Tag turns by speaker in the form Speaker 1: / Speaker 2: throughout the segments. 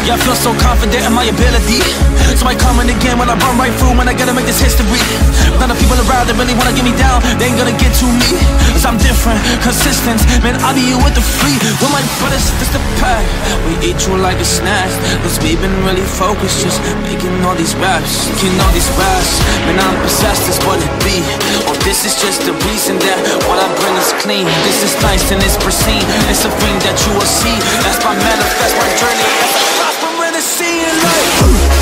Speaker 1: Yeah, I feel so confident in my ability, so I come in again when I run right through. When I gotta make this history, none of the people around that really wanna get me down, they ain't gonna get to me. Cause I'm different, consistent, man, I'll be you with the free. With my brothers, this the pack, we eat you like a snack. Cause we've been really focused, just making all these raps, making all these raps. Man, I'm possessed, is what it be. Oh, this is just the reason that what I bring is clean. This is nice and it's pristine, it's a thing that you will see. That's my manifest, my journey as I prosper in the sea and life.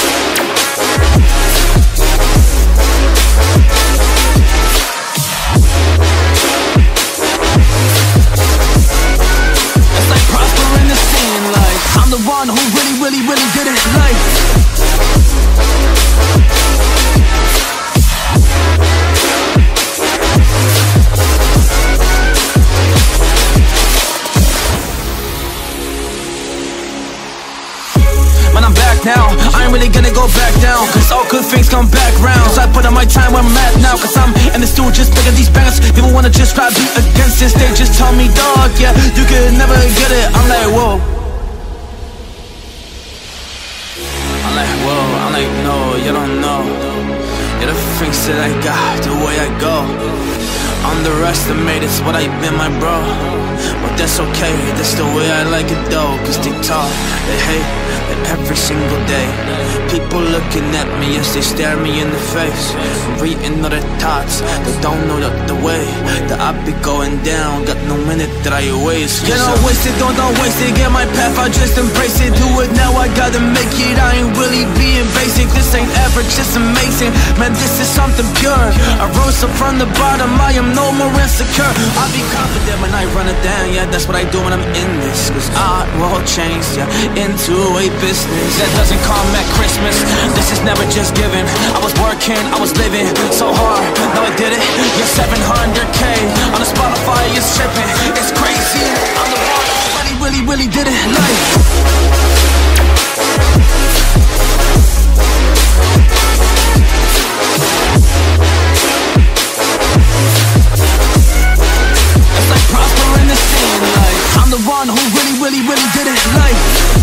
Speaker 1: I'm the one who really did it like. Man, I'm back now, I ain't really gonna go back down, cause all good things come back round. So I put on my time where I'm at now, cause I'm in the studio just picking these bangers. People wanna just try to be against this, they just tell me, dog, yeah, you could never get it. I'm like, whoa. I'm like, no, you don't know. You're the things that I got, the way I go. Underestimated what I've been, my bro. But that's okay, that's the way I like it though. Cause they talk, they hate, and every single day people looking at me as they stare me in the face, reading all their thoughts, they don't know the way that I be going down. Got no minute that I waste. Yeah, don't waste it, don't waste it. Get my path, I just embrace it. Do it now, I gotta make it. I ain't really being basic. This ain't average, it's amazing. Man, this is something pure. I rose up from the bottom, I am no more insecure. I be confident when I run it down. Yeah, that's what I do when I'm in this. Cause I will change, yeah, into a business that doesn't come at Christmas. This is never just given. I was working, I was living so hard, now I did it. Yeah, 700K on the Spotify, it's tripping. It's crazy, I'm the one who really did it like. I'm the one who really did it like.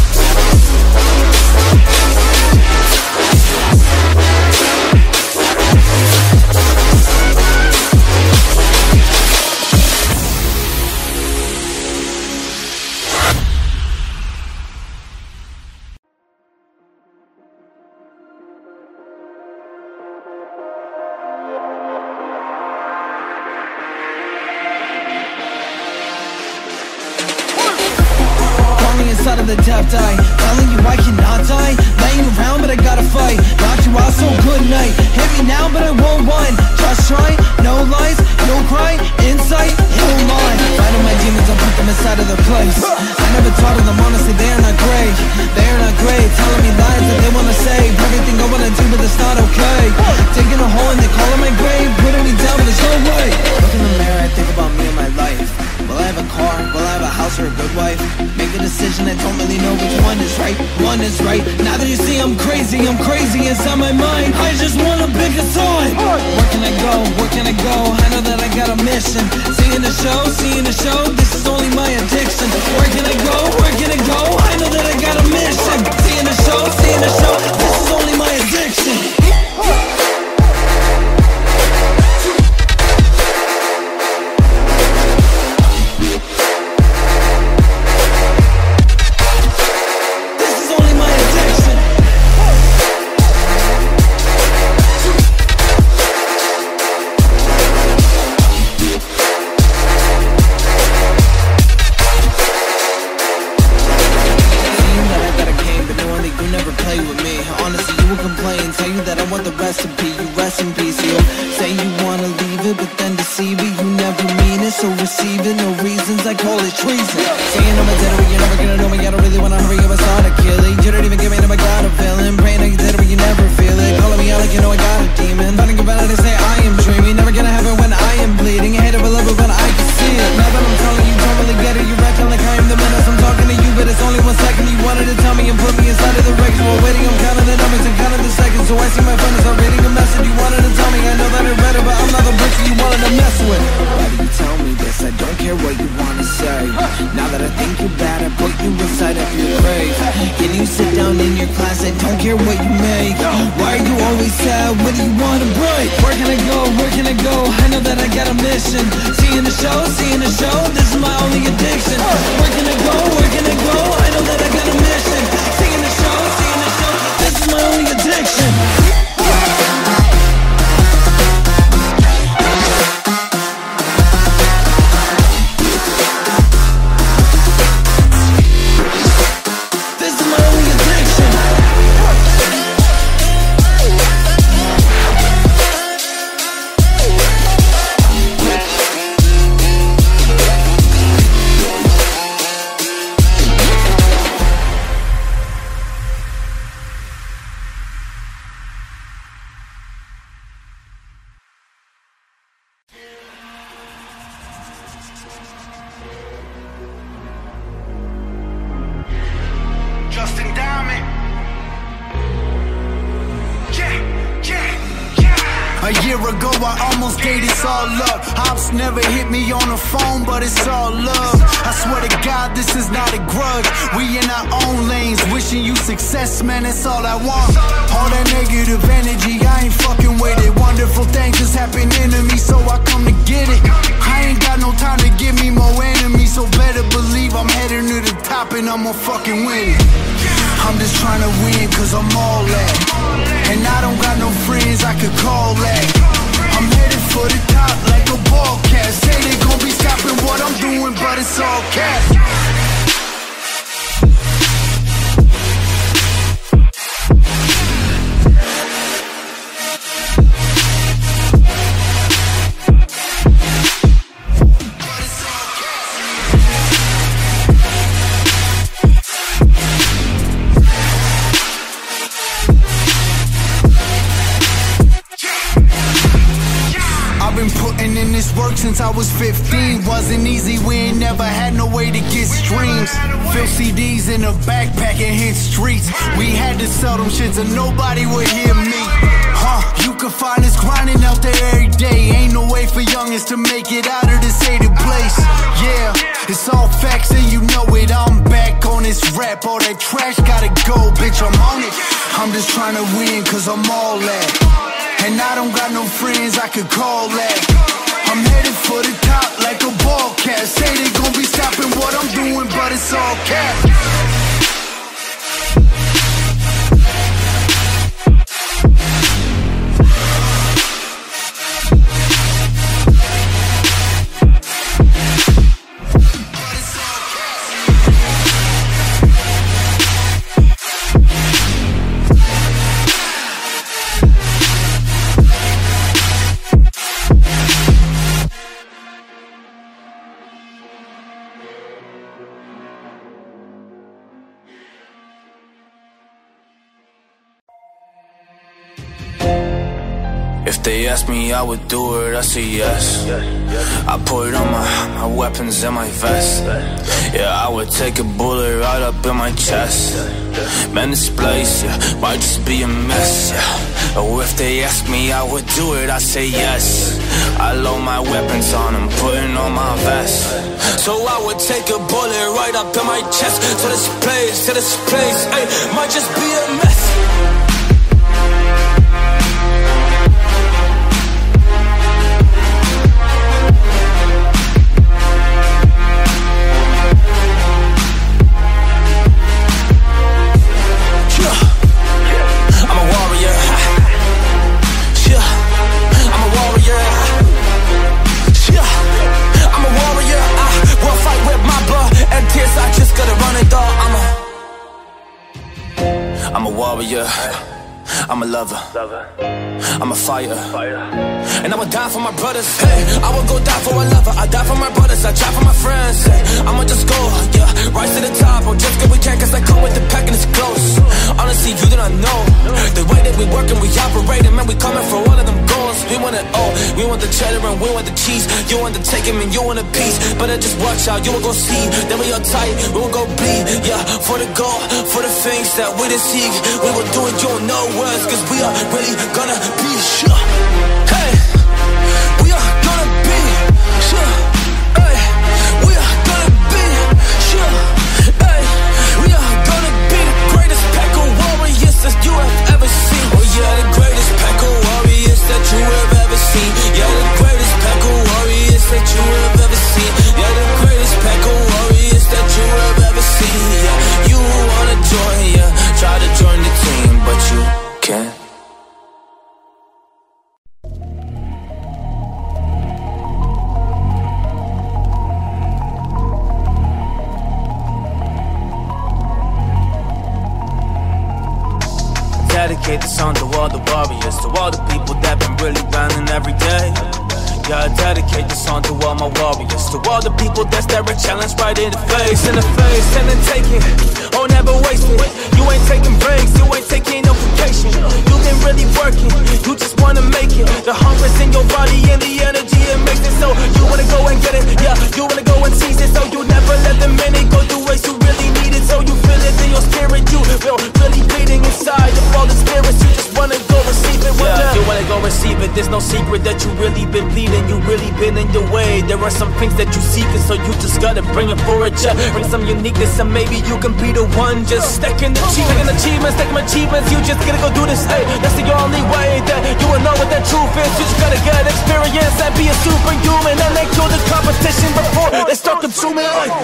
Speaker 1: Inside of the depth, I telling you I cannot die. Laying around, but I gotta fight. Knocked you out, so good night. Hit me now, but I won't whine. Just try, no lies, you'll cry. Insight, you'll lie. Fight on my demons, I'll put them inside of their place. I never taught them, honestly, they are not great. They are not great, telling me lies that they wanna say. Everything I wanna do, but it's not okay. Digging a hole and they call it my grave. Putting me down, but there's no way. Look in the mirror, I think about me and my life. Will I have a car? Will I have a house or a good wife? Make a decision, I don't really know which one is right. One is right. Now that you see I'm crazy inside my mind. I just wanna pick a side. Where can I go? Where can I go? I know that I got a mission. Seeing the show, this is only my addiction. Where can I go? Where can I go? I know that I got a mission. Seeing the show, this is only my addiction. So receiving no reasons, I call it treason. Saying I'm a dead, but you're never gonna know me. I don't really wanna hurry up and start a killing. You don't even give me no, I got a feeling. Praying like you dead, but you never feel it. Calling me out like you know I got a demon. Fighting about it, they say I am dreaming. Never gonna have it when I am bleeding. You hate it, but love it when I can see it. Now that I'm telling you, don't really get it. You're acting like I am the menace. I'm talking to you, but it's only 1 second. You wanted to tell me and put me inside of the records. While waiting, I'm counting the numbers and counting the seconds. So I see my friend is not reading a message. You wanted to tell me, I know that I read it, but I'm not the bitch you wanted to mess with. Why do you tell me this? I don't care what you wanna say. Now that I think you're bad, I put you inside of your grave. Can you care what you make. Why are you always sad? What do you wanna break? Where can I go? Where can I go? I know that I got a mission. Seeing the show, this is my only addiction. Where can I go? Where can I go? I know that I got a mission. Seeing the show, this is my only addiction.
Speaker 2: A year ago I almost gave this all up. Ops never hit me on the phone, but it's all love. I swear to God, this is not a grudge. We in our own lanes, wishing you success, man, that's all I want. All that negative energy, I ain't fucking with it. Wonderful things just happen to me, so I come to get it. I ain't got no time to give me more enemies, so better believe I'm heading to the top and I'ma fucking win it. I'm just trying to win cause I'm all that. And I don't got no friends I could call that. I'm headed for the top like a ball cat. Say they gon' be stopping what I'm doing, but it's all cap. In this work since I was 15. Wasn't easy, we ain't never had no way to get streams. Fill CDs in a backpack and hit streets. We had to sell them shit so nobody would hear me. You can find us grinding out there every day. Ain't no way for youngins to make it out of this hated place. Yeah, it's all facts and you know it. I'm back on this rap, all that trash gotta go, bitch, I'm on it. I'm just trying to win cause I'm all that. And I don't got no friends I could call that. I'm headed for the top like a ball cat. Say they gon' be stopping what I'm doing, but it's all cap.
Speaker 3: If they ask me, I would do it, I say yes. I put on my weapons and my vest. Yeah, I would take a bullet right up in my chest. Man, this place, yeah, might just be a mess, yeah. Oh, if they ask me, I would do it, I say yes. I load my weapons on, I'm putting on my vest. So I would take a bullet right up in my chest. To this place, ay, might just be a mess. I'm a warrior, I'm a lover, I'm a fighter, and I would die for my brothers. Hey, I would go die for a lover. I die for my brothers, I try for my friends. Hey, I'ma just go, yeah, rise to the top. Or just cause we can, cause I come with the pack and it's close. Honestly, you do not know the way that we work and we operate, and man, we coming for all of them goals. We want it all, we want the cheddar and we want the cheese. You want the take 'em and you want a piece. But just watch out, you will go see. Then we all tight, we will go bleed. Yeah, for the goal, for the things that we didn't seek. We will do it, you don't know words, cause we are really gonna be sure. Hey, we are gonna be sure. Hey, we are gonna be sure. Hey, we are gonna be the greatest pack of warriors that you have dedicate this song to all the warriors, to all the people that been really grinding every day. Yeah, I dedicate this song to all my warriors, to all the people that stare a challenge right in the face, and then take it, oh never waste it. You ain't taking breaks, you ain't taking no vacation. You been really working, you just wanna make it. The hunger's in your body and the energy it makes it. So you wanna go and get it, yeah, you wanna go and seize it. So you never let the minute go through waste, you really need it. So you feel it in your spirit, you feel really bleeding inside of all the spirits. You just wanna go receive it, yeah, you wanna go receive it. There's no secret that you really been bleeding, you really been in your way. There are some things that you seek, and so you just gotta bring it for a check. Bring some uniqueness and maybe you can be the one. Just stacking achievements, stacking achievements. You just gotta go do this, hey, that's the only way that you will know what the truth is. You just gotta get experience and be a superhuman, and they kill the competition before they start consuming.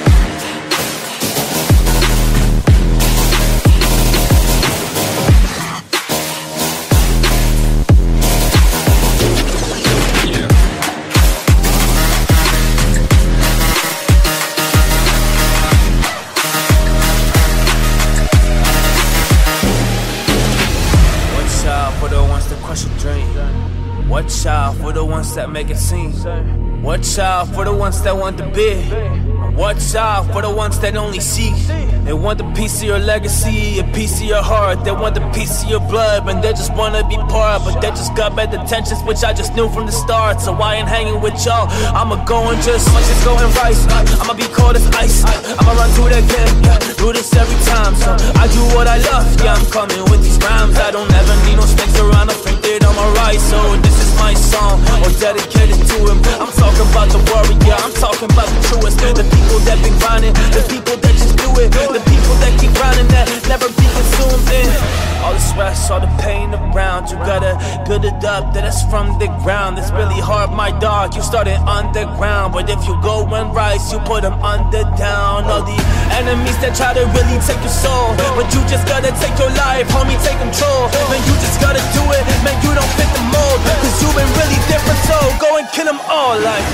Speaker 3: Watch out for the ones that make it seem. Watch out for the ones that want the big. Watch out for the ones that only see. They want a piece of your legacy, a piece of your heart. They want a piece of your blood, and they just wanna be part. But they just got bad intentions, which I just knew from the start. So I ain't hanging with y'all, I'ma go and just go and rise. I'ma be cold as ice, I'ma run through the game, do this every time. So I do what I love, yeah, I'm coming with these rhymes. I don't ever need no snakes around, I think that I'm alright. So this is my song, or dedicated to him. I'm talking about the warrior, I'm talking about the truest. The people that been grinding, the people that just do it, the people that keep grinding, that never be consumed in all the stress, all the pain around. You gotta build it up, that it's from the ground. It's really hard, my dog, you started underground. But if you go and rise, you put them under down. All the enemies that try to really take your soul, but you just gotta take your life, homie, take control. Man, you just gotta do it, man, you don't fit the mold, cause you been really different, so go and kill them all like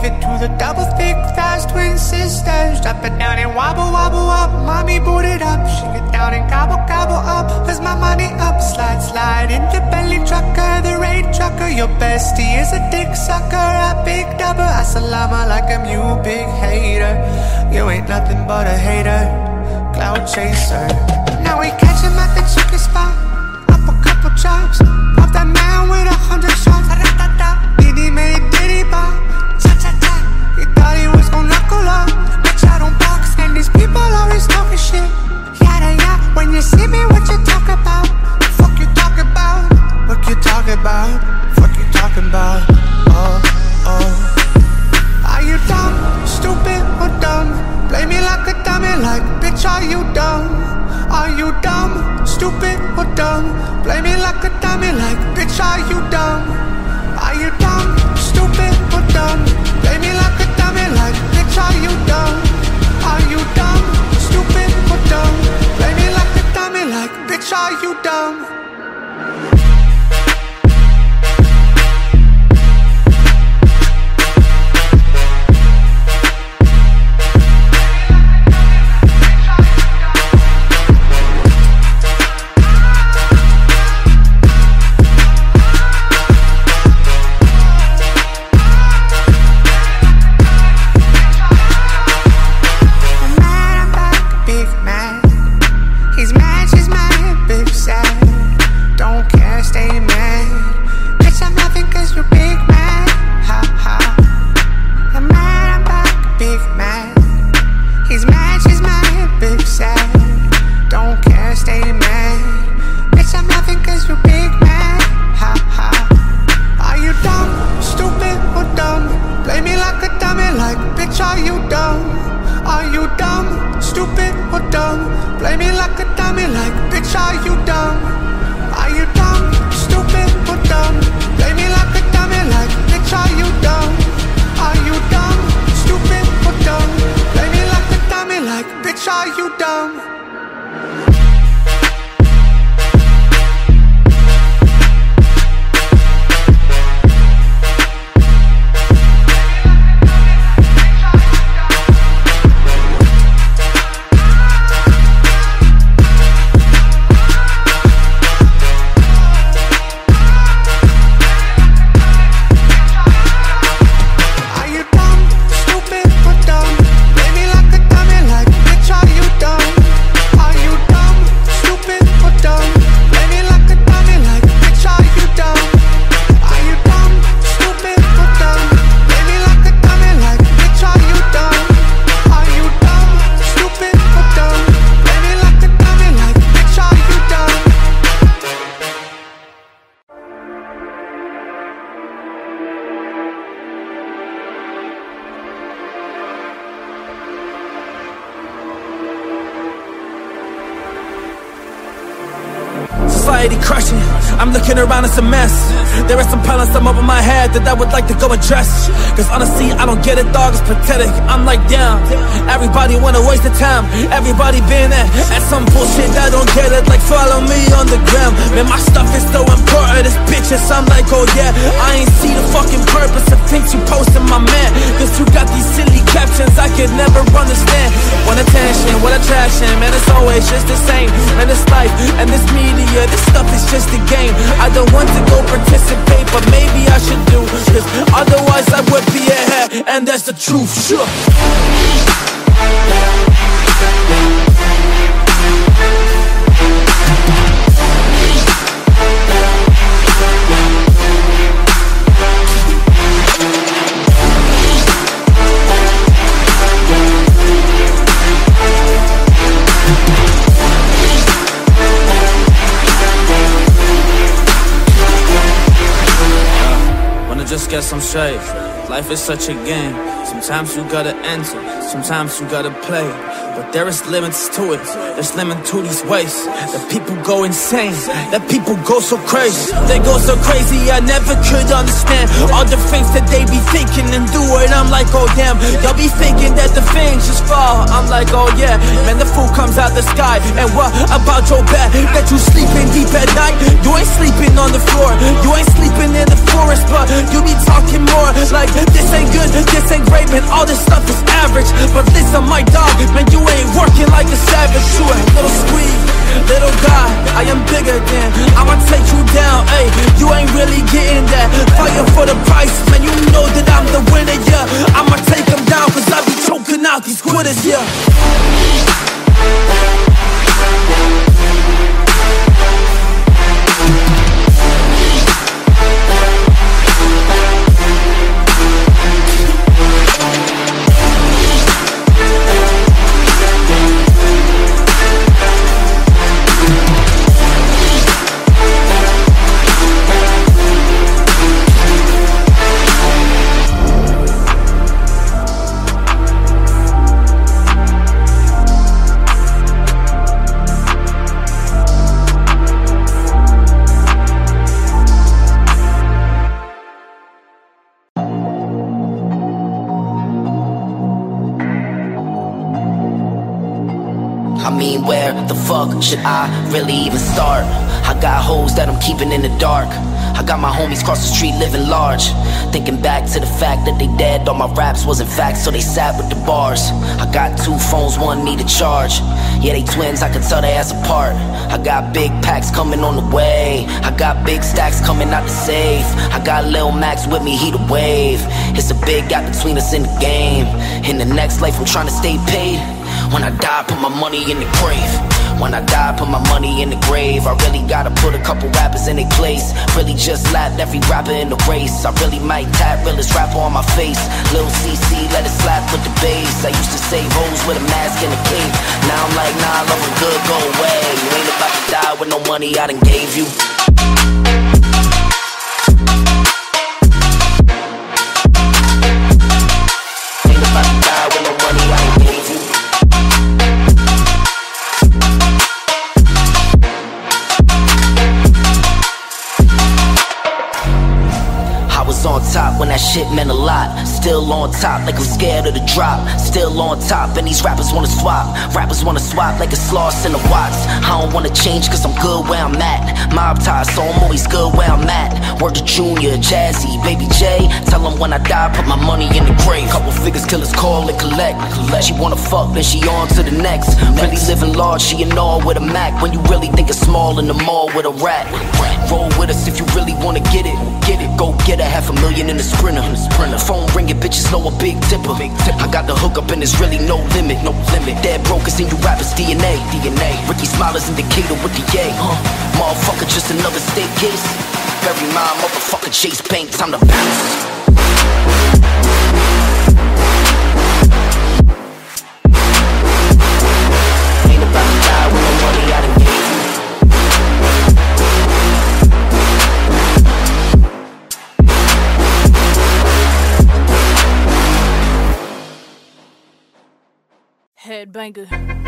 Speaker 4: Leave it to the double thick thighs, twin sisters. Drop it down and wobble, wobble up. Mommy boot it up. Shake it down and gobble, gobble up. Cause my money up. Slide, slide in the belly trucker, the raid trucker. Your bestie is a dick sucker. I big double. Assalamu alaikum, you big hater. You ain't nothing but a hater. Cloud chaser. Now we catch him at the chicken spot. Up a couple chops. Pop that man with 100 shots. Diddy made Diddy bop. Cha-cha-cha. He thought he was gon' knuckle up. Bitch, I don't box. And these people always talking shit. Yada yada. When you see me, what you talk about? Fuck you talk about? What you talk about? Fuck you talking about? Oh, oh. Are you dumb, stupid, or dumb? Play me like a dummy, like, bitch, are you dumb? Are you dumb, stupid, or dumb? Play me like a dummy, like, bitch, are you dumb? Are you dumb, stupid, or dumb? Play me like a dummy, like, bitch, are you dumb? Are you dumb, stupid, or dumb? Play me like a dummy, like, bitch, are you dumb?
Speaker 3: Society crushing, I'm looking around, it's a mess. There is some problems I'm over my head that I would like to go address. Cause honestly, I don't get it, dog, it's pathetic. I'm like, damn, everybody wanna waste the time. Everybody been at some bullshit, I don't get it. Like, follow me on the gram. Man, my stuff is so important, it's bitches. I'm like, oh yeah, I ain't see the fucking purpose of things you posting, my man. Cause you got these silly captions I could never understand. What attention, what attraction, man, it's always just the same. Man, this life and this media, this stuff is just a game. I don't want to go participate, but maybe I should do. Cause otherwise I would be ahead, and that's the truth, sure. Just get some straight. Life is such a game. Sometimes you gotta enter, sometimes you gotta play. But there is limits to it, there's limit to these ways. That people go insane, that people go so crazy. They go so crazy, I never could understand all the things that they be thinking and do it. I'm like, oh damn, y'all be thinking that the things just fall. I'm like, oh yeah, man, the fool comes out the sky. And what about your bed? That you sleeping deep at night? You ain't sleeping on the floor, you ain't sleeping in the forest, but you be talking more like this ain't good, this ain't great, man, all this stuff is average. But listen, my dog, man, you ain't working like a savage. You a little squeeze, little guy, I am bigger than. I'ma take you down, ayy, you ain't really getting that. Fire for the price, man, you know that I'm the winner, yeah. I'ma take them down, cause I be choking out these quitters, yeah.
Speaker 5: Where the fuck should I really even start? I got hoes that I'm keeping in the dark. I got my homies cross the street living large. Thinking back to the fact that they dead, all my raps wasn't facts, so they sat with the bars. I got 2 phones, one need a charge. Yeah, they twins, I can tell they ass apart. I got big packs coming on the way. I got big stacks coming out the safe. I got Lil Max with me, he the wave. It's a big gap between us in the game. In the next life, I'm trying to stay paid. When I die, put my money in the grave. When I die, put my money in the grave. I really gotta put a couple rappers in their place. Really just lapped every rapper in the race. I really might tap realest rapper on my face. Lil CC, let it slap with the bass. I used to save hoes with a mask in a cave. Now I'm like, nah, love them good, go away. You ain't about to die with no money I done gave you. Ain't about to die with no money I done gave you. On top when that shit meant a lot. Still on top like I'm scared of the drop. Still on top and these rappers wanna swap. Rappers wanna swap like it's lost in the watts. I don't wanna change cause I'm good where I'm at. Mob ties so I'm always good where I'm at. Word to Junior, Jazzy, Baby J. Tell them when I die put my money in the grave. Couple figures killers call and collect. She wanna fuck then she on to the next. Really living large, she in all with a Mac. When you really think it's small in the mall with a rat. Roll with us if you really wanna get it. Go get a $500,000 in the Sprinter. Phone ringing, bitches know a big tipper. I got the hook up and there's really no limit. Dead brokers in you rappers DNA. Ricky Smiler's in Decatur with the A. Motherfucker, just another staircase. Bury my motherfucker, Chase Bank, time to bounce.
Speaker 6: Headbanger.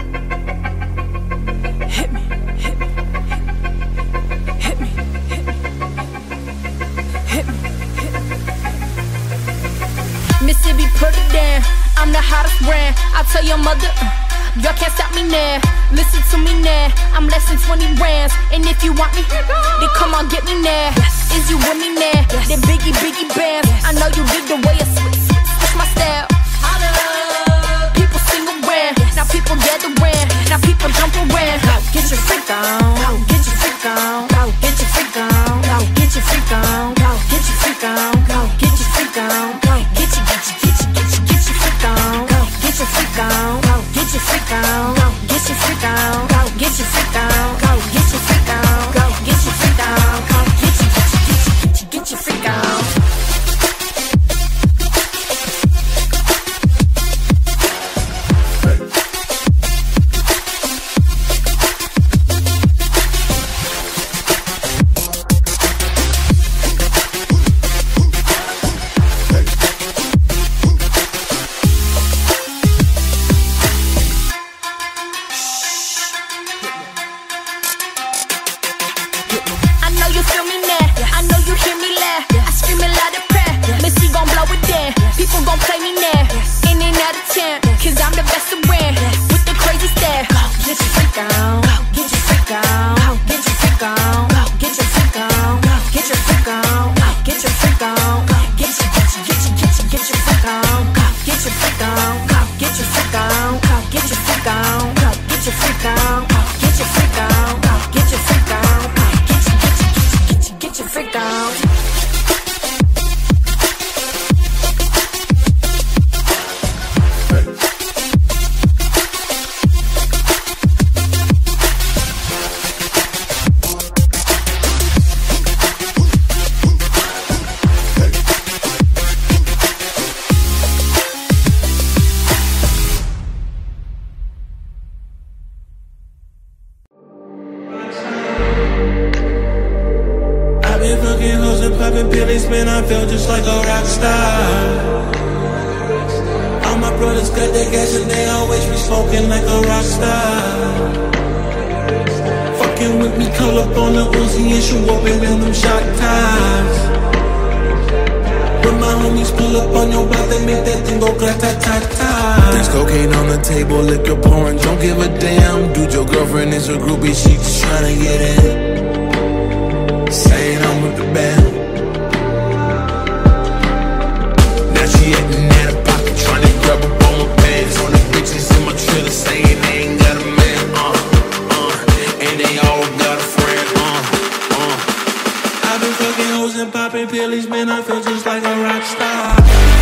Speaker 6: Hit me, hit me, hit me, hit me, hit me, hit me. Mississippi, put it down. I'm the hottest brand. I tell your mother, y'all can't stop me now. Listen to me now. I'm less than 20 rands. And if you want me, then come on, get me now. Is you with me now? Then biggie bands. I know you dig the way I switch my style. People sing around. Now people gather around. Now people jump around. Get your freak on. Get your freak on. Get your freak on. Get your freak on. Get your freak on. Get your freak on. Get your freak on. Get your freak on. Get your freak on. Get your freak on. Get your freak on. Get your freak on. Get your freak on. Get your freak on.
Speaker 7: feel just like a rock star. All my brothers got that gas and they always be smoking like a rock star. Fucking with me, call up on the Uzi and shoot open in them shot ties. When my homies pull up on your block, they make that thing go grata-ta-ta. There's cocaine on the table, liquor pouring, don't give a damn. Dude, your girlfriend is a groupie, she just tryna get in. Saying I'm with the band. Now she acting out of pocket, tryna grab up on my pants. On the bitches in my trailer, saying they ain't got a man, and they all got a friend, I've been fucking hoes and popping pillies, man, I feel just like a rock star.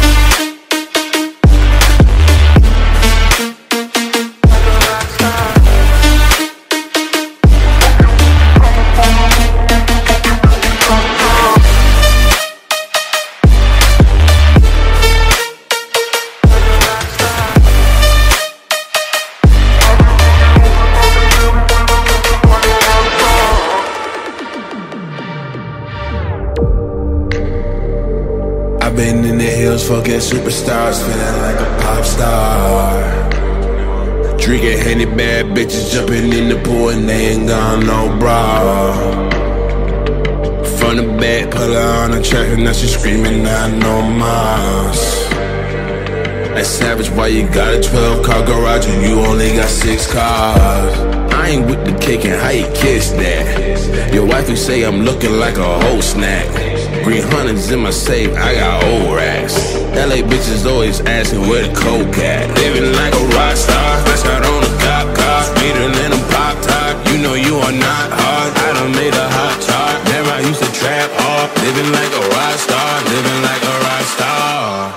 Speaker 7: I've been in the hills, fucking superstars, feeling like a pop star. Drinking Henny, bad bitches jumping in the pool and they ain't got no bra. From the back, put her on the track and now she screaming, I know mas. That savage, why you got a 12-car garage and you only got 6 cars? I ain't with the cake and how you kiss that? Your wife, you say I'm looking like a whole snack. Green hundreds in my safe, I got old racks. LA bitches always asking where the coke at. Living like a rock star, fresh out on a cop car. Speeder than a pop top, you know you are not hard. I done made a hot chart, never I used to trap hard. Living like a rock star, living like a rock star.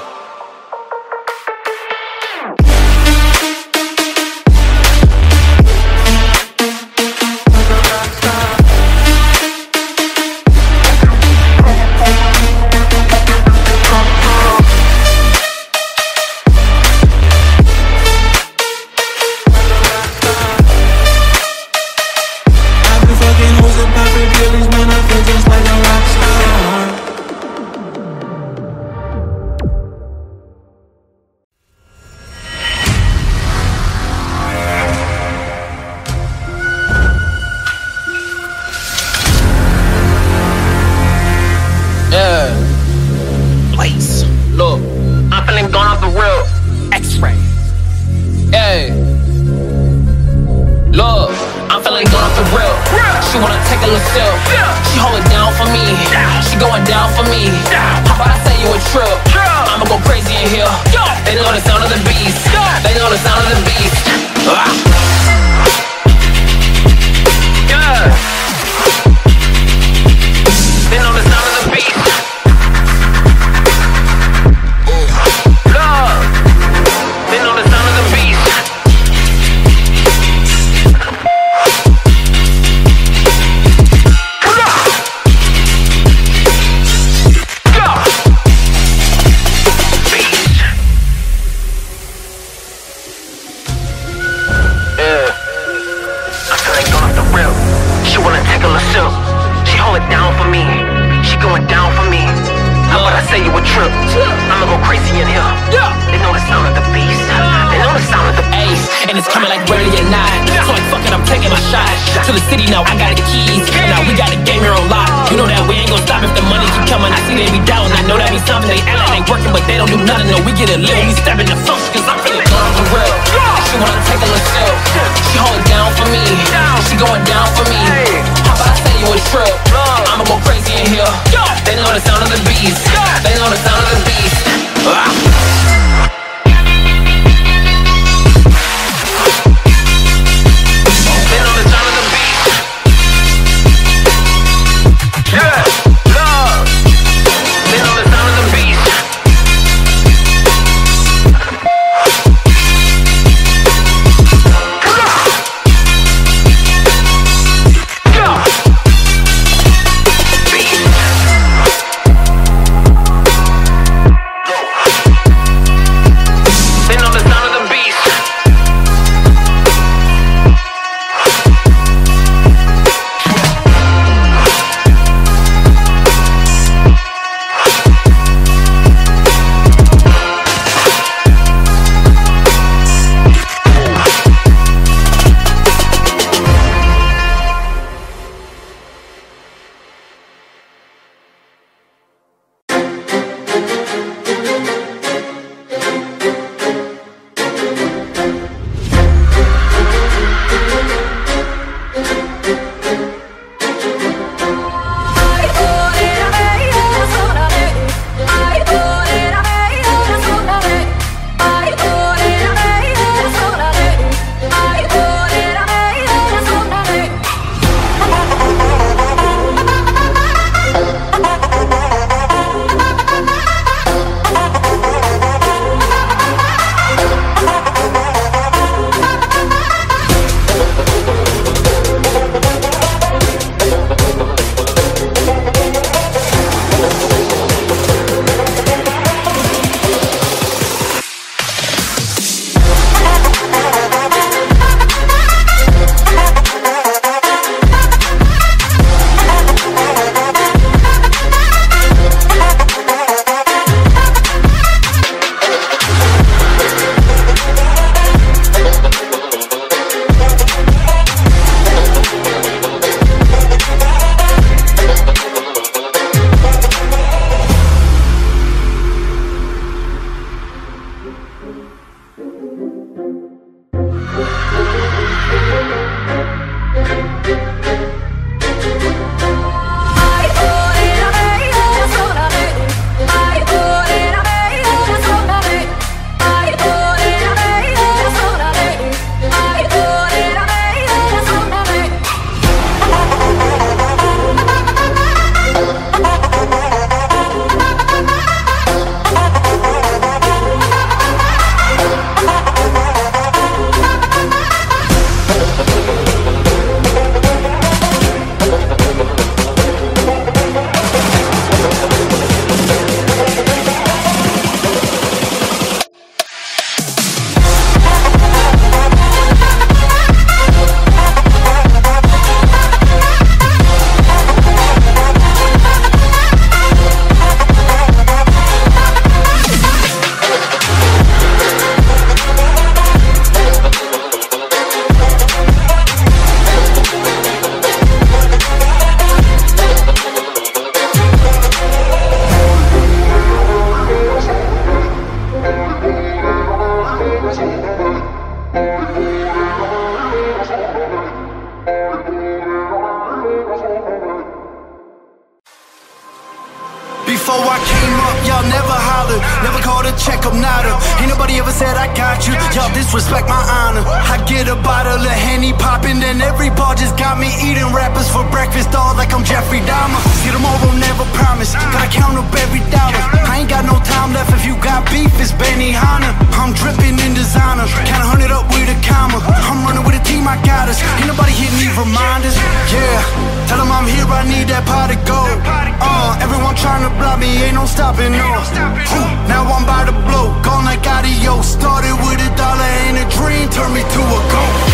Speaker 2: said I got you. Y'all disrespect my honor. I get a bottle of Henny poppin', then every bar just got me eating rappers for breakfast, all like I'm Jeffrey Dahmer. See, tomorrow never promise, gotta count up every dollar. I ain't got no time left, if you got beef, it's Benihana. I'm dripping in designer, count 100 up with a comma. I'm running with a team, I got us. Ain't nobody hitting me reminders. Yeah, tell them I'm here, I need that pot of gold. Everyone trying to block me, ain't no stopping, no. Now I'm by the blow, gone like adios. Started with $1 and a dream, turned me to a ghost.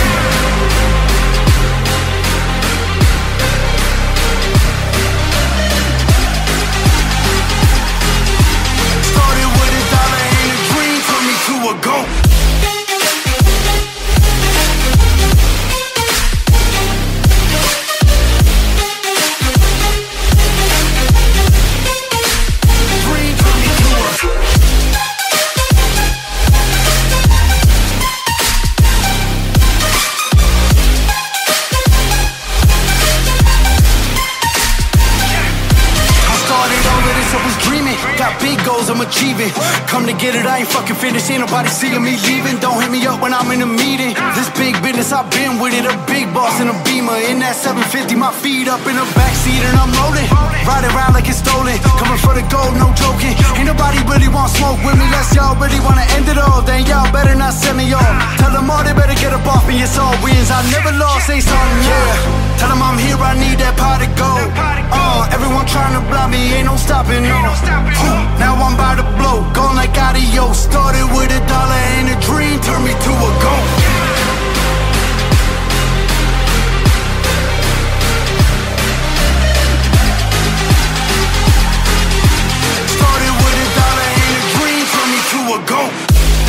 Speaker 2: Started with $1 and a dream, turned me to a ghost. I'm achieving, come to get it, I ain't fucking finished. Ain't nobody seeing me leaving. Don't hit me up when I'm in a meeting. This big business, I've been with it. A big boss in a Beamer. In that 750, my feet up in the backseat and I'm rolling. Ride around like it's stolen. Coming for the gold, no joking. Ain't nobody really want smoke with me. Unless y'all really wanna end it all, then y'all better not send me off. Tell them all they better get up off me. It's all wins, I never lost. Say something, yeah. Tell them I'm here, I need that pot of gold. Everyone trying to block me, ain't no stopping, no. Now I'm by the blow, gone like adios. Started with $1 and a dream, turned me to a ghost. Started with $1 and a dream, turned me to a ghost.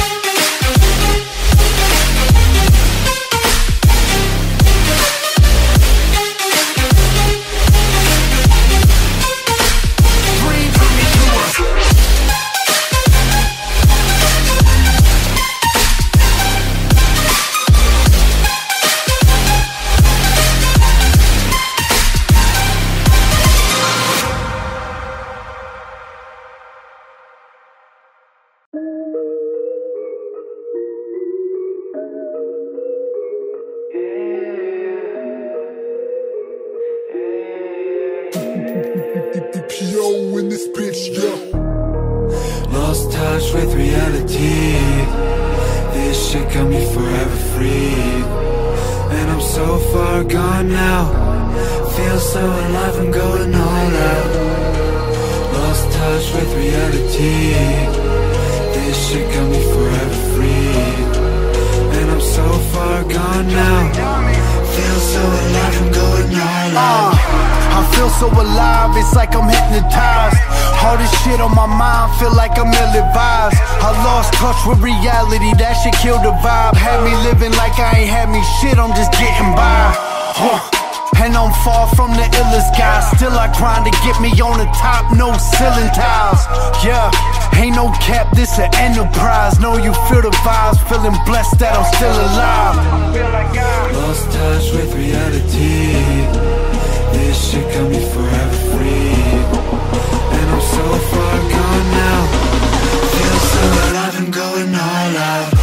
Speaker 7: In this bitch, yeah.
Speaker 8: Lost touch with reality. This shit got me forever free. And I'm so far gone now. Feel so alive, I'm going all out. Lost touch with reality. This shit got me forever free. And I'm so far gone now. Feel so alive, I'm going all out.
Speaker 2: I feel so alive, it's like I'm hypnotized. All this shit on my mind, feel like I'm ill-advised. I lost touch with reality, that shit killed the vibe. Had me living like I ain't had me shit, I'm just getting by. And I'm far from the illest guy. Still I grind to get me on the top, no ceiling tiles. Yeah, ain't no cap, this an enterprise. Know you feel the vibes, feeling blessed that I'm still alive.
Speaker 8: Lost touch with reality. This shit got me forever free. And I'm so far gone now. Feel so alive, I'm going all out.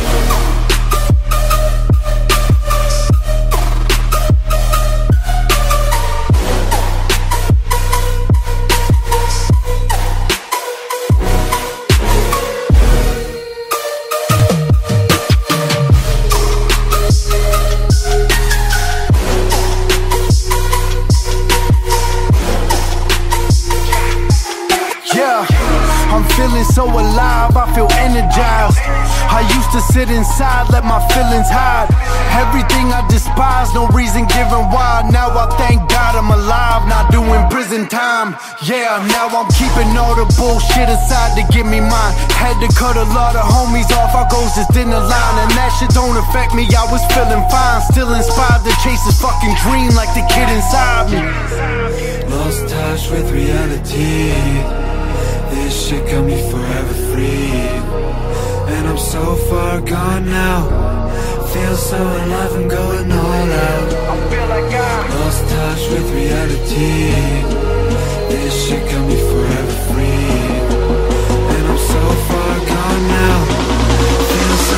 Speaker 2: So alive, I feel energized. I used to sit inside, let my feelings hide. Everything I despise, no reason given why. Now I thank God I'm alive, not doing prison time. Yeah, now I'm keeping all the bullshit aside to give me mine. Had to cut a lot of homies off, our goals just didn't align. And that shit don't affect me, I was feeling fine. Still inspired to chase this fucking dream like the kid inside me.
Speaker 8: Lost touch with reality. This shit got me forever free. And I'm so far gone now. Feel so alive, I'm going all out. Lost touch with reality. This shit got me forever free. And I'm so far gone now. Feel so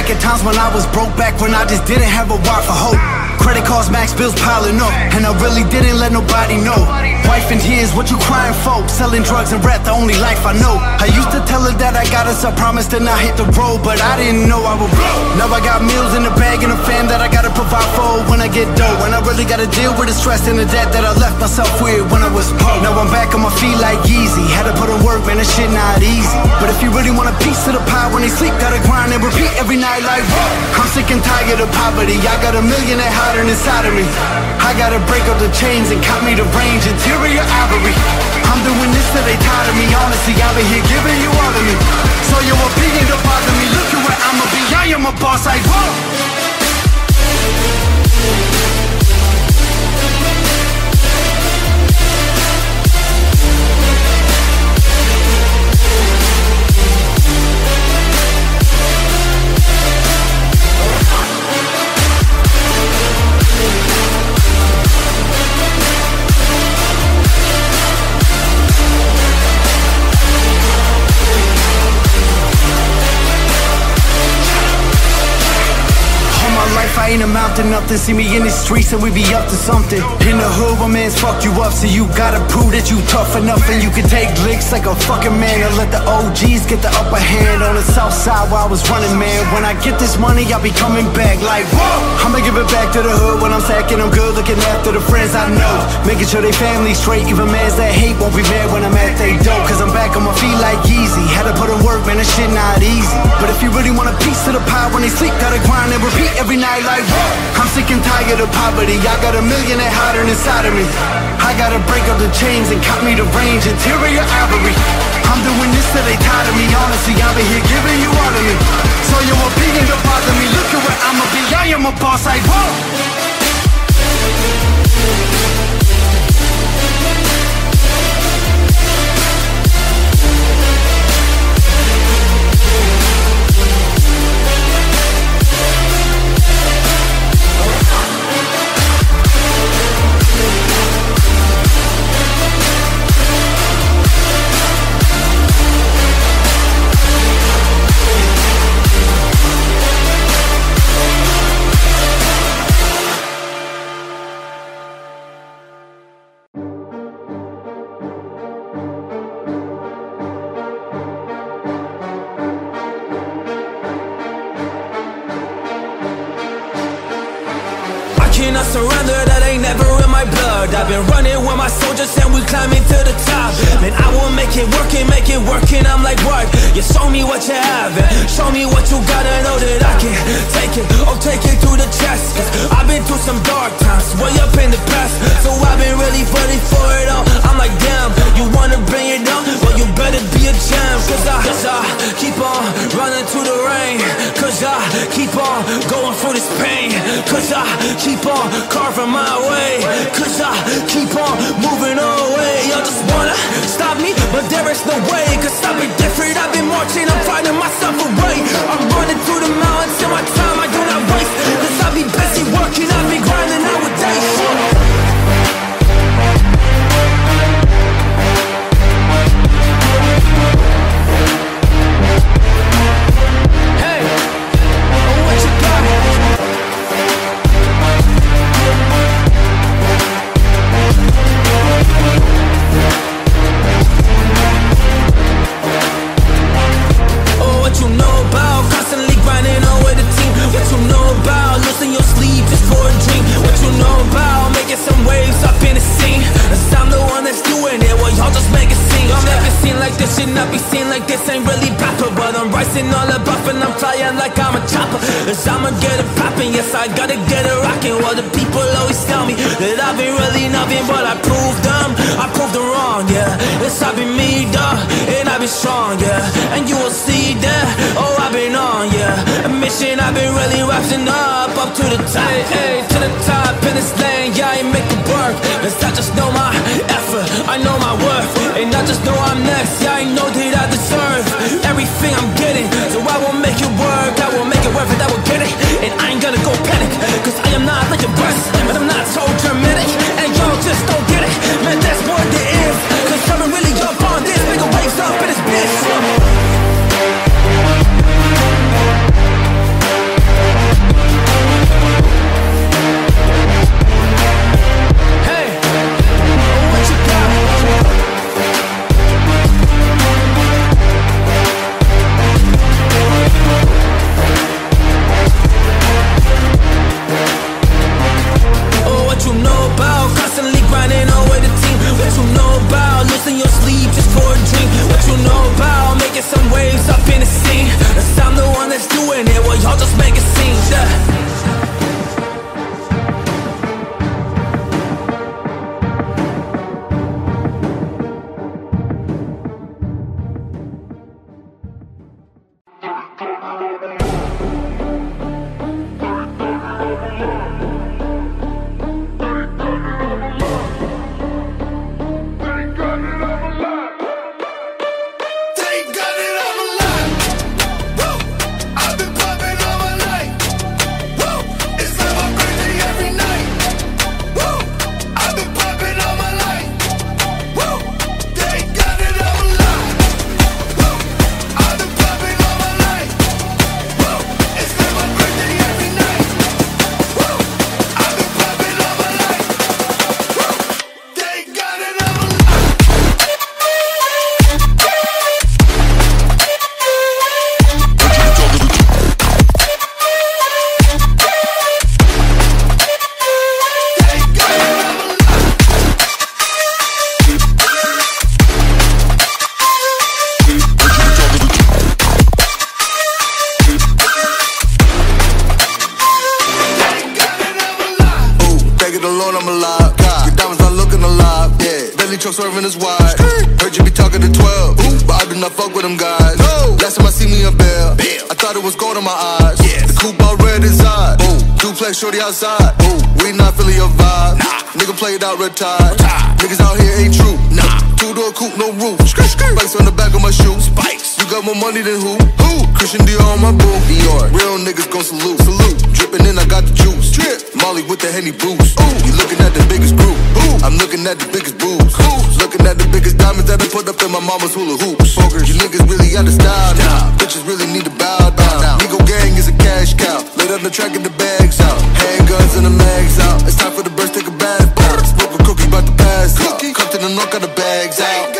Speaker 2: back at times when I was broke, back when I just didn't have a word for hope. Credit cards, max bills piling up, and I really didn't let nobody know. Wife in tears, what you crying for? Selling drugs and rap, the only life I know. I used to tell her that I got us, I promised to not hit the road, but I didn't know I would blow. Now I got meals in the bag and a fam that I gotta provide for when I get dough. And I really gotta deal with the stress and the debt that I left myself with when I was poor. Now I'm back on my feet like easy. Had to put in work, man, this shit not easy. But if you really want a piece of the pie, when they sleep, gotta grind and repeat every night like, whoa. I'm sick and tired of poverty. I got a million that hiding inside of me. I gotta break up the chains and cut me the range, interior ivory. I'm doing this till they tired of me. Honestly, I've been here giving you all of me. So your opinion don't bother me. Look at where I'ma be. I am a boss like, whoa. I ain't amount to nothing. See me in the streets and we be up to something. In the hood where mans fuck you up, so you gotta prove that you tough enough. And you can take licks like a fucking man, and let the OGs get the upper hand. On the south side where I was running, man, when I get this money I'll be coming back like, whoa. I'ma give it back to the hood when I'm sacking them good, looking after the friends I know, making sure they family straight. Even mans that hate won't be mad when I'm at they dope, cause I'm back on my feet like easy. Had to put in work, man, this shit not easy. But if you really want a piece of the pie, when they sleep, gotta grind and repeat every night like, I'm sick and tired of poverty. I got a million that hiding inside of me. I gotta break up the chains and cut me the range, interior ivory. I'm doing this till they tired of me. Honestly, I've been here giving you all of me. So your opinion don't bother me. Look at where I'ma be. I am a boss like, whoa.
Speaker 3: I surrender, that ain't never in my blood. I've been running with my soldiers and we climbing to the top. Man, I will make it work and I'm like, what? You show me what you have and show me what you gotta know that I can take it, oh take it to the chest. Cause I've been through some dark times, way up in the past. So I've been really ready for it all. I'm like, damn, you wanna bring it down? Well, you better be a champ. Cause I keep on running to the rain. Cause I keep on going through this pain. Cause I keep on carving my way. Cause I keep on moving away. Y'all just wanna stop me, but there is no way. Cause I've been different, I've been marching, I'm fighting myself away. I'm running through the mountains in my time, I do not waste. Cause I be busy working, I be grinding nowadays. I'ma get it poppin', yes I gotta get it rockin'. Well the people always tell me that I've been really nothing, but I proved them wrong, yeah. Yes I've been me, duh, and I've been strong, yeah. And you will see that, oh I've been on, yeah. A mission I've been really rising up to the top, hey, to the top in this lane, yeah I make it work. Cause I just know my effort, I know my worth, and I just know I'm next, yeah I know that I deserve everything I'm getting. So I will make it work, I will make it worth it, I will get it. And I ain't gonna go panic, cause I am not like a breast, but I'm not so dramatic. And y'all just don't get it, man that's what it is. Cause I'm really up on this, make a waves up in this bitch.
Speaker 9: Swerving is wide. Heard you be talking to 12, but I do not fuck with them guys. Last time I see me a bell, I thought it was gold in my eyes. The coupe all red inside. Duplex shorty outside. We not feeling your vibe. Nigga played out retired. Niggas out here ain't true. Two-door coupe, no roof. Spikes on the back of my shoe. You got more money than who? Christian Dior on my boo. Real niggas gon' salute. Drippin' in, I got the juice. Molly with the Henny boost. You looking at the biggest group. I'm looking at the biggest boobs. Looking at the biggest diamonds that I put up in my mama's hula hoops. You niggas really out of style now. Bitches really need to bow down. Migo gang is a cash cow. Laid on the track and the bags out. Handguns and the mags out. It's time for the birds, take a bath. Smoke a cookie, bout to pass out. Come to the knock, got the bags out.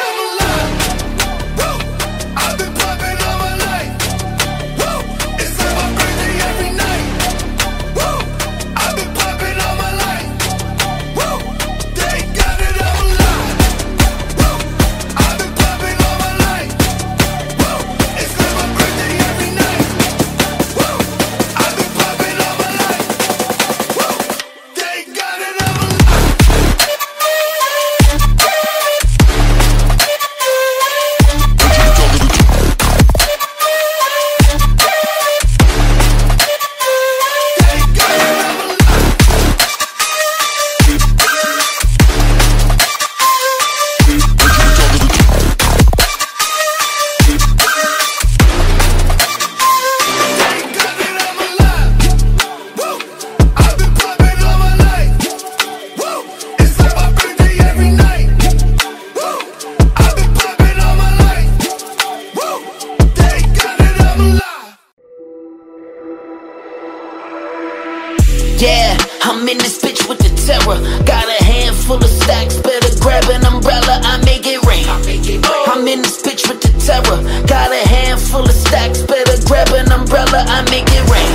Speaker 5: Yeah, I'm in this bitch with the terror. Got a handful of stacks, better grab an umbrella, I make it rain. I'm in this bitch with the terror. Got a handful of stacks, better grab an umbrella, I make it rain.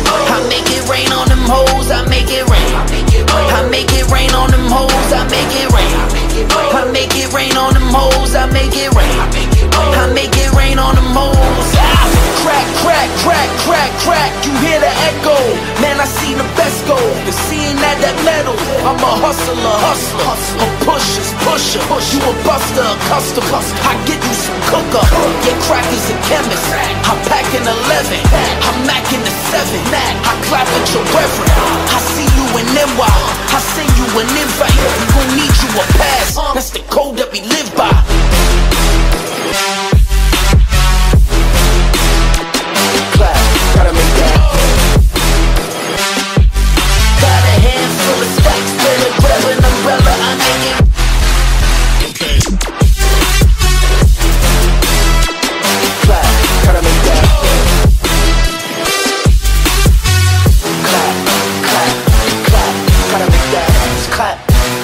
Speaker 5: I make it rain on them hoes, I make it rain. I make it rain on them hoes, I make it rain. I make it rain on them hoes, I make it rain. I make it rain on them hoes. Crack, crack, crack, crack, crack, you hear the echo. Man, I see the best go. The scene at that metal. I'm a hustler. A pusher. You a buster, a customer. I get you some cooker. Your crack is a chemist. I'm packing 11. I'm macking the 7. I clap at your reverend. I see you in NY. I send you an invite. We gon' need you a pass. That's the code that we live by. Gotta make that. Got a handful of stacks, better grab an umbrella, I make it. Okay. Clap, gotta make that. Clap, gotta make that. Clap.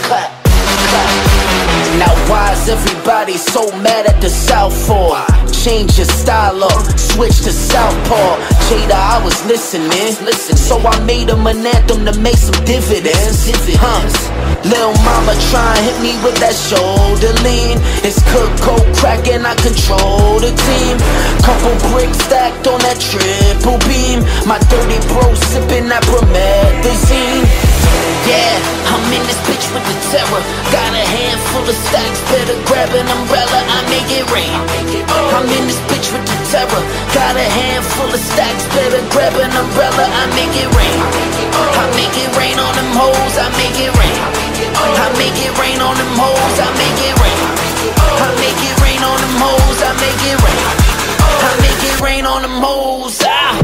Speaker 5: Now why is everybody so mad at the South for? Change your style up, switch to Southpaw. Jada, I was listening. So I made him an anthem to make some dividends. Lil' mama try and hit me with that shoulder lean. It's cook, coke, crack, and I control the team. Couple bricks stacked on that triple beam. My dirty bro sipping that promethazine. Yeah, I'm in this bitch with the terror. Got a handful of stacks, better grab an umbrella, I make it rain. I'm in this bitch with the terror. Got a handful of stacks, better grab an umbrella, I make it rain. I make it rain on them hoes, I make it rain. I make it rain on them hoes, I make it rain. I make it rain on them hoes, I make it rain. I make it rain on them hoes,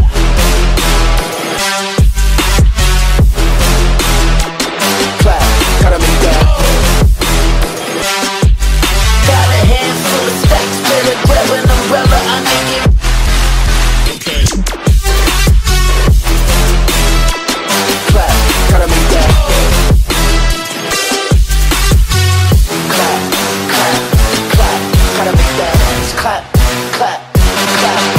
Speaker 5: Clap, gotta make that. Got a handful of stacks, better grab an umbrella, I make it. Clap, gotta make that. Clap, clap, clap, gotta make that. Clap, clap, clap.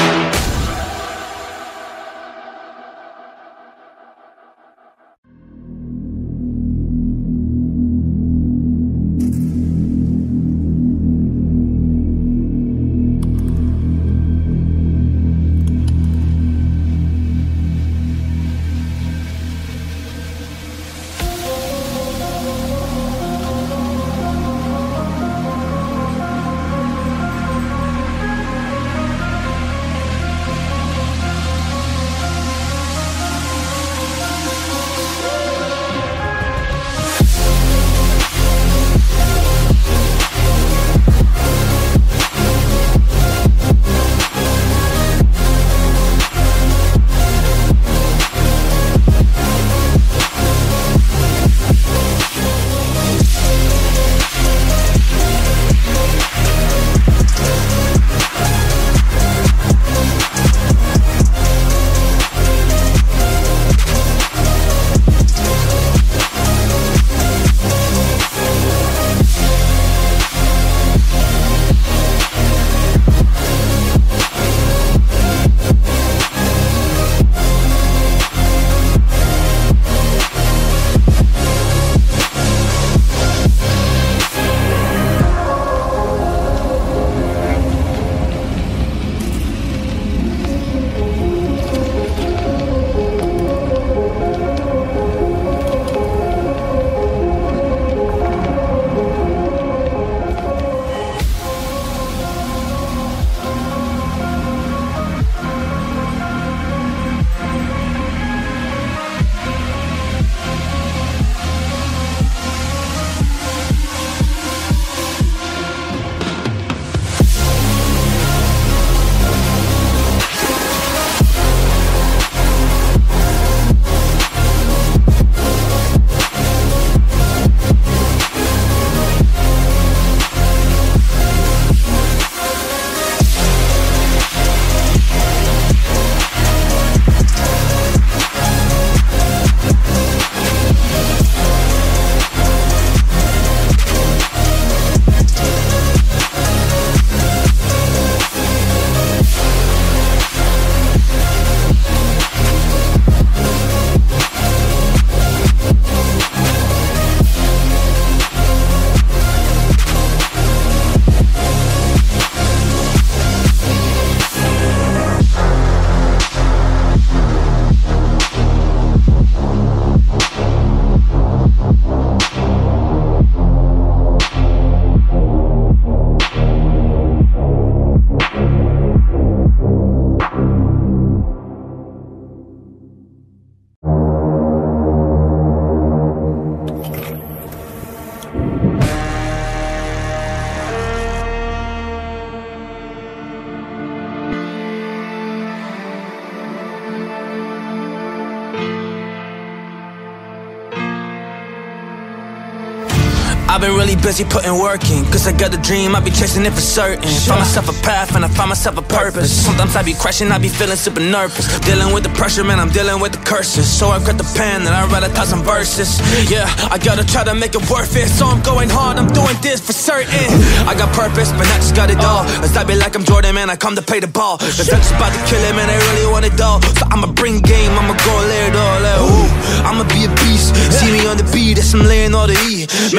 Speaker 3: I've been really busy putting work in, cause I got a dream, I be chasing it for certain. Find myself a path and I find myself a purpose. Sometimes I be crashing, I be feeling super nervous. Dealing with the pressure, man, I'm dealing with the curses. So I grab the pen and I write 1,000 verses. Yeah, I gotta try to make it worth it. So I'm going hard, I'm doing this for certain. I got purpose, but I just got it all. Cause I be like I'm Jordan, man, I come to play the ball. The Dutch about to kill it, man, they really want it all. So I'ma bring game, I'ma go lay it all out. Ooh, I'ma be a beast, see me on the beat, that's I'm laying all the E. Man, they wanna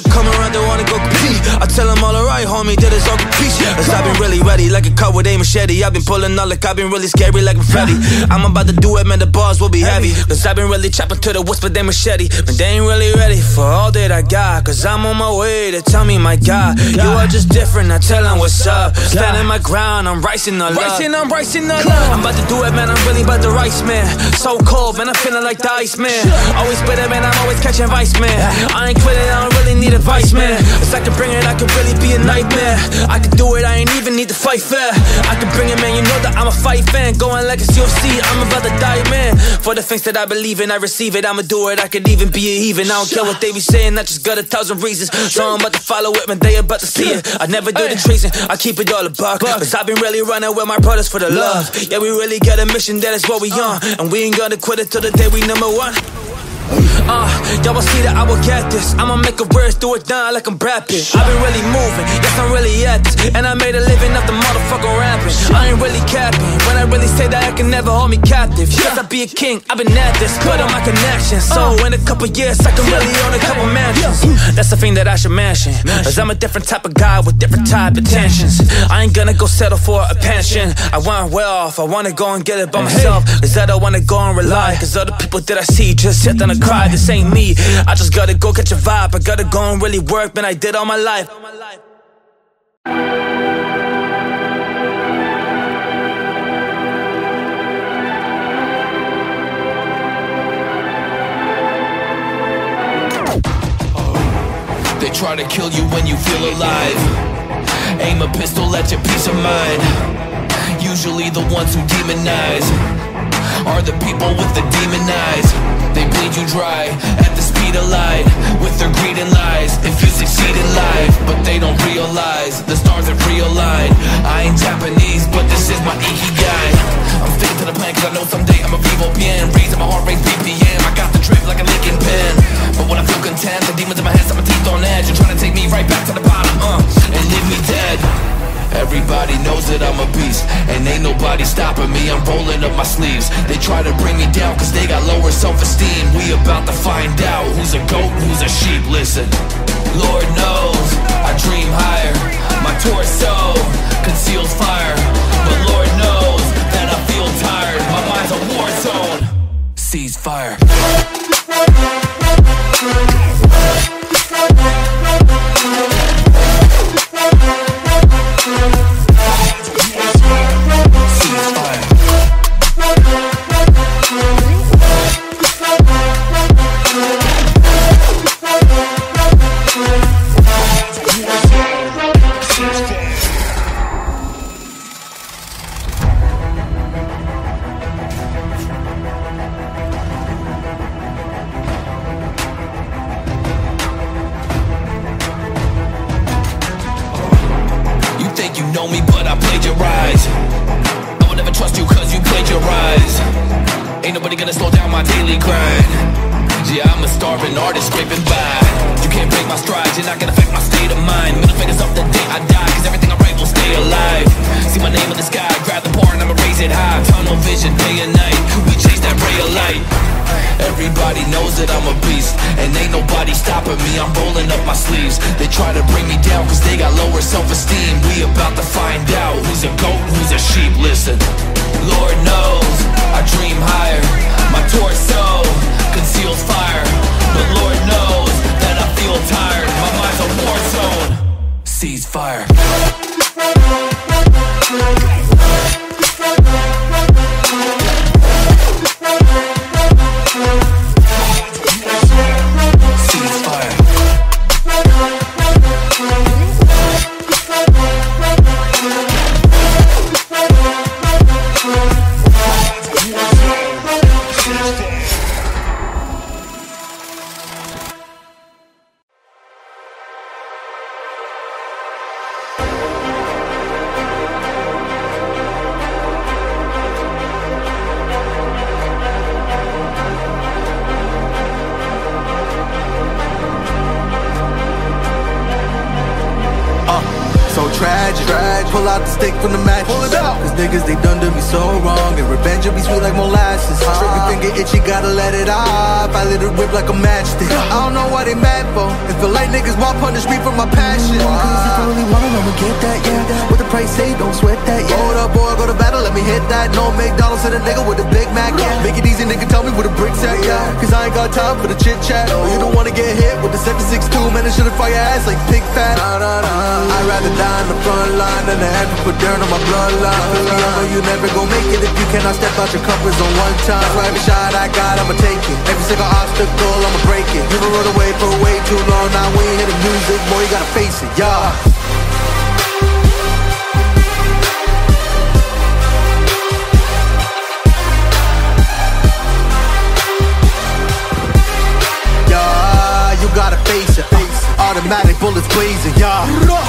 Speaker 3: come around, they wanna go compete. I tell them all alright, homie, that is all complete. Cause I've been really ready, like a car with a machete. I've been pulling out like I've been really scary, like Freddy. I'm about to do it, man, the bars will be heavy. Cause I've been really chopping to the whisper, they machete. But they ain't really ready for all that I got. Cause I'm on my way to tell me, my God, you are just different, I tell them what's up. Standing my ground, I'm rising the love. I'm about to do it, man, I'm really about to rise, man. So cold, man, I'm feeling like the ice, man. Always bitter, man, I'm always catching vice, man. I ain't quitting, I don't really need advice, man. If I can bring it, I can really be a nightmare. I can do it, I ain't even need to fight fair. I can bring it, man, you know that I'm a fight fan. Going like it's UFC, I'm about to die, man. For the things that I believe in, I receive it. I'ma do it, I could even be a heathen. I don't care what they be saying, I just got 1,000 reasons. So I'm about to follow it, man, they about to see it. I never do the treason, I keep it all a buck. Cause I've been really running with my brothers for the love. Yeah, we really got a mission, that is what we on. And we ain't gonna quit it till the day we #1. Y'all will see that I will get this. I'ma make a words, do it down like I'm Brad Pitt. I've been really moving, yes I'm really at this. And I made a living off the motherfucking rapping. I ain't really capping when I really say that I can never hold me captive. Yes, I be a king, I've been at this, put on my connection. So in a couple years I can really own a couple mansions. That's the thing that I should mention. Cause I'm a different type of guy with different type of tensions. I ain't gonna go settle for a pension. I want well off, I wanna go and get it by myself. Cause I don't wanna go and rely. Cause other people that I see just sit down and cry. This ain't me, I just gotta go catch a vibe. I gotta go and really work, man, I did all my life.
Speaker 10: They try to kill you when you feel alive. Aim a pistol at your peace of mind. Usually the ones who demonize are the people with the demon eyes. They bleed you dry at the speed of light with their greed and lies. If you succeed in life, but they don't realize the stars have realigned. I ain't Japanese, but this is my ikigai. I'm sticking to the plan cause I know someday I'm a vivo bien. Raising my heart rate BPM, I got the drip like a Lincoln pen. But when I feel content, the demons in my head set my teeth on edge. You're trying to take me right back to the bottom, and leave me dead. Everybody knows that I'm a beast, and ain't nobody stopping me, I'm rolling up my sleeves. They try to bring me down cause they got lower self-esteem. We about to find out who's a goat and who's a sheep. Listen, Lord knows I dream higher. My torso conceals fire, but Lord knows that I feel tired. My mind's a war zone. Ceasefire.
Speaker 11: niggas, they done to me so wrong. And revenge will be sweet like molasses. Trigger finger itchy, gotta let it off. I let it whip like a matchstick. I don't know what they mad for. It feel like niggas want punish me for my passion. Cause if I really want it, I'ma get that, yeah. What the price say, don't sweat that, yeah. Hold up, boy, go to battle, let me hit that. No McDonald's to the nigga with a Big Mac, yeah. Make it easy, nigga, tell me where the bricks at, yeah. Cause I ain't got time for the chit chat. Oh, you don't wanna get hit with the 7.62, man, it should've fire your ass like pig fat. I'd rather die in the front line than to ever put dirt on my bloodline. Feel me, I know you never gon' make it if you cannot step out your comfort zone one time. So every shot I got, I'ma take it. Every single obstacle, I'ma break it. You been run away for way too long. Now we ain't hear the music, boy, you gotta face it, yeah. Yeah, you gotta face it. Automatic bullets blazing, yeah.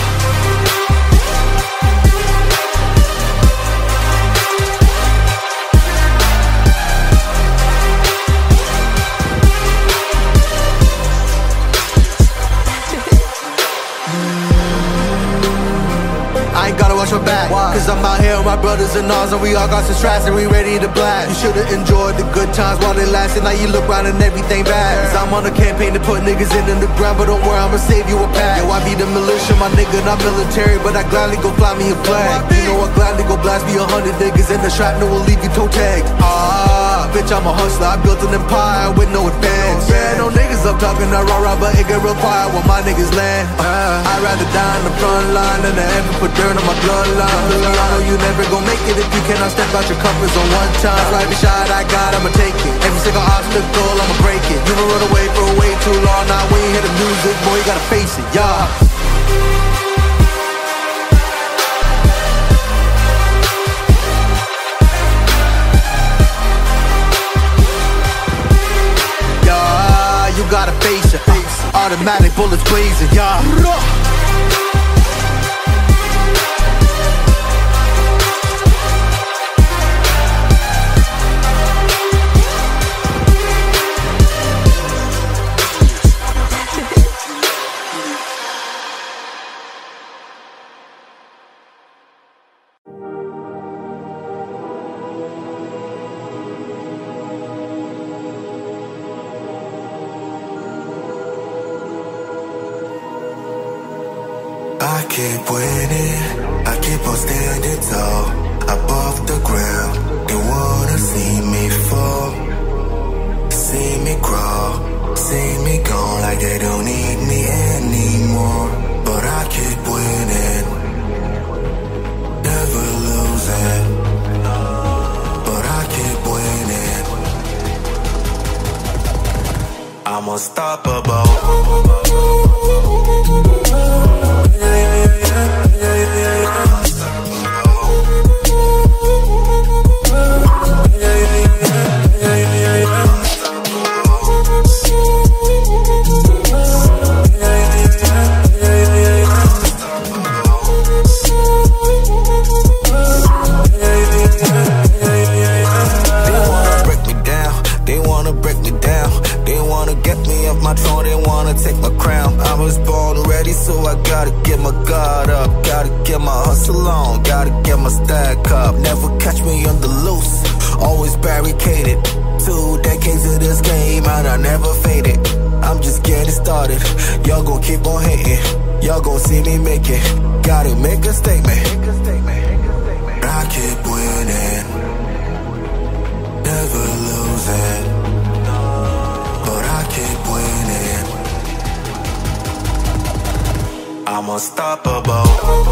Speaker 11: I ain't gotta watch my back. Cause I'm out here with my brothers and all, and we all got some straps and we ready to blast. You should've enjoyed the good times while they lasted. Now you look around and everything bad. Cause I'm on a campaign to put niggas in the ground, but don't worry, I'ma save you a pack. Yo, I be the militia, my nigga, not military, but I gladly go fly me a flag. You know I gladly go blast me 100 niggas, and the shrapnel will leave you toe tagged. Bitch, I'm a hustler, I built an empire with no advance. Yeah, no niggas up talking that raw, but it get real quiet when my niggas land. I'd rather die in the front line than to ever put dirt on my bloodline. Feel me, I know you never gon' make it if you cannot step out your comfort zone one time. So every shot I got, I'ma take it. Every single obstacle, I'ma break it. You been run away for way too long, now we ain't hear the music, boy, you gotta face it, yeah. You gotta face it. Automatic bullets blazing, yeah.
Speaker 12: I keep winning, I keep on standing tall, above the ground. They wanna see me fall, see me crawl, see me gone like they don't need me anymore. But I keep winning, never losing. But I keep winning, I'm unstoppable. My throne, they wanna take my crown. I was born ready, so I gotta get my guard up. Gotta get my hustle on, gotta get my stack up. Never catch me on the loose, always barricaded. 2 decades of this game and I never faded. I'm just getting started, y'all gon' keep on hating. Y'all gon' see me make it, gotta make a statement. I keep winning, never losing. I'm unstoppable.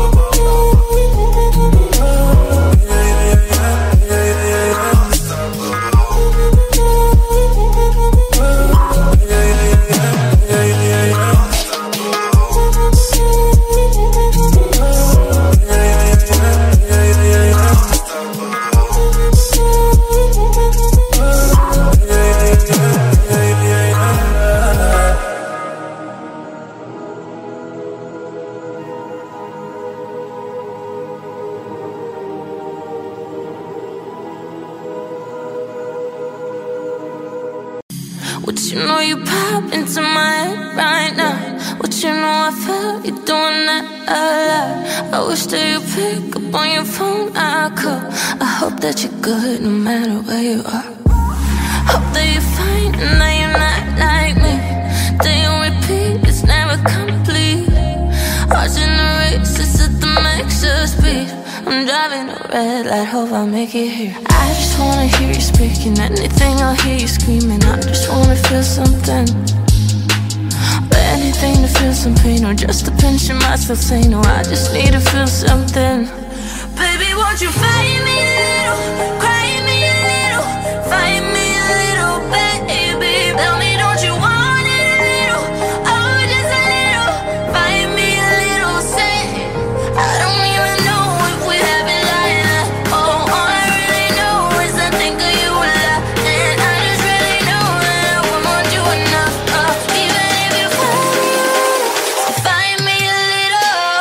Speaker 13: What you know you pop into my head right now. What you know I felt you doing that. I wish that you pick up on your phone, I call. I hope that you're good no matter where you are. Hope that you're fine and that you're not like me. That you repeat, it's never complete. Watching the races at the max of speed. I'm driving a red light, hope I make it here. I just wanna hear you speaking. Anything I'll hear you screaming. I just wanna feel something. Anything to feel some pain, or just to pinch myself saying, no, I just need to feel something. Baby, won't you fight me a little, cry me a little, fight me a little, baby. Tell me, don't you want it a little, oh, just a little, fight me a little, say, I don't even know if we have it like that. Oh, all I really know is I think of you a lot, and I just really know that I won't want you enough. Even if you find me a little.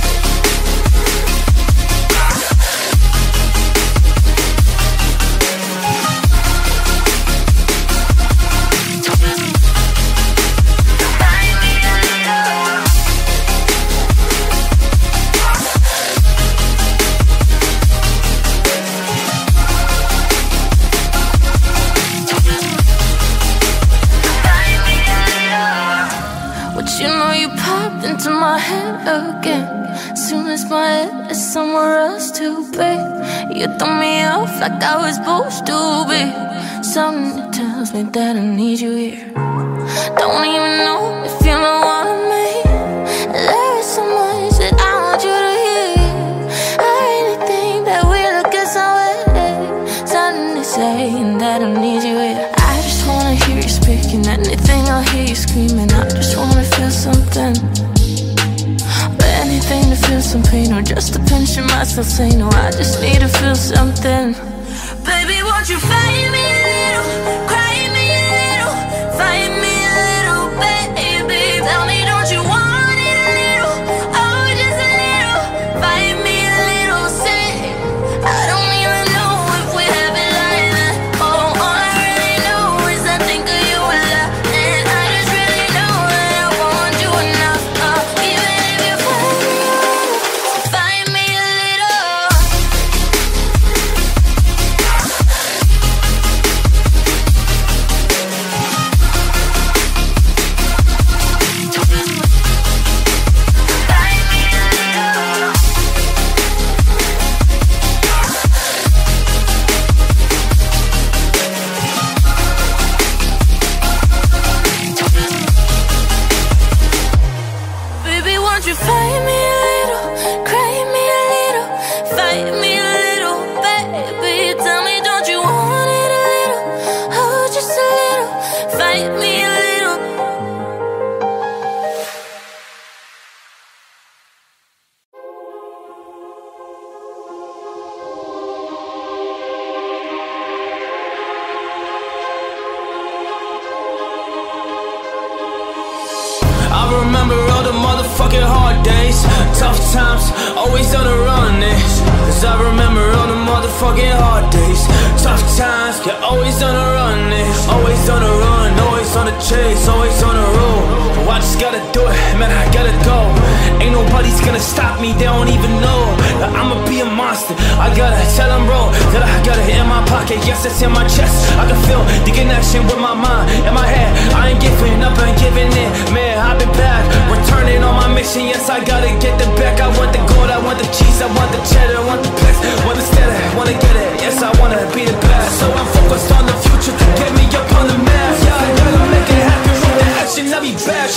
Speaker 13: But you know you popped into my head again. Soon as my head is somewhere else to be, you throw me off like I was supposed to be. Something that tells me that I need you here. Don't even know if you know what I mean. There is so much that I want you to hear. I really think that we look at somewhere. Something to say and that I need you here. I just wanna hear you speaking. Anything I'll hear you screaming. I just wanna feel something. Anything to feel some pain, or just to pinch myself saying, no, I just need to feel something. Baby, won't you fight me a little, cry me a little, fight me a little, baby. Tell me, don't you want it a little, oh, just a little, fight me a little, say, I don't even know if we have it like that. Oh, all I really know is I think of you a lot, and I just really know that I want you enough. Even if you find me a little. Baby, won't you fight me a little, cry me a little, fight me a little, baby. Tell me, don't you want it a little, oh, just a little, fight me a little.
Speaker 3: I remember all the motherfucking hard days, tough times, always on the run, Cause I remember all the motherfucking hard days, tough times, yeah, always on the run, always on the run, always on the chase, always on the road. Oh, I just gotta do it, man, I gotta go. Ain't nobody's gonna stop me, they don't even know that I'ma be a monster. I gotta tell them, bro, that I got it in my pocket, yes, it's in my chest. I can feel the connection with my mind and my head. I ain't giving up and giving in, man, I've been back, returning on my mission, yes, I gotta get the back. I want the gold, I want the cheese, I want the cheddar, I want the bliss, want the steady, wanna get it, yes, I wanna be the best. So I'm focused on the future to get me up on the map. Yeah, I gotta make it happen, with the action, I'll be back,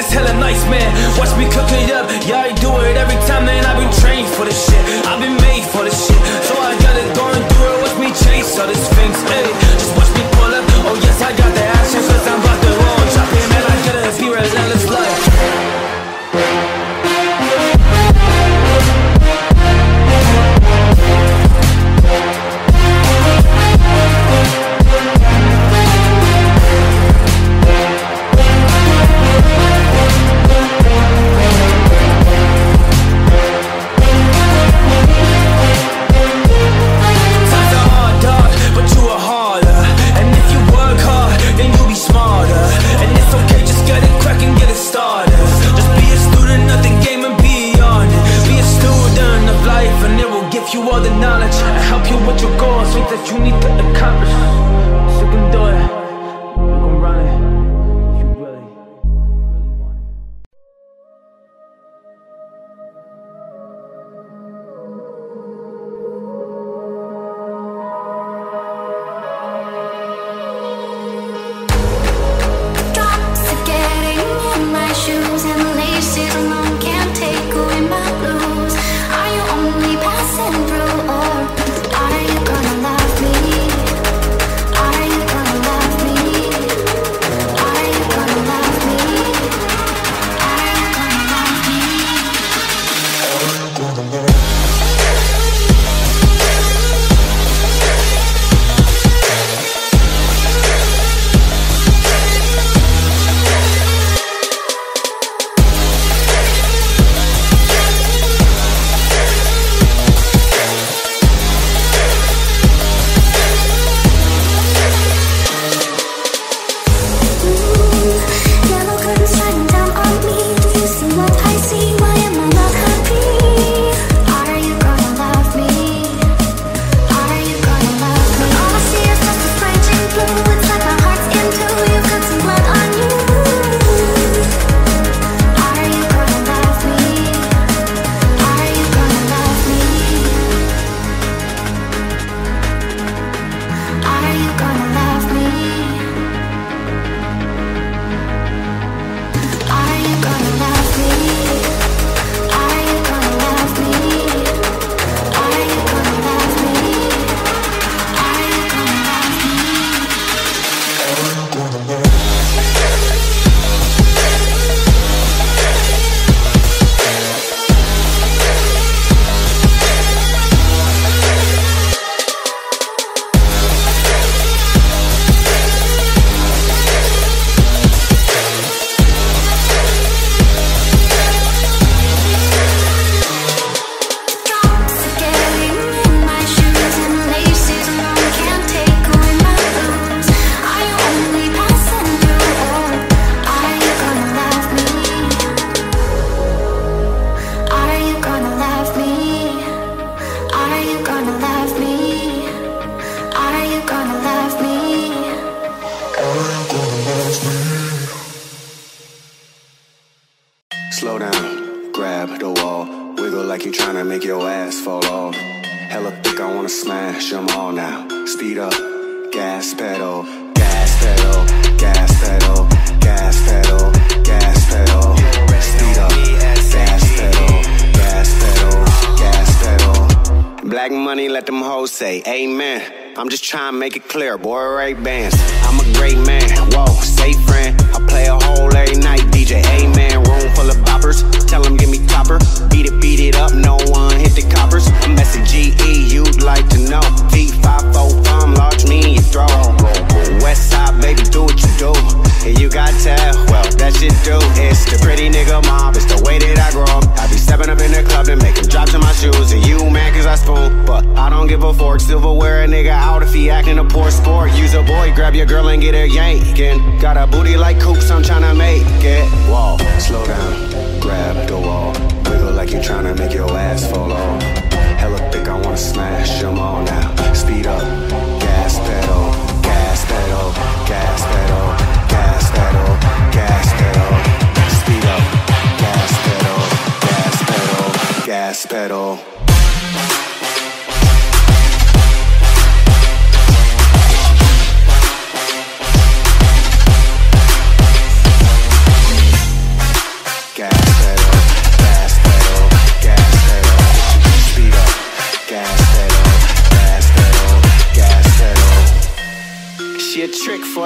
Speaker 3: it's hella nice, man. Watch me cook it up, yeah, I do it every time, man. I've been trained for this shit, I've been made for this shit. So I gotta go and do it, watch me chase all these things, ayy. Just watch me pull up, oh yes, I got the action, cause I'm about to roll and chop it, man. I gotta be relentless like. You all the knowledge and help you with your goals, things that you need to accomplish. So you can do it, you can run it, if you really want it.
Speaker 13: Drops are getting in my shoes and laces alone can't take away my blues. Are you only passing through, or are you gonna love me? Are you gonna love me? Are you gonna love me? Are you gonna love me? Are you gonna love me? Yellow curtains sliding down on me. Do you see what I see? Why am I not happy? Are you gonna love me? Are you gonna love me? All I see is just a raging blue. It's like my heart's in two. You've got some blood on you. Are you gonna love me? Are you gonna love me? Are you gonna love me? Are you gonna love me? Are you gonna love me? Are you gonna love me? Are you gonna love me? Are you gonna love me? Drops are getting in my shoes and laces alone can't take away my blues. Are you only passing through, or are you gonna love me? Are you gonna love me? Are you gonna love me? Are you gonna love me? Are you gonna love me?
Speaker 14: Slow down, grab the wall, wiggle like you tryna make your ass fall off. Hella thick, I wanna smash them all now. Speed up, gas pedal, gas pedal, gas pedal, gas pedal, gas pedal. Speed up, gas pedal, gas pedal, gas pedal. Black money, let them hoes say amen. I'm just trying to make it clear, boy, Ray-Bans. I'm a great man, whoa, say friend. I play a hole every night, DJ, amen. Room full of boppers, tell them give me copper. Beat it up, no one hit the coppers. I'm SCGE, you'd like to know. V54 farm, large me in your throat. West side, baby, do what you do. And you got tell, well, that shit do. It's the pretty nigga mob, it's the way that I grow up. I be stepping up in the club and making drops in my shoes. And you, man, cause I spoon, but I don't give a fork. Silverware a nigga out if he acting a poor sport. Use a boy, grab your girl and get her yankin'. Got a booty like coops, I'm tryna make it. Whoa, slow down, grab the wall, wiggle like you tryna make your ass fall off. Hella thick, I wanna smash them all now. Speed up, gas pedal, gas pedal, gas pedal, gas pedal, gas pedal. Speed up, gas pedal, gas pedal, gas pedal.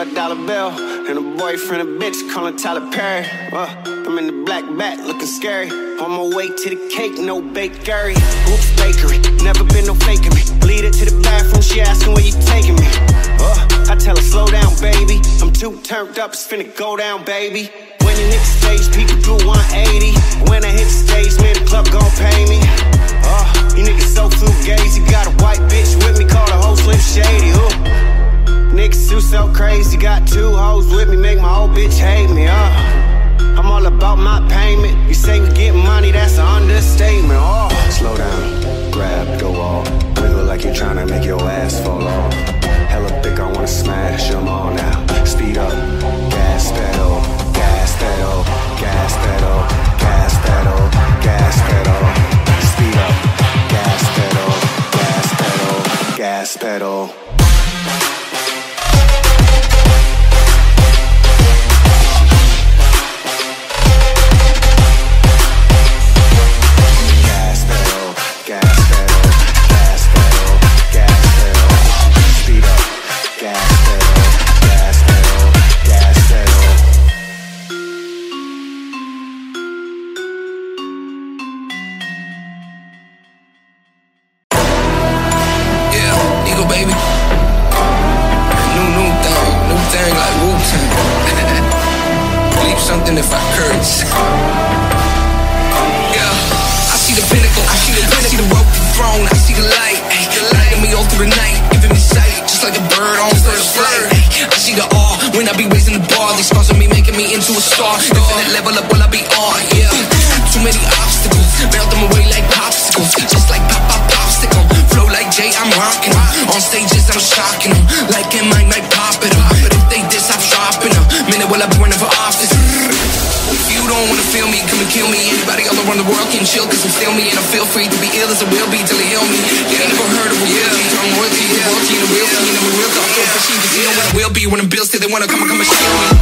Speaker 15: for $1 bill. And a boyfriend, a bitch, calling Tyler Perry. I'm in the black bat, looking scary. On my way to the cake, no bakery. Oops, bakery, never been no faking me. Lead her to the bathroom, she asking where you taking me. I tell her, slow down, baby. I'm too turned up, it's finna go down, baby. When you hit the stage, people do 180. When I hit the stage, man, the club gon' pay me. You niggas so fugazi. Got a white bitch with me, call the whole Slim Shady. Niggas too so crazy. Got 2 hoes with me, make my old bitch hate me. I'm all about my payment. You say we get money, that's an understatement.
Speaker 14: Slow down, grab the wall. Wiggle like you're trying to make your ass fall off. Hella thick, I wanna smash them all now. Speed up, gas pedal, gas pedal, gas pedal, gas pedal, gas pedal. Speed up, gas pedal, gas pedal, gas pedal.
Speaker 16: If I curse, yeah, I see the pinnacle, I see the rope, the throne, I see the light, lighting me all through the night, giving me sight, just like a bird on first flight. I see the awe when I be raising the bar. These scars on me making me into a star. Infinite level up, will I be on? Yeah, too many obstacles, melt them away like popsicles, just like popsicle. Flow like Jay, I'm rocking them. On stages, I'm shocking them. Like in my night, pop it up. But if they diss, I'm dropping them. Minute will I be running for office. If you don't wanna feel me, come and kill me. Anybody all around the world can chill, cause I'm still me. And I feel free to be ill as I will be till they heal me. You ain't never heard of a real G, I'm worthy, the world G, and a real G, and I'm a real dog. So pushing, cause you know what I will be when I'm built, still they wanna come and steal me.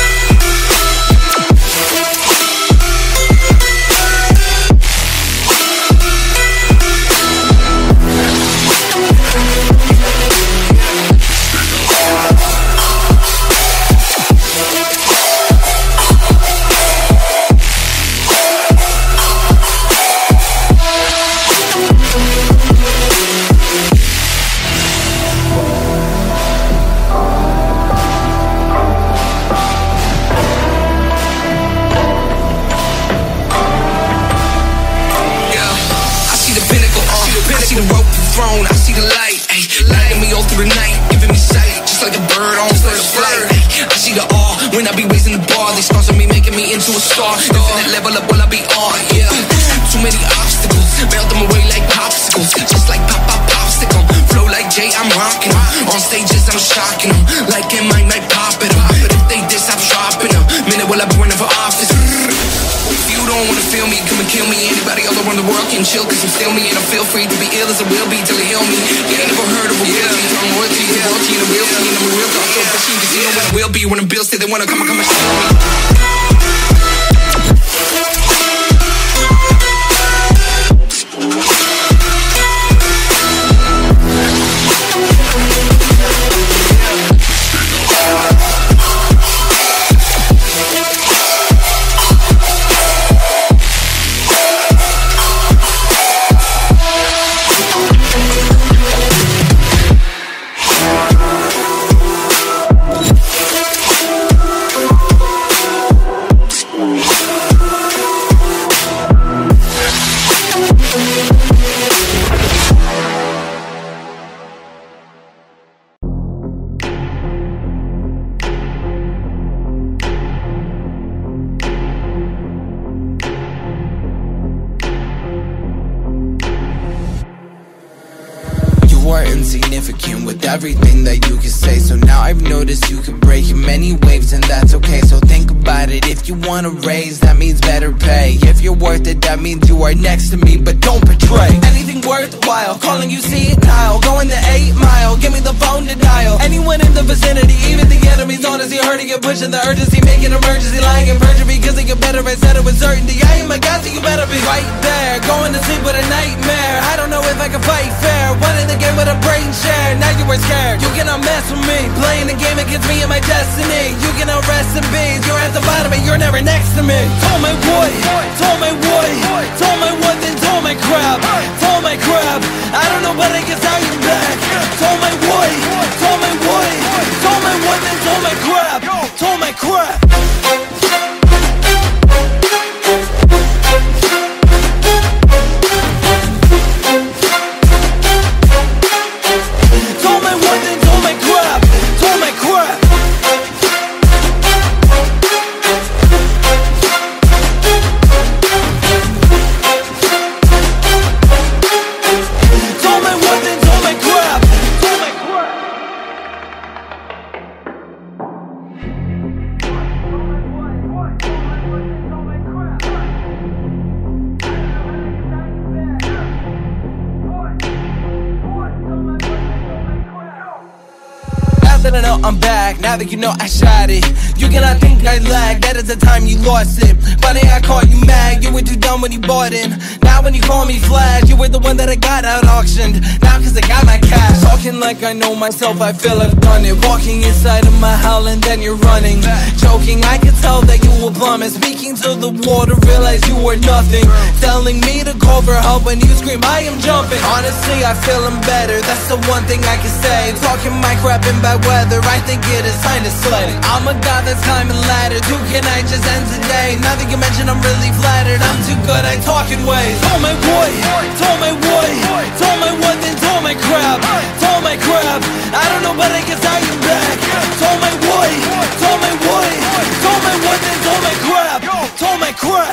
Speaker 16: I see the rope, the throne, I see the light, lighting me all through the night, giving me sight, just like a bird on first flight. I see the awe when I be raising the bar. These scars on me making me into a star. Infinite level up, will I be on? Yeah, too many obstacles, melt them away like popsicles, just like popsicle. Flow like Jay, I'm rocking them. On stages, I'm shocking them. Like in my night, pop it up. But if they diss, I'm dropping them. Minute will I be running for office. If you don't wanna feel me, come and kill me. Anybody all around the world can chill, cause I'm still me. And I feel free to be ill as I will be till they heal me. You ain't never heard of a real G, I'm worthy, the world G, and a real G, and I'm a real dog. So pushing, cause you know what I will be when I'm built, still they wanna come and steal me. Insignificant with everything that you can say. So now I've noticed you can break in many waves, and that's okay. So think about it. If you wanna raise, that means better pay. If you're worth it, that means you are next to me, but don't betray. Anything worthwhile, calling you senile, going the 8 mile, give me the phone to dial. Anyone in the vicinity, even the enemies, honestly hurting you, pushing the urgency, making emergency, lying in perjury, cause they get better and said it with certainty. I am a guy, so you better be right there. Going to sleep with a nightmare. I don't know if I can fight fair. One in the game with a brain
Speaker 1: and share, now you were scared. You cannot mess with me, playing the game against me and my destiny. You cannot rest in peace, you're at the bottom and you're never next to me. Told me what, told me what, told me what, then told me crap. Told me crap, I don't know but I guess how you back. Told me what, told me what, told me what, then told me crap. Told me crap. That I know I'm back, now that you know I shot it. You cannot think I lagged, that is the time you lost it. Funny I caught you mad, you were too dumb when you bought in. Now when you call me Flash, you were the one that I got out auctioned. Now cause I got my cash, talking like I know myself, I feel I've done it. Walking inside of my hell and then you're running. Joking, I can tell that you will plummet. Speaking to the water, realize you were nothing. Telling me to call for help when you scream, I am jumping. Honestly, I feel I'm better, that's the one thing I can say. Talking my crap in bad weather, I think it is time to slay. I'm a god that's climbing ladders, who can I just end today? Now that you mention I'm really flattered, I'm too good at talking ways. Told me what, told me what, told me what, then told me crap. Told me crap, I don't know but I guess how you back. Told me what, told me what, told me what, then told me crap. Told me crap.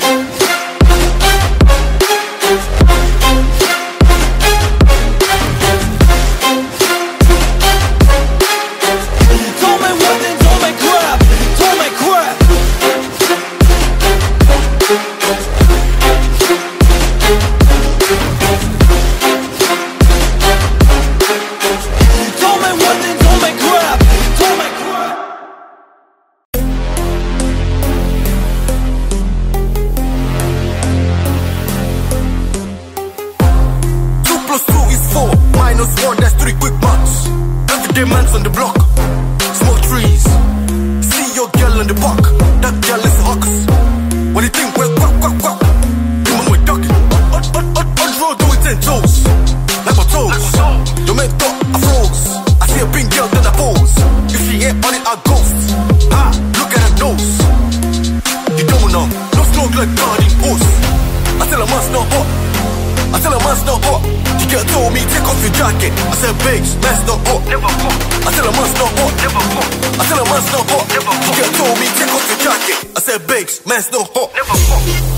Speaker 9: On the block, smoke trees. See your girl on the park, that girl is hawks. When you think we're quack, quack, quack, you know we're ducking. On road, do it 10 toes, like my toes. Don't make thought, I froze. I see a pink girl, then I pose. If she ain't on it, I ghost. Ah, look at her nose. You don't know, no smoke like guarding horse. I tell her man's not hot. I tell her man's not hot. The girl told me take off your jacket. I said babes, man's not hot. Never hot. I tell her man's not hot. Never hot. I tell her man's not hot. Never hot. The girl told me take off your jacket. I said babes, man's not hot. Never hot.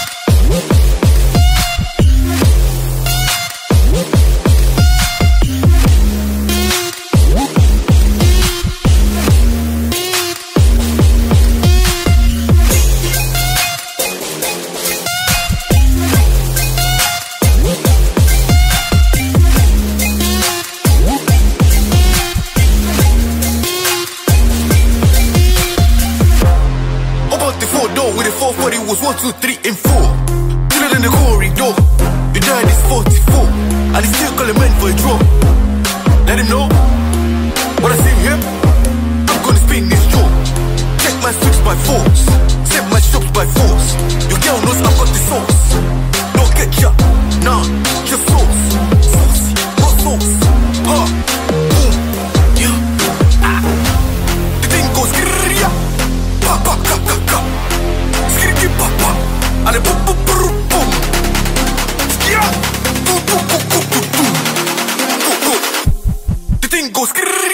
Speaker 9: With a 440 was 1, 2, 3, and 4. Killer in the corridor. Your dad is 44, and he's still calling men for a draw. Let him know what I see him. I'm gonna spin this jaw. Take my switch by force, save my shops by force. Your girl knows I got the sauce. No ketchup, nah, just sauce. Sauce, no sauce. Boom, yeah, ah. The thing goes grrrr, pa pa ka ka ka. Skirky pa pa, and a boom boom boom boom. Yeah, boom boom boom boom boom boom. Boom boom. The thing goes grrrr.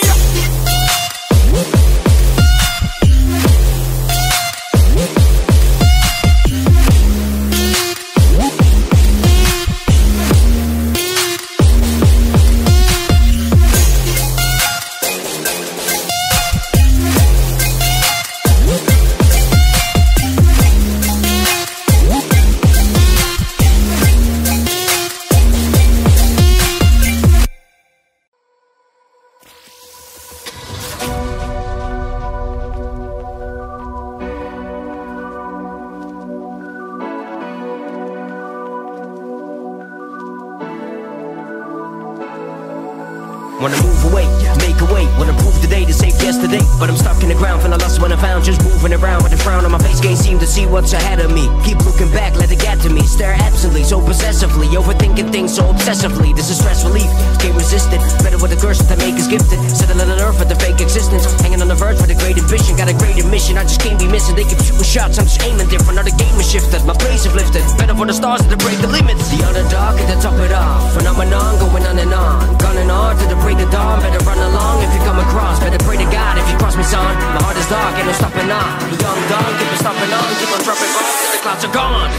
Speaker 17: Wanna move away, make a way. Wanna prove today to save yesterday. But I'm stuck in the ground, feeling lost when I found. Just moving around with a frown on my face. Can't seem to see what's ahead of me. Keep looking back, let it get to me. Stare absently, so possessively. Overthinking things so obsessively. This is stress relief, can't resist it. Better with the curse that make us gifted. Settle on earth with the fake existence. Hanging on the verge with a great ambition. Got a great mission, I just can't be missing. They keep shooting shots, I'm just aiming different. Now the game has shifted, my place have lifted. Better for the stars to break the limits. The underdog at the top it off. Phenomenon going on and on. Gunning hard to the break of dawn. Better run along if you come across. Better pray to God if you cross me, son. My heart is dark, ain't no stopping on. The young dog, keep on stopping on. Keep on dropping off till the clouds are gone.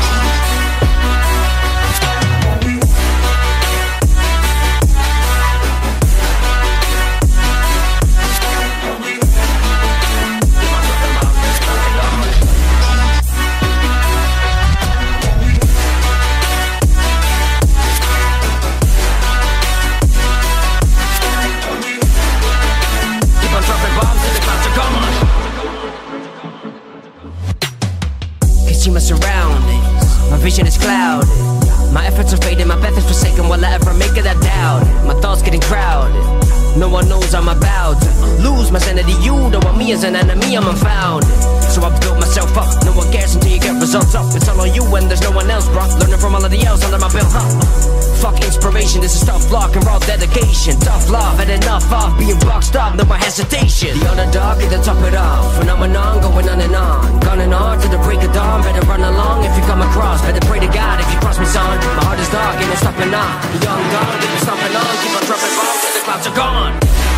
Speaker 17: See my surroundings, my vision is clouded. My efforts are fading, my path is forsaken. Will I ever make it? I doubt it. My thoughts getting crowded. No one knows I'm about to lose my sanity. You don't want me as an enemy, I'm unfounded. So I built myself up, no one cares until you get results up. It's all on you when there's no one else, bro. Learning from all of the else under my belt, Fuck inspiration, this is tough luck and raw dedication. Tough love, had enough of being boxed up, no more hesitation. The underdog, get the top it off. Phenomenon going on and on. Gunning hard to the break of dawn. Better run along if you come across. Better pray to God if you cross me, son. My heart is dark, ain't no stopping on. The young dog, keep on stomping on. Keep on dropping bombs till the clouds are gone.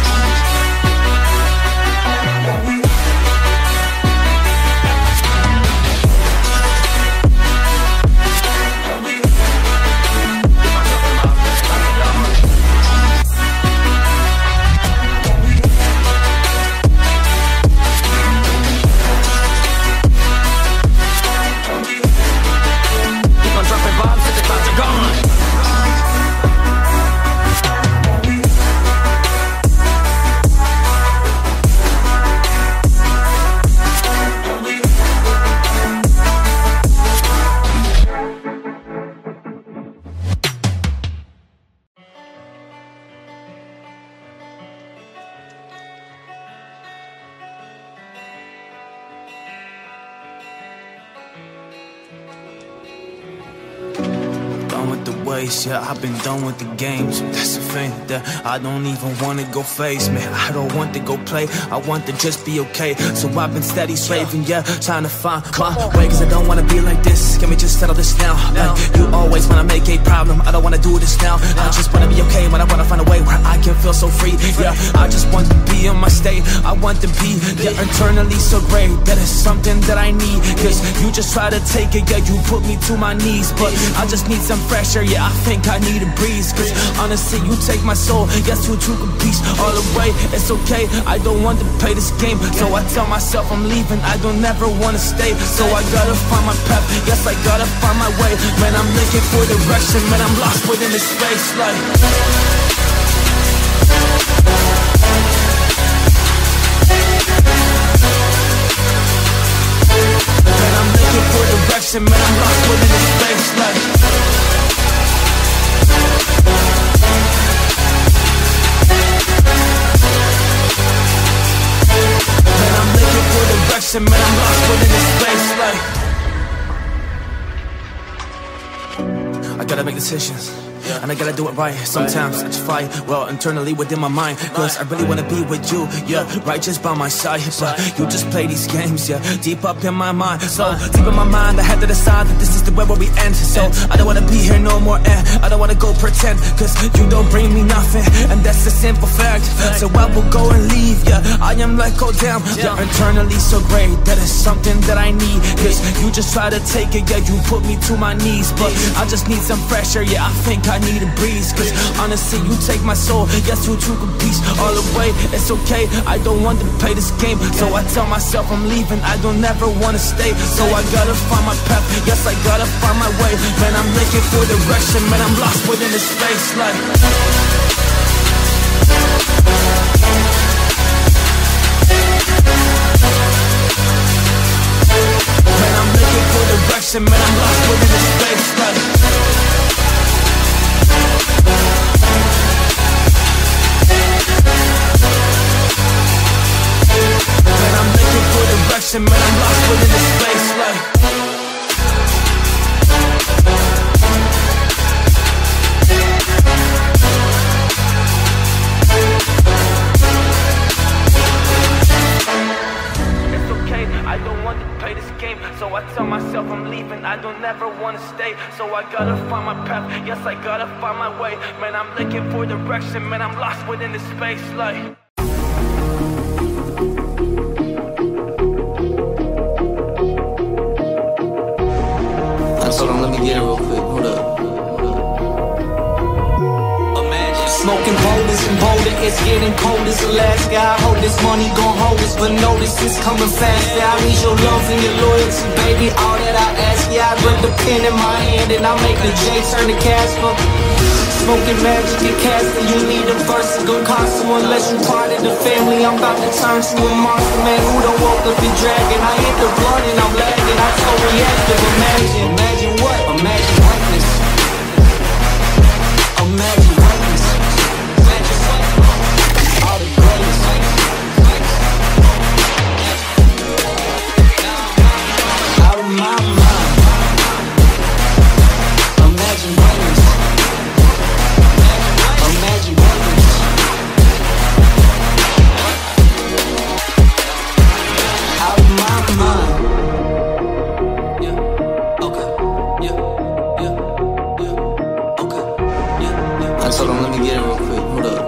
Speaker 3: Yeah, I've been done with the games. That's the thing that I don't even wanna go face, man. I don't want to go play, I want to just be okay. So I've been steady slaving, yeah, trying to find my way. Cause I don't wanna be like this, can we just settle this now? Like, you always wanna make a problem, I don't wanna do this now. I just wanna be okay, when I wanna find a way where I can feel so free. Yeah, I just want to be in my state, I want to be, yeah, internally so great. That is something that I need. Cause you just try to take it, yeah, you put me to my knees. But I just need some fresh air, yeah, I think I need a breeze. Cause honestly, you take my soul, yes, you took a piece all the way. It's okay, I don't want to play this game. So I tell myself I'm leaving, I don't ever wanna stay. So I gotta find my path, yes, I gotta find my way. Man, I'm looking for direction, man, I'm lost within this space, like man, I'm looking for direction, man, I'm lost within this space, like man, I'm lost within this space, like I gotta make decisions, and I gotta do it right. Sometimes I just fight, well, internally within my mind. Cause I really wanna be with you, yeah, right just by my side. But you just play these games, yeah, deep up in my mind. So deep in my mind, I had to decide that this is the way where we end. So I don't wanna be here no more, and I don't wanna go pretend. Cause you don't bring me nothing, and that's a simple fact. So I will go and leave, yeah, I am like, oh damn, yeah, internally so great. That is something that I need. Cause you just try to take it, yeah, you put me to my knees. But I just need some fresh air, yeah, I think I need a breeze. Cause honestly, you take my soul, yes, you took a piece all the way. It's okay, I don't want to play this game. So I tell myself I'm leaving, I don't ever wanna stay. So I gotta find my path, yes, I gotta find my way. Man, I'm looking for direction, man, I'm lost within this space, like man, I'm looking for direction, man, I'm lost within this space, like direction, man, I'm lost within this space, like
Speaker 10: I don't want to play this game, so I tell myself I'm leaving, I don't ever want to stay. So I gotta find my path, yes I gotta find my way. Man, I'm looking for direction, man, I'm lost within this space, like
Speaker 18: Hold on, let me get it real quick, hold up.
Speaker 19: Smoking boulders and boulder, it's getting cold as Alaska. I hope this money gon' hold us, but notice it's coming faster. I need your love and your loyalty, baby, all that I ask. Yeah, I grip the pen in my hand and I make the J turn to Casper. Smoking magic and casting, you need a verse, it's gon' cost you. Unless you part of the family, I'm about to turn to a monster. Man, who don't woke up and dragging? I hit the blunt and I'm lagging, I'm so reactive. Imagine what? Imagine greatness. Imagine greatness. All the greatest. Out of my mind. Imagine greatness. Imagine greatness. Out of my mind.
Speaker 18: Hold on, let me get it real quick, hold up.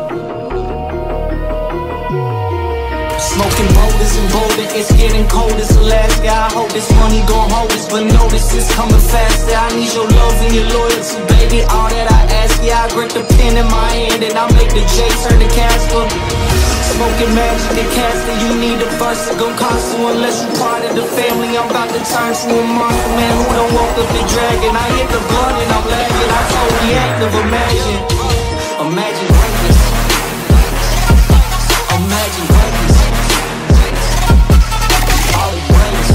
Speaker 19: Smoking boulders and boulder, it's getting cold as Alaska. I hope this money gon' hold us, but notice it's coming faster. I need your love and your loyalty, baby, all that I ask. Yeah, I grip the pen in my hand and I make the J turn to Casper. Smoking magic and casting, you need a verse, it's gon' cost you. Unless you part of the family, I'm about to turn to a monster. Man, who don't woke up and dragging? I hit the blunt and I'm lagging, I'm so reactive. Imagine greatness. Imagine greatness. All the greatest.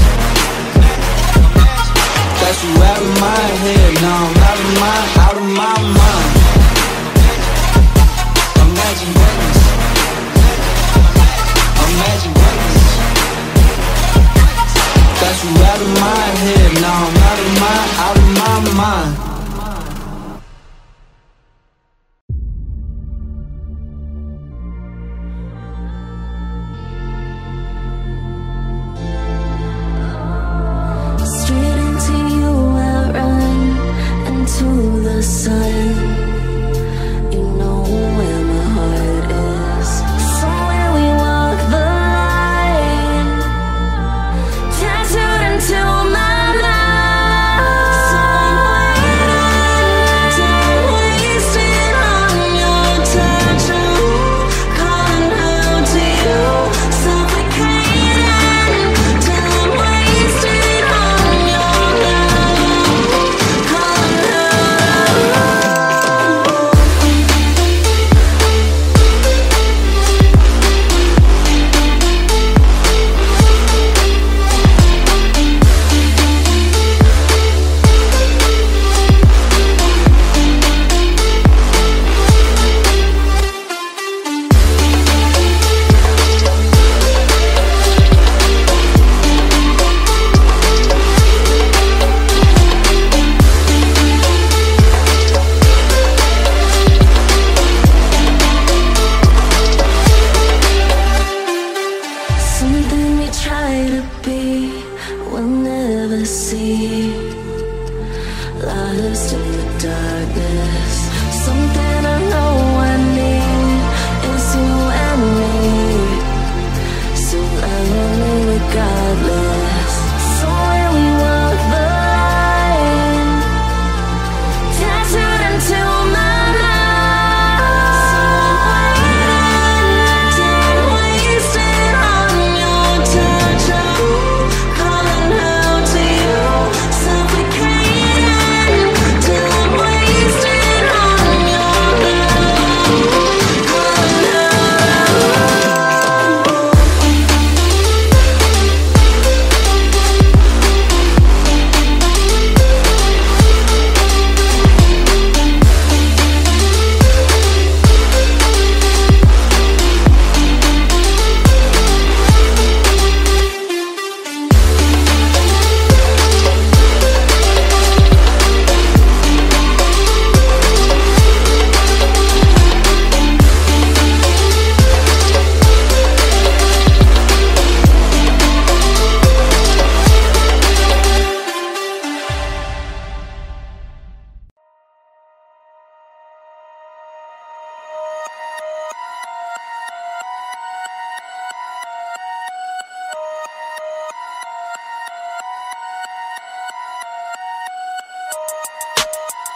Speaker 19: Got you out of my head, now I'm out of my mind. Imagine greatness. Imagine greatness. Got you out of my head, now I'm out of my mind.
Speaker 13: To the sun, you know where my heart is. Somewhere we walk the line, tattooed into my mind. So I'm wasted on your touch, calling out to you, suffocating. Till I'm wasted on your love, calling out. Something we try to be, we'll never see. Lost in the darkness. Something I know I need is you and me. So lonely regardless. Somewhere we walk the line, tattooed into my Till I'm wasted on your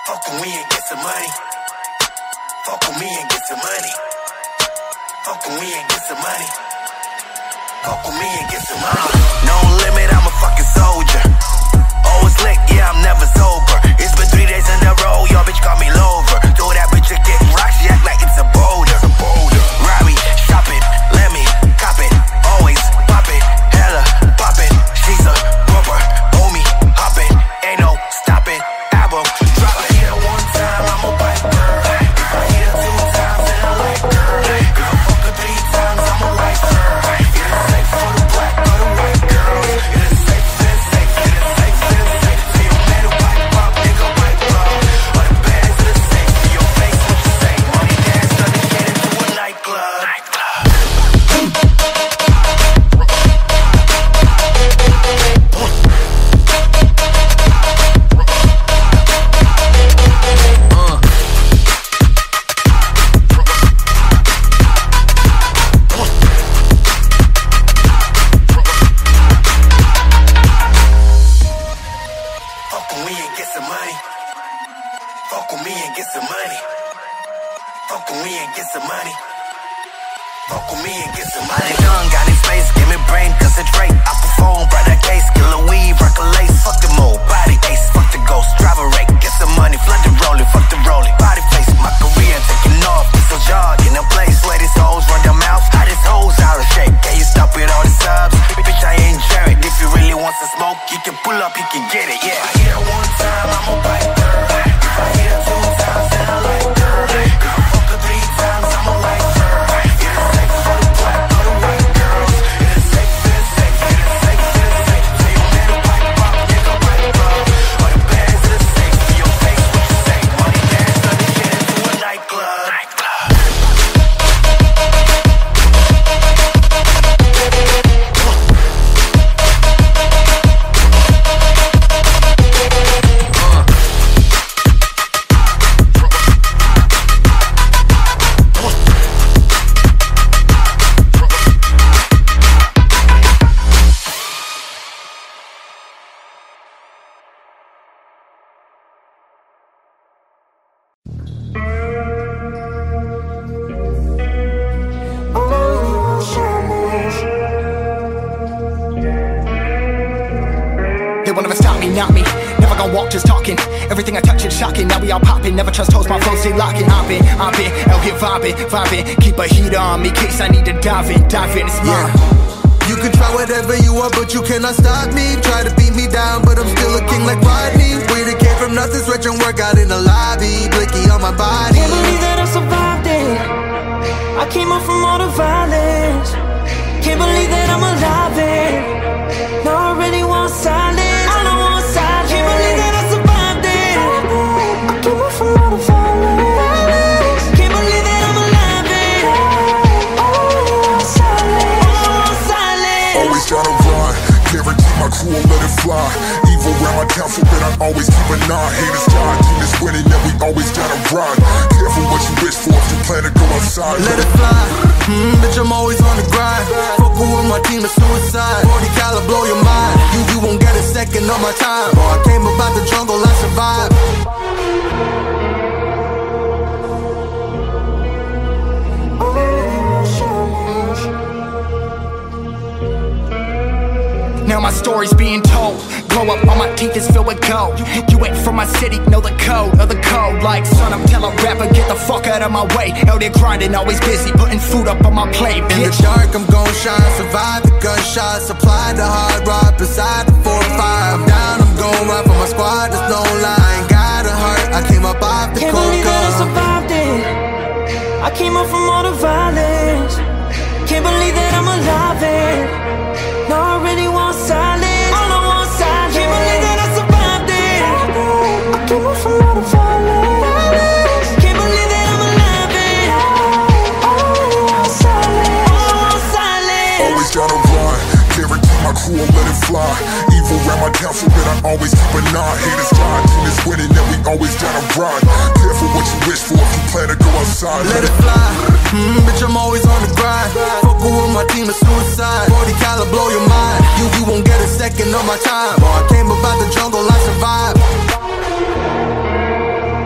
Speaker 12: Fuck with me and get some money. Fuck with me and get some money. Fuck with me and get some money. Fuck with me and get some money. No limit, I'm a fucking soldier. Always lit, yeah, I'm never sober. It's been 3 days in a row, your bitch call me Lover. Throw that bitch a kick rock, she act like it's a boulder. Robbie, shop it, let me cop it. Always pop it, hella pop it. She's a bumper, owe me, hop it. Ain't no stopping, album, drop it. If I hit her 1 time, I'm a bite girl. If I hit her 2 times, then I like her. If I fuck her 3 times, I'm a like her. It is safe for the black or the white girls. It is safe, it is safe, it is safe, it is safe. So you better pipe up, nigga, pipe up. All the bags in the safe, to your face, what you say? Money dance, turn this shit into a nightclub. Fuck with me and get some money. Fuck with me and get some money. Fuck with me and get some money. Fuck with me and get some money. I done got in space, give me brain, concentrate. I perform, write a case, kill a weave, rock a lace. Fuck the mode, body ace, fuck the ghost, drive a rake, get some money, flood the rolling, fuck the rolling. Body face, my career taking off, diesel jog in a place where these hoes run their mouth. How these hoes out of shape, can you stop with all the subs? Bitch, I ain't Jared, if you really want some smoke, you can pull up, you can get it, yeah. If I hit her 1 time, I'm a bite girl. If I hit her 2 times, then I like her. If I fuck her 3 times, I'm a like her. It is safe for the black or the white girls. It is safe, it is safe, it is safe, it is safe. So you better pipe up, nigga, pipe up. All the bags in the safe, to your face, what you say? Money dance, turn this shit into a nightclub.
Speaker 20: They won't ever stop me, not me. Never gonna walk, just talking. Everything I touch is shocking. Now we all popping. Never trust hoes, my flow stay locking. I've been out here vibing. Keep a heat on me, case I need to dive in. It's mine.
Speaker 11: You can try whatever you want, but you cannot stop me. Try to beat me down, but I'm still a king like Rodney. We done came from nothing, stretch and work out in the lobby. Blicky on my body.
Speaker 21: Can't believe that I survived it. I came up from all the violence. Can't believe that I'm alive it. Now I really want silence. I don't want silence. Can't believe that I survived it. I came up from all the violence. Can't believe that I'm alive it. I really want silence.
Speaker 22: Always gotta run, guarantee my crew won't let it fly. Evil around my town, so that I always keep an eye. Haters die, demons winning, and we always gotta run. Careful what you wish for if you plan to go outside.
Speaker 11: Let it fly, bitch, I'm always on the grind. Fuckin' with my team, it's suicide. 40 caliber, blow your mind. You won't get a second of my time. I came about the jungle, I survived.
Speaker 20: Now my story's being told. Glow up, all my teeth is filled with gold. You ain't from my city, know the code of the code. Like son, I'm telling rapper, get the fuck out of my way. Out there grinding, always busy, putting food up on my plate, bitch.
Speaker 11: In the dark, I'm gon' shine. Survive the gunshots. Supply the hard rock beside the 4-5. I'm down, I'm gon' ride for my squad. There's no lie, I ain't got a heart. I came up off the
Speaker 21: Can't believe that I survived it. I came up from all the violence. Can't believe that I'm alive it. Now I really want silence. All I want silence. Can't believe that I survived it. I came up from all the violence. Can't believe that I'm alive it. I really want silence. All I want silence.
Speaker 22: Always gotta run, guarantee my crew won't let it fly. Evil around my town, so that I always keep an eye. Haters die, demons winning, and we always gotta run. Careful what you wish for if you plan to go outside.
Speaker 11: Let it fly, bitch, I'm always on the grind. Fuckin' with my team, it's suicide. 40 caliber, blow your mind. You won't get a second of my time. I came about the jungle, I survived.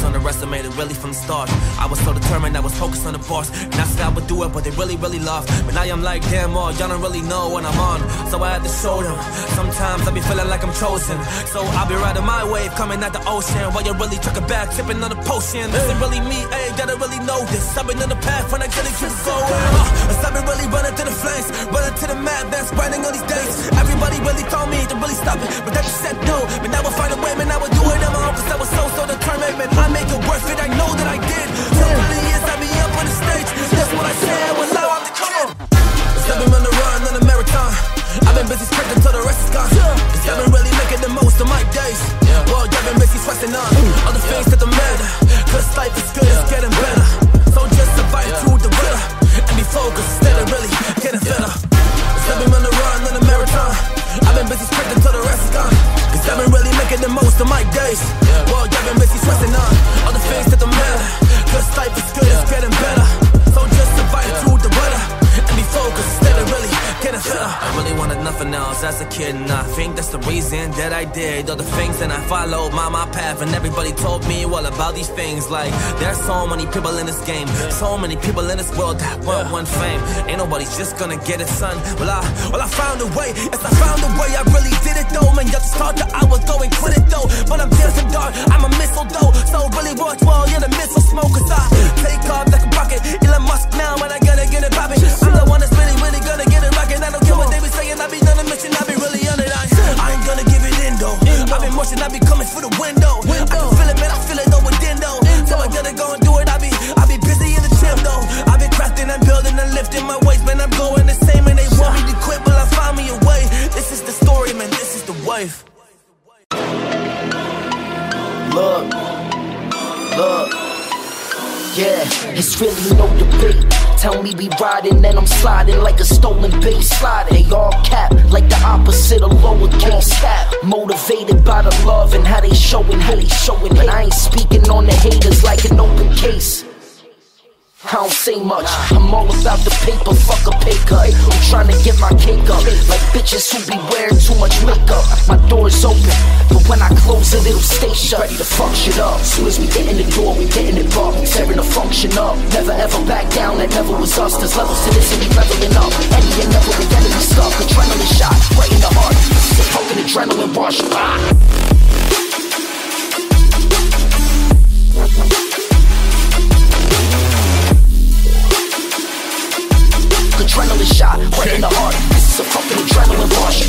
Speaker 3: underestimated really from the start. I was so determined, I was focused on the bars, and I said I would do it, but they really, really laughed. But now I'm like, damn, y'all don't really know what I'm on, so I had to show them. Sometimes I be feeling like I'm chosen, so I'll be riding my wave, coming out the ocean, while you really took it back, tipping on the potion. This ain't really me, ayy, that I really know this. I've been on the path when I get it, keep going. I've been really running to the flames, running to the mad, that's spreading all these days. Everybody really told me to really stop it, but they just said no. But now I find a way, man, I would do it on my own, cause I was so determined, man. I make it worth it, I know that I did. So many years I be up on the stage, that's what I said, well now I'm the kid. I've been on the run, on the marathon. I've been busy scraping till the rest is gone. I've been really making the most of my days. Well, I've been busy stressing on all the things that matter, cause life is good, it's getting better. So just survive through the weather and be focused instead of really getting better. I've been on the run, on the marathon. I've been busy scraping till the rest is gone. Cause I've been really making the most of my days. Well, I've been busy stressing on all the things that matter, cause life is good, it's getting better. So just survive through the weather and be focused instead of really getting better. I really wanted nothing else as a kid, and I think that's the reason that I did all the things, and I followed my path. And everybody told me all about these things, like there's so many people in this game, so many people in this world that want one fame. Ain't nobody's just gonna get it, son. Well I found a way, yes I found a way. I really did it though, man. Just thought that I would go and quit it though, but I'm dancing dark, I'm a missile though. So really watch while you're the missile smoke, cause I take off like a rocket. Elon Musk now, and I gotta get it poppin'. I'm the one that's really gonna get it rockin'. I don't care what they be saying, I be on a mission, I be really on it. I ain't gonna give it in though. I've been watching, I be coming through the window. I can feel it, man, I feel it though within though. So I gotta go and do it, I be busy in the gym though. I be crafting and building and lifting my weights, man, I'm going the same. And they want me to quit, but I found me a way. This is the story, man, this is the wave.
Speaker 5: Look, yeah, it's really no debate. Tell me we riding and I'm sliding like a stolen base. They all cap like the opposite of lowercase cap. Motivated by the love and how they showing. But I ain't speaking on the haters like an open case. I don't say much, I'm all about the paper, fuck a pay cut. I'm trying to get my cake up, like bitches who be wearing too much makeup. My door's open, but when I close it, it'll stay shut. Ready to fuck shit up, as soon as we get in the door, we getting it bumped. Tearing the function up, never ever back down, that never was us. There's levels to this and we leveling up. Any and never the enemy stuck, adrenaline shot, right in the heart. It's a fucking adrenaline rush, adrenaline shot, right in the heart. This is a fucking adrenaline rush.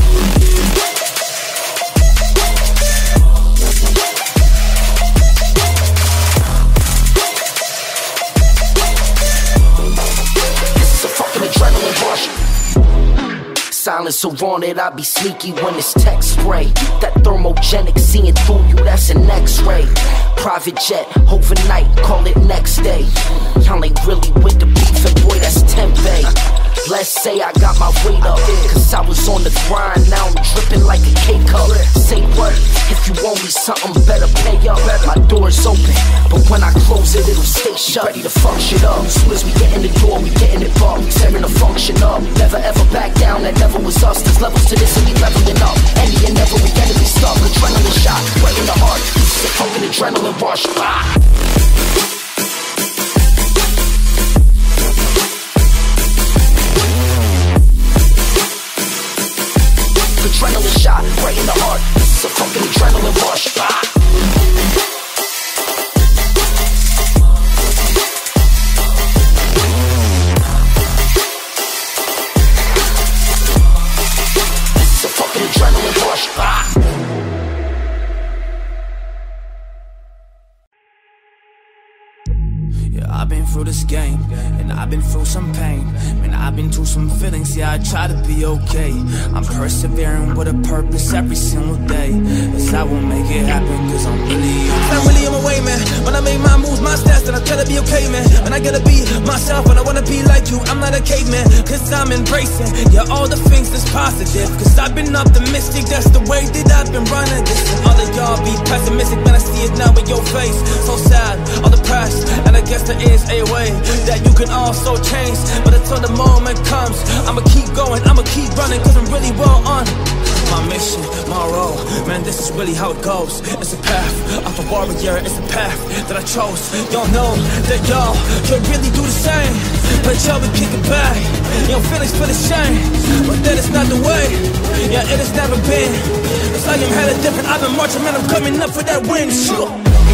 Speaker 5: This is a fucking adrenaline rush. Silencer on it, I be sneaky when it's tech spray. That thermogenic seeing through you, that's an x-ray. Private jet, overnight, call it next day. Y'all ain't really with the beef, and boy, that's tempeh. Let's say I got my weight up, cause I was on the grind, now I'm dripping like a K-cup. Say what? If you owe me something, better pay up. My door's open, but when I close it, it'll stay shut. Ready to fuck shit up, as soon as we get in the door, we getting it bumped. Tearing the function up, never ever back down, that never was us. There's levels to this and we leveling up. Any and never we enemy stuck, adrenaline shot, right in the heart. This is a fucking adrenaline rush. Adrenaline shot, right in the heart. This is a fucking adrenaline rush. This is a fucking adrenaline rush.
Speaker 3: I've been through this game, and I've been through some pain, and I've been through some feelings, yeah, I try to be okay. I'm persevering with a purpose every single day, as I will make it happen, cause I'm really on my way, man. When I make my moves, my stats, then I gotta be okay, man. When I gotta be myself, when I wanna be like you, I'm not a caveman, cause I'm embracing, yeah, all the things that's positive, cause I've been optimistic, that's the way that I've been running this. And all of y'all be pessimistic when I see it now in your face, so sad, all depressed, and I guess there is a way that you can also change, but until the moment comes, I'ma keep going, I'ma keep running, cause I'm really well on. my mission, my role. Man, this is really how it goes. It's a path of a warrior, it's a path that I chose. Y'all know that y'all can really do the same, but y'all be kicking back. Your feelings feel ashamed, but that is not the way. Yeah, it has never been. It's like I'm hella different. I've been marching, man, I'm coming up for that win. Sure.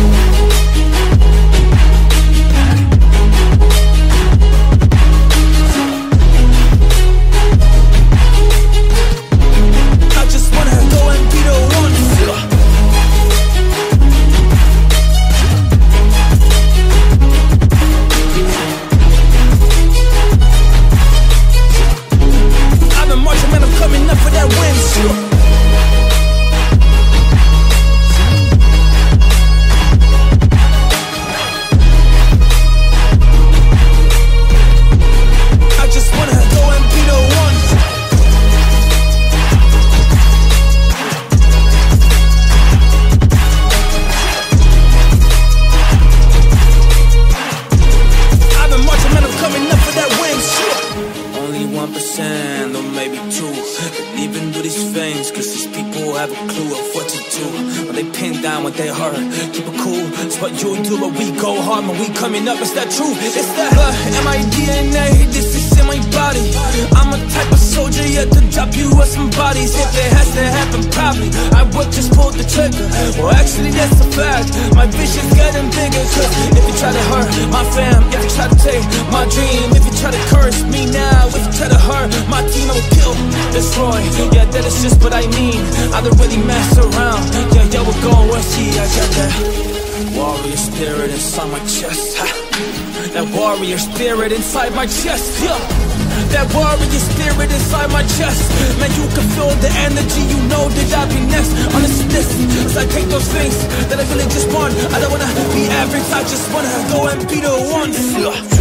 Speaker 3: Coming up, it's that truth, it's that in my DNA, this is in my body. I'm a type of soldier, yet to drop you with some bodies. If it has to happen, probably I would just pull the trigger. Well, actually, that's a fact. My vision's getting bigger. Cause if you try to hurt my fam, if you try to take my dream, if you try to curse me now, if you try to hurt my team, I will kill, destroy. Yeah, that is just what I mean. I don't really mess around. Yeah, yo, we're going where see, I got that warrior spirit inside my chest, ha. That warrior spirit inside my chest, yeah. That warrior spirit inside my chest. Man, you can feel the energy, you know that I'll be next. Honestly, this is I take those things that I really just want. I don't wanna be average, I just wanna go and be the one, yeah.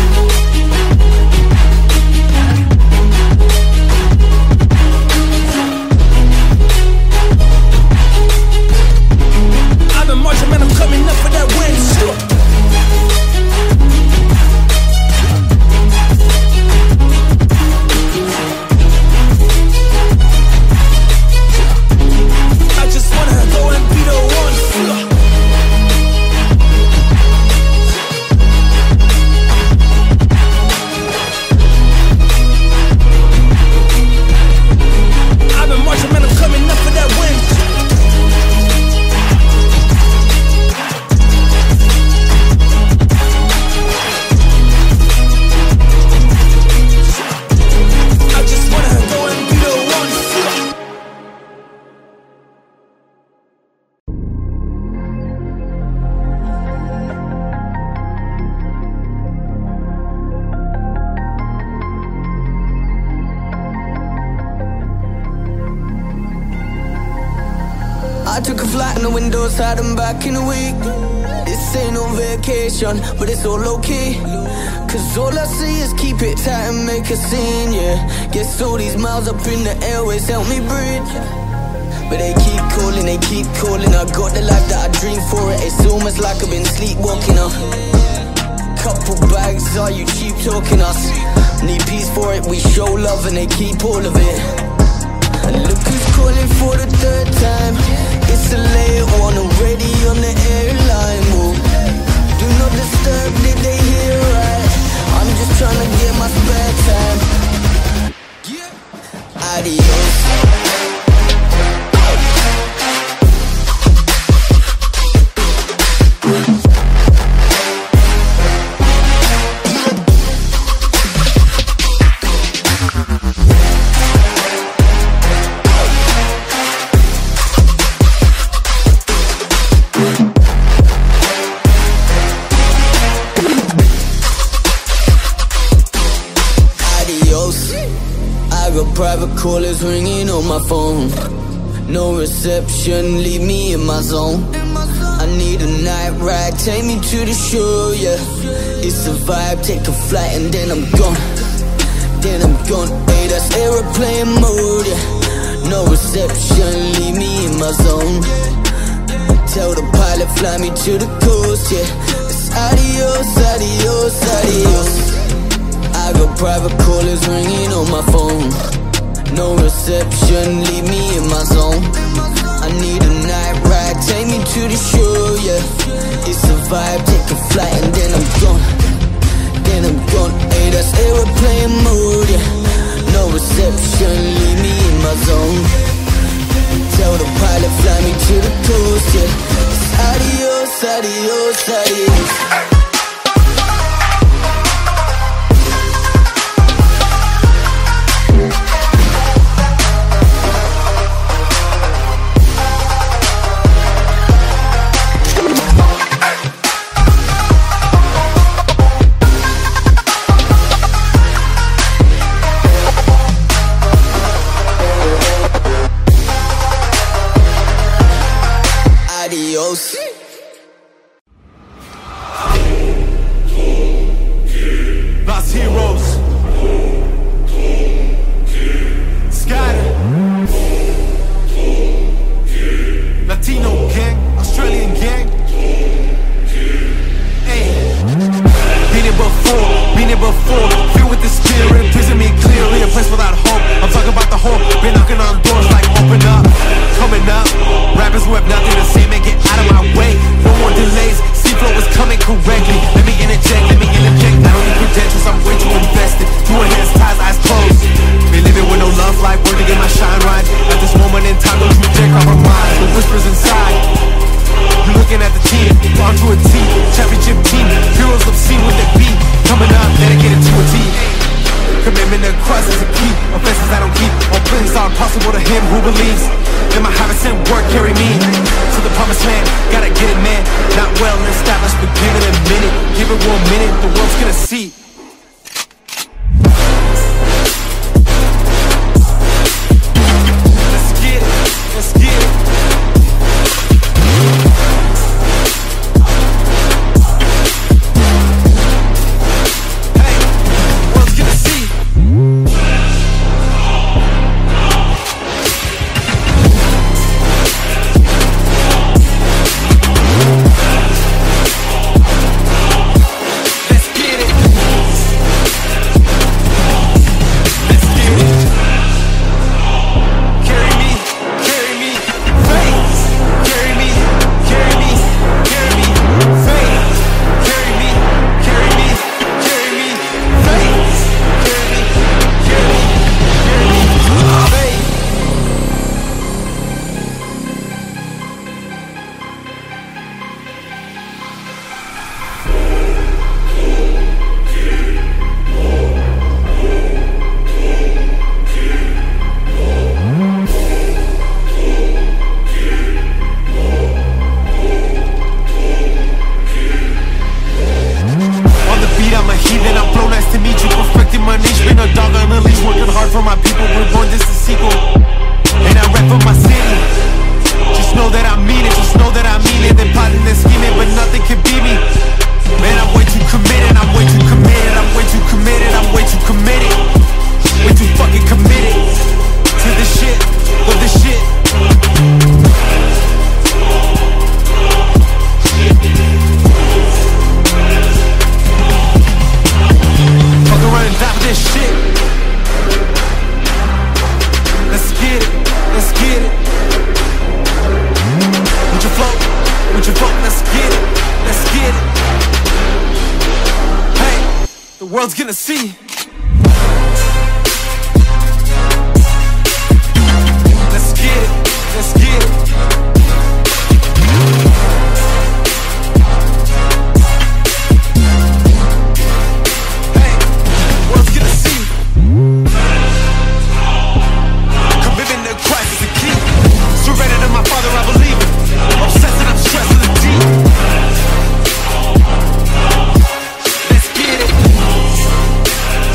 Speaker 3: Marching, man, I'm coming up for that win. I just wanna go and be the one. I've been marching, man, I'm coming up for that win.
Speaker 21: I took a flight and the windows had them back in a week. This ain't no vacation, but it's all low-key. Cause all I see is keep it tight and make a scene, yeah. Guess all these miles up in the airways help me breathe. But they keep calling, I got the life that I dreamed for it. It's almost like I've been sleepwalking up. Couple bags, are you cheap talking us? Need peace for it, we show love and they keep all of it. And look who's calling for the third time. It's a late one already on the airline. Whoa. Do not disturb, did they hear right? I'm just trying to get my spare time. Adios. Private callers ringing on my phone. No reception, leave me in my zone. I need a night ride, take me to the show, yeah. It's a vibe, take a flight and then I'm gone. Hey, that's airplane mode, yeah. No reception, leave me in my zone. Tell the pilot, fly me to the coast, yeah. It's adios, adios, adios. I got private callers ringing on my phone.
Speaker 4: No reception, leave me in my zone. I need a night ride, take me to the shore, yeah. It's a vibe, take a flight and then I'm gone. Then I'm gone, hey, that's airplane mode, yeah. No reception, leave me in my zone. Tell the pilot, fly me to the coast, yeah. It's adios, adios, adios. Adios.
Speaker 6: Lost heroes. Scatter. Latino gang, Australian gang. Hey. Been it before. Filled with the spirit, prison me clearly. A place without hope. I'm talking about the home. Been knocking on doors like open up. Coming up. Rappers who have nothing to say, man, get out of my way. No more delays. C-flow is coming correctly. Let me interject. I don't need credentials, I'm way too invested. Doing hands, ties, eyes closed. Been living with no love life, working to get my shine right. At this moment in time, don't you dare compromise. The whispers inside. You're looking at the team, on to a team, championship team, heroes obscene with the beat. Coming up, dedicated to a team. Commitment to Christ is a key. Offenses I don't keep. All things are possible to him who believes. Let my habits and work carry me to the promised land. Gotta get it, man. Not well established, but give it a minute. Give it 1 minute, the world's gonna see. Let's get it. Let's get it. World's gonna see. Let's get it. Let's get it. Hey, world's gonna see. Commitment to Christ is the key. Surrender to my Father, I believe it. Obsessed and I'm stressed to the deep. Let's get it.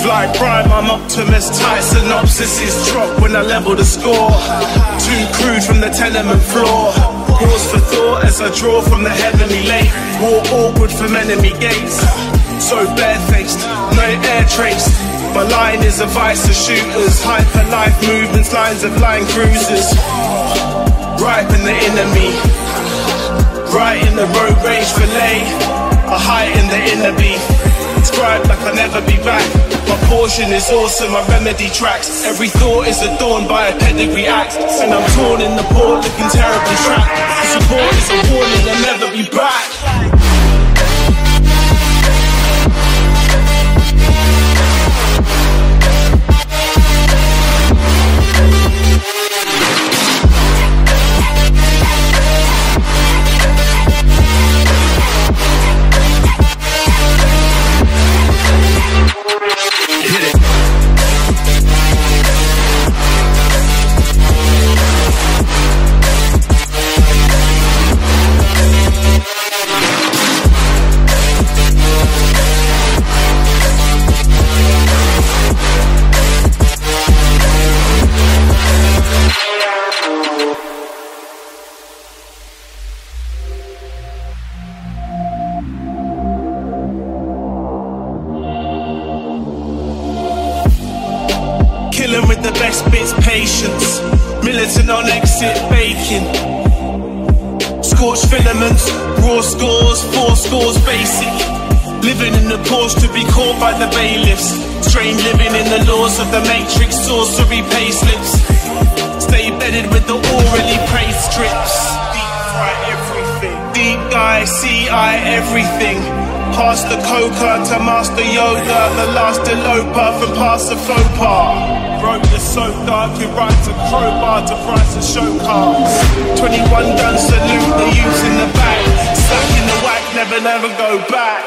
Speaker 7: like Brian, I'm Optimus. Tight synopsis drop when I level the score. Too crude from the tenement floor. Pause for thought as I draw from the heavenly lake. Walk awkward from enemy gates. So barefaced, no air trace. My line is a vice of shooters. Hyper life movements, lines of line cruisers. Ripe in the enemy. Right in the road rage fillet. A height in the inner beef. Scribed like I'll never be back. My portion is awesome, my remedy tracks. Every thought is adorned by a pedigree axe. And I'm torn in the port looking terribly trapped. The support is a warning, I'll never be back. Killing with the best bits, patience. Militant on exit, baking. Scorched filaments, raw scores, 4 scores basic. Living in the pause to be caught by the bailiffs. Strange living in the laws of the matrix, sorcery payslips. Stay bedded with the orally praised strips. Deep fry everything. Deep guy, CI everything. Past the coca to Master Yoda, the last eloper from past the faux pas. Road is so dark, you rides a crowbar to price of show cars. 21 done, salute the youths in the back. Stuck in the whack, never go back.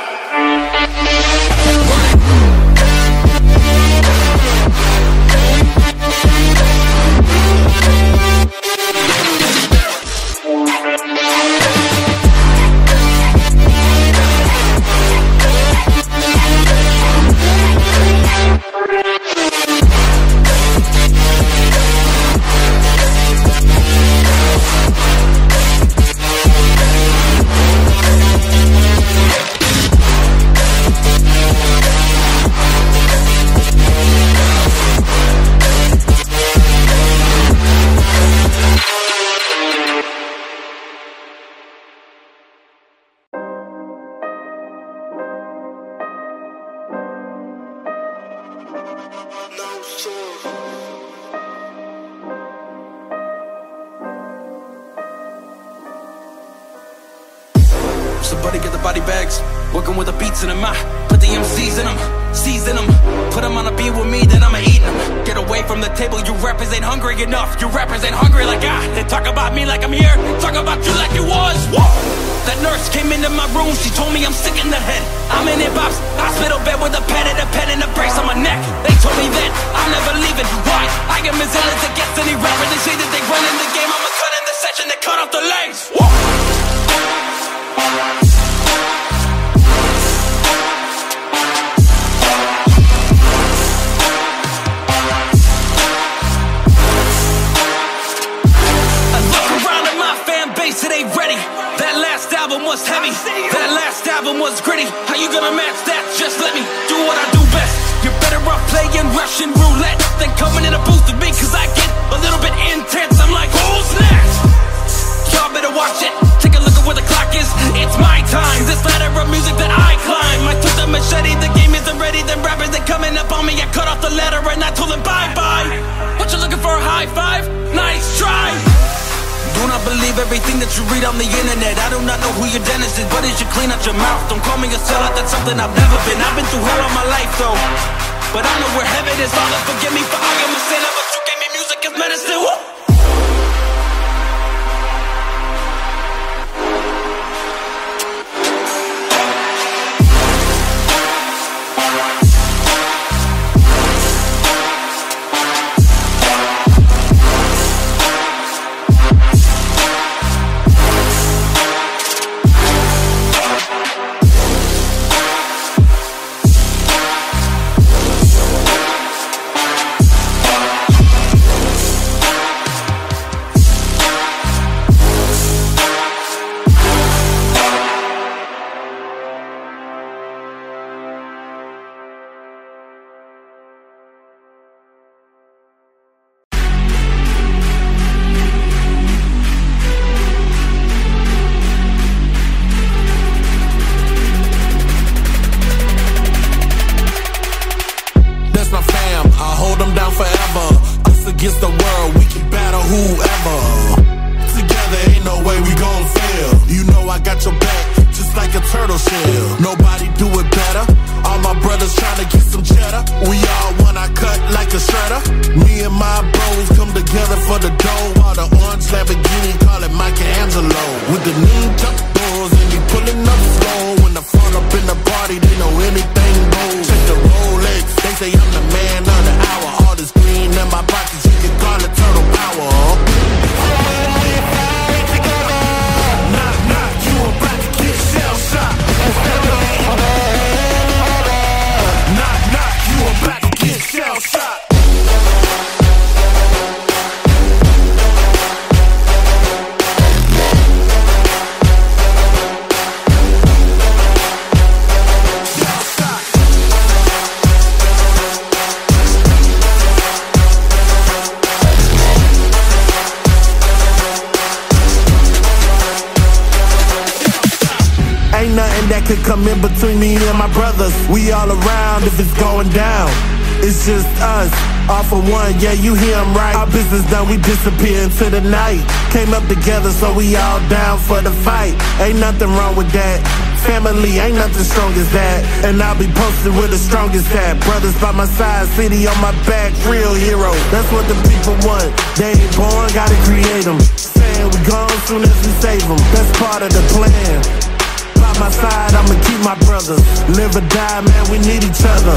Speaker 8: Somebody get the body bags, working with the beats in them. I put the MCs in them, season them. Put them on a beat with me, then I'ma eat them. Get away from the table, you rappers ain't hungry enough. You rappers ain't hungry like I. They talk about me like I'm here, talk about you like you was. Whoa. That nurse came into my room, she told me I'm sick in the head. I'm in hip-hop's hospital bed with a pen and a brace on my neck. They told me that I'm never leaving. Why? I am as ill as it gets any rapper. They say that they run in the game, I'ma cut in the session, they cut off the legs. Whoa. It ain't ready. That last album was heavy. That last album was gritty. How you gonna match that? Just let me do what I do best. You're better off playing Russian roulette than coming in a booth with me, cause I get a little bit intense. I'm like, who's next? Y'all better watch it. Take a look at where the clock is. It's my time. This ladder of music that I climb. I took the machete, the game isn't ready. Them rappers, they coming up on me. I cut off the ladder and I told them bye-bye. What you looking for, a high five? Nice try. Do not believe everything that you read on the internet. I do not know who your dentist is, but it should clean out your mouth. Don't call me a sellout, that's something I've never been. I've been through hell all my life though, but I know where heaven is. Father, forgive me for I am a sinner, but you gave me music as medicine. Woo!
Speaker 2: shredder. Me and my bros come together for the dough. While the orange Lamborghini call it Michelangelo. With the knee tucked doors and be pulling up slow. When I fall up in the party, they know anything goes. Check the Rolex, they say I'm the man of the hour. All this green in my pockets, you can call it turtle power. Knock, knock, you about to get shell shocked. Knock, knock, you about to get shell shocked. Ain't nothing that could come in between me and my brothers. We all around if it's going down. It's just us, all for one, yeah, you hear him right. Our business done, we disappear into the night. Came up together, so we all down for the fight. Ain't nothing wrong with that. Family, ain't nothing strong as that. And I'll be posted with the strongest at. Brothers by my side, city on my back, real hero. That's what the people want. They ain't born, gotta create them. Saying we gone soon as we save them. That's part of the plan. By my side, I'ma keep my brothers. Live or die, man, we need each other.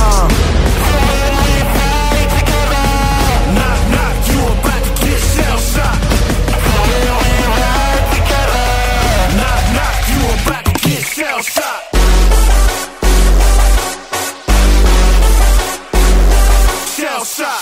Speaker 2: Knock, knock, you about to get shell shocked. Knock, knock, you about to get shell shocked. Shell shocked.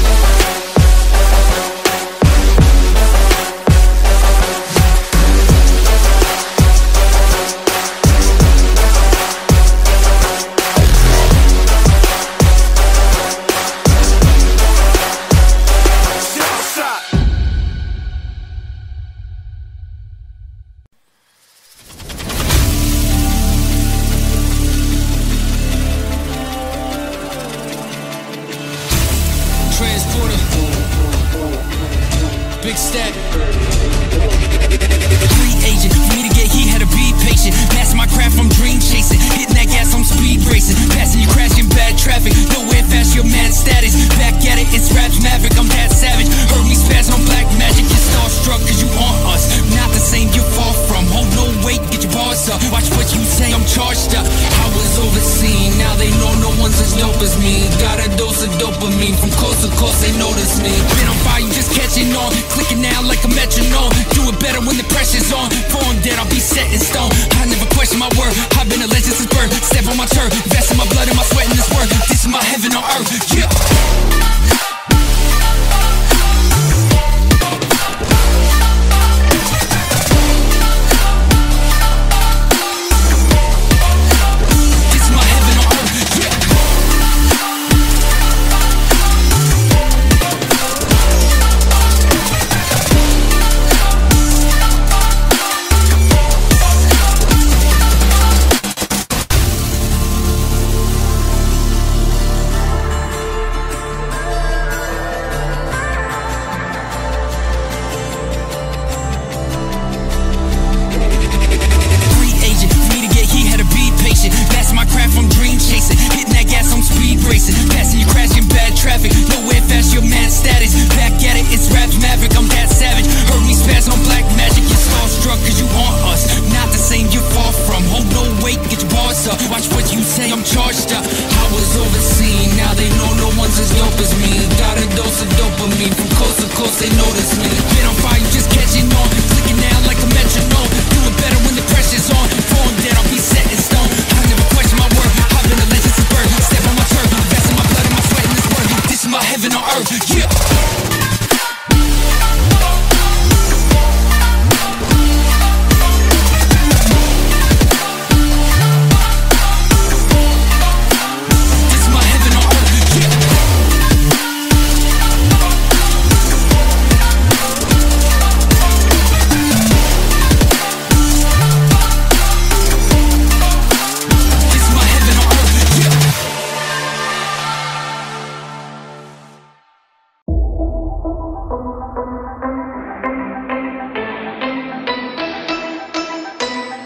Speaker 10: Big stack. Free agent, for me to get he had to be patient. Master my craft, I'm dream chasing. Hitting that gas, I'm speed racing. Passing you, crashing bad traffic. Nowhere fast, your mad status. Back at it, it's Raps Maverick, I'm that savage. Heard me spaz on black magic. Get starstruck cause you on us. Not the same you fall from. Hold no weight, get your bars up. Watch what you say, I'm charged up. I was overseen, now they know no one's as dope as me. Got a dose of dopamine, from coast to coast they notice me. Been on fire, you just catching on. Clicking now like a metronome. Do it better when the pressure's on. Before I'm dead, I'll be set in stone. I never question my word. I've been a legend since birth. Step on my turf, invest in my blood and my sweat in this work. This is my heaven on earth. Yeah.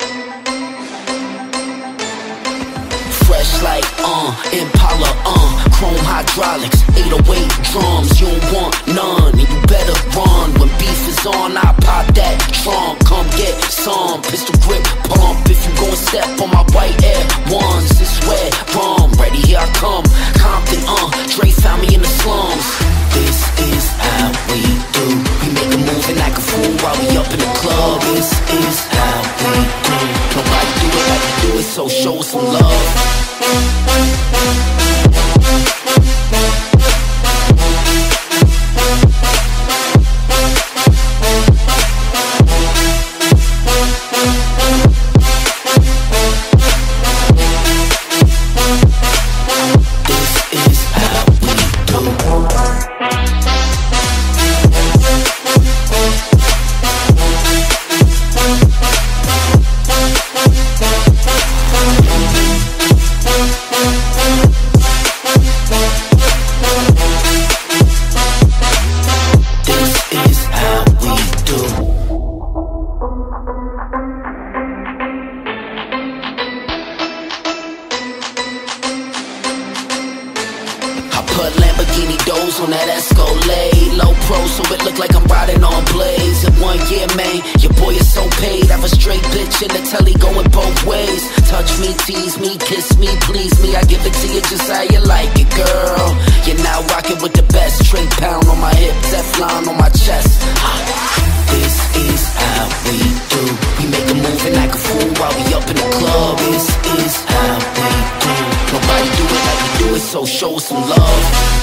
Speaker 5: Impala, chrome hydraulics, 808 drums. You don't want none, and you better run. When beef is on, I pop that trunk. Come get some pistol grip pump. If you gon' step on my white Air Ones, it's wet rum. Ready, here I come. Compton, Dre found me in the slums. This is how we do. We make a move and act a fool while we up in the club. This is how we do. Nobody do it like we do it, so show us some love. On that Escalade, low pro, so it look like I'm riding on blades. In 1 year, man, your boy is so paid. Have a straight bitch in the telly going both ways. Touch me, tease me, kiss me, please me. I give it to you just how you like it, girl. You're now rocking with the best. Straight pound on my hip, Teflon on my chest. This is how we do. We make a move and act a fool while we up in the club. This is how we do. Nobody do it like we do it, so show us some love.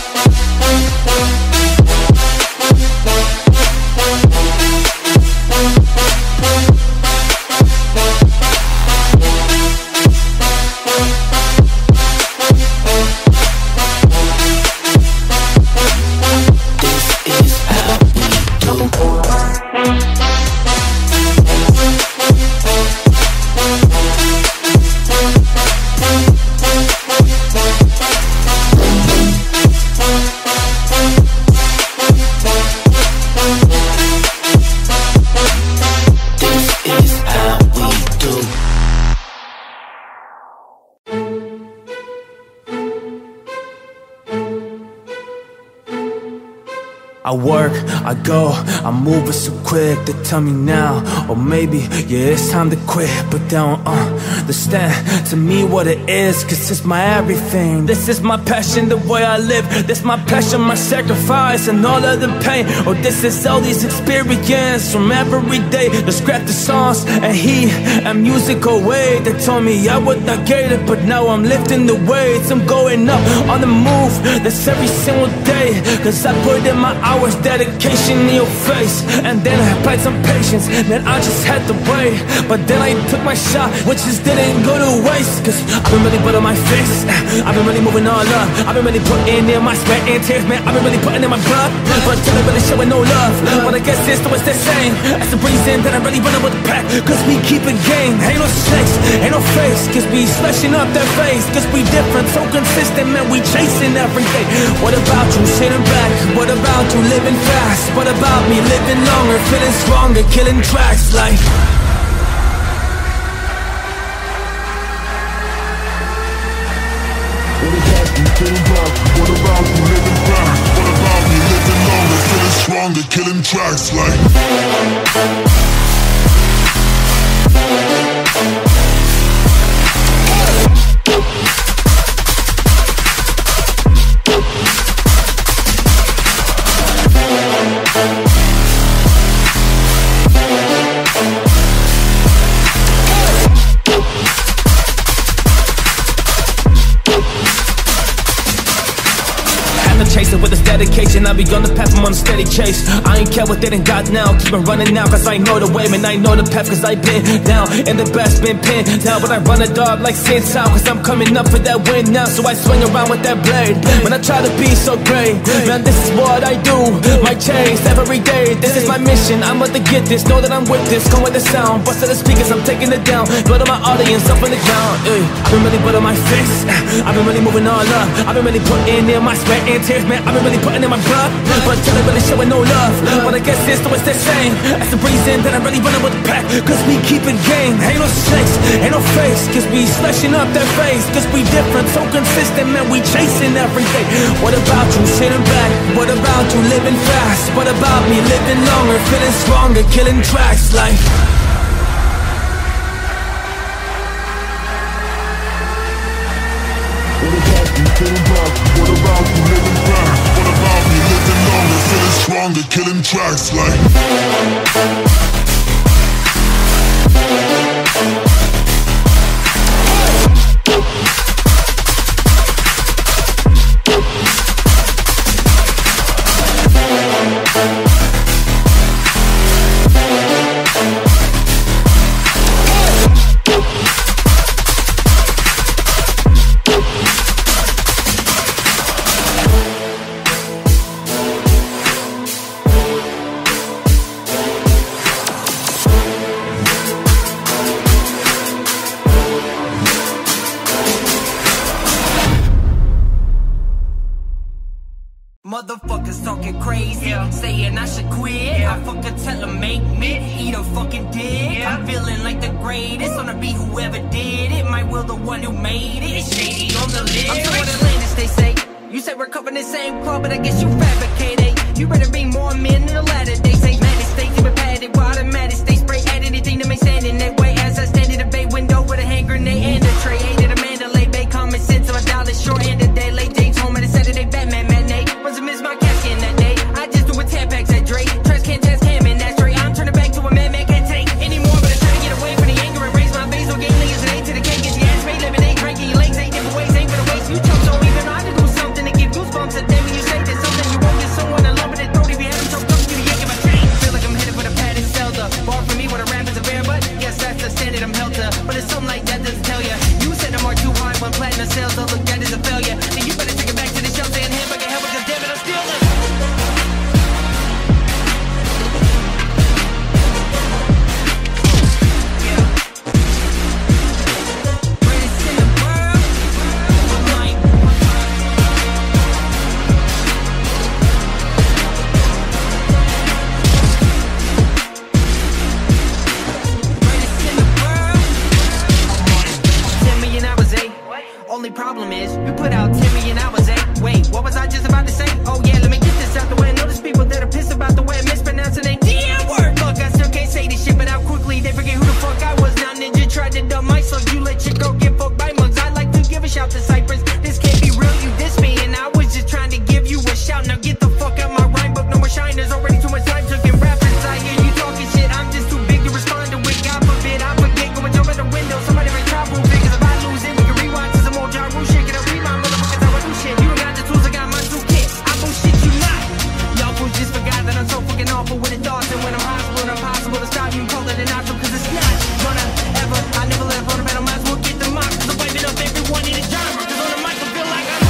Speaker 8: I work, I go, I'm moving so quick. They tell me now, or maybe, yeah, it's time to quit. But they don't understand to me what it is, cause it's my everything. This is my passion, the way I live. This my passion, my sacrifice, and all of the pain. Oh, this is all these experience from every day. They scrap the songs and heat and music away. They told me I would not get it, but now I'm lifting the weights. I'm going up on the move, that's every single day. Cause I put in my hours, dedication in your face. And then I applied some patience, then I just had to wait. But then I took my shot, which just didn't go to waste. Cause I've been really putting my face, I've been really moving all up. I've been really putting in my sweat and tears, man. I've been really putting in my blood, but till I'm really showing no love. But I guess it's always the same. That's the reason that I'm really running with the pack. Cause we keep it game, ain't no snakes, ain't no face. Cause we slashing up their face. Cause we different, so consistent, man. We chasing every day. What about you sitting back? What about you living fast? What about me living longer, feeling stronger, killing tracks like
Speaker 22: What about you living fast? What about me living longer, feeling stronger, killing tracks like
Speaker 8: chasing with this dedication. I be on the path, I'm on a steady chase. I ain't care what they done got now. Keep on running now, cause I know the way. Man, I know the path, cause I been down. And the best been pinned down. But I run a dog like Sin Town, cause I'm coming up for that win now. So I swing around with that blade. When I try to be so great, man, this is what I do. My chase every day, this is my mission. I'm about to get this, know that I'm with this. Come with the sound, bust to the speakers, I'm taking it down. Go to my audience, up on the ground. I've been really putting my face, I've been really moving all up. I've been really putting in my sweat and tears, man. I've I've been really putting in my blood, but till they really showing no love. But I guess it's always the same. That's the reason that I'm really running with the pack, cause we keep it game. Ain't no snakes, ain't no face, cause we slashing up their face. Cause we different, so consistent, man, we chasing every day. What about you sitting back? What about you living fast? What about me living longer, feeling stronger, killing tracks like
Speaker 22: What about you living fast? What about me living longer, feeling stronger, killing tracks like
Speaker 14: Motherfuckers talking crazy, saying I should quit. I fucking tell them make me eat a fucking dick. I'm feeling like the greatest, gonna be whoever did it. My will the one who made it. Shady on the list. I'm from Atlantis, they say. You say we're covering the same club, but I guess you fabricated. You better be more men in the latter days. Ain't mad states even padded, but automatic they spray at anything to make stand in that way. As I stand in the bay window with a hand grenade and a tray. Ain't it a Mandalay Bay? Common sense of $1 short and a day late. James home at a Saturday Batman matinee. Wasn't miss my casket that day. I just do a 10 packs at Drake. Trash can't test him and that's straight. I'm turning back to a man can't take anymore. But I try to get away from the anger and raise my face. So game niggas and A to the cake. Get the ass made, lemonade, drinking your legs. 8 different ways, ain't for the waste. You chump so even I to do something to give goosebumps a day when you say there's something you won't get someone to love in their throat. If you have them choked up, give a yank in my chain. Feel like I'm headed for the padded Zelda. Bar for me with a rap is a bear, but yes, that's the standard I'm held to. But it's something like that doesn't tell ya. You said I'm too high when platinum sales don't look that is a failure. Then you better take it back to the shelf saying hamburger hell because damn it, I'm still the only problem is, you put out 10 million hours, eh? Wait, what was I just about to say? Oh yeah, let me get this out the way. Notice people that are pissed about the way I mispronounce the name. Damn word! Look, I still can't say this shit, but out quickly they forget who the fuck I was. Now Ninja tried to dumb my slug. You let your girl get fucked by mugs. I like to give a shout to Cypress. This can't be real, you diss me, and I was just trying to give you a shout. Now get the fuck out my rhyme book, no more shine. There's already too much time took in rappers. I hear you talking shit, I'm just too big to respond to it. God forbid, I forget, go and jump out the window. Somebody ring top rule because if I lose it, we can rewind to some more Ja Rule shit. Can I read my motherfuckers how I do shit? You don't got the tools, I got my toolkit. I bullshit you not. Y'all fools just forgot that I'm so fucking awful with the thoughts. And when I'm possible and impossible to stop you, call it an option. Cause it's not gonna ever, I never let up on the battle, might as well get the mock. Cause I'm wiping up everyone in the genre. Cause on the mic I feel like I'm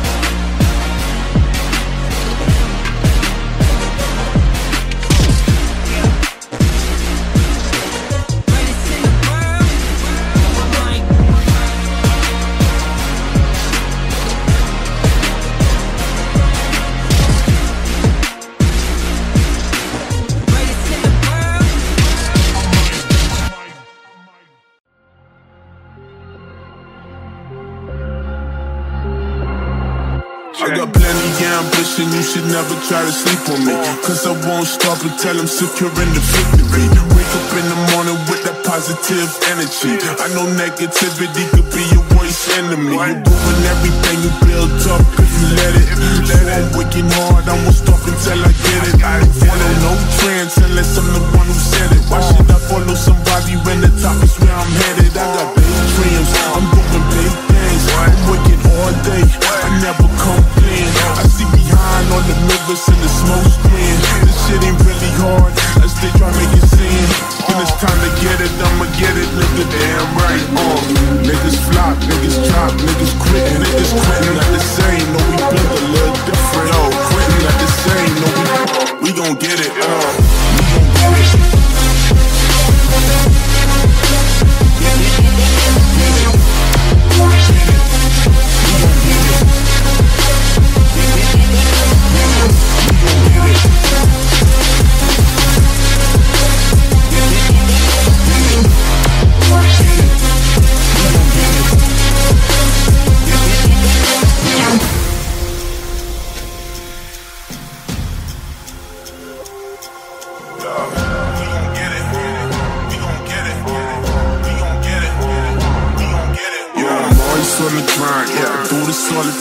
Speaker 22: I got plenty ambition, you should never try to sleep on me. Cause I won't stop until I'm secure in the victory. Wake up in the morning with that positive energy. I know negativity could be your worst enemy. You're doing everything you built up if you let it. So I'm working hard, I won't stop until I get it. I don't follow no trends unless I'm the one who said it. Why should I follow somebody when the top is where I'm headed? I got big dreams, I'm doing big things. I'm working all day, I never complain. I see behind on the mirrors and the smoke screen. This shit ain't really hard, as they try to make it seem. When it's time to get it, I'ma get it, nigga, damn right. Niggas flop, niggas drop, niggas quit, niggas quitting not the same. No, we built a little different. Yo, quitting not the same. No, we gon' get it. We gon' get it.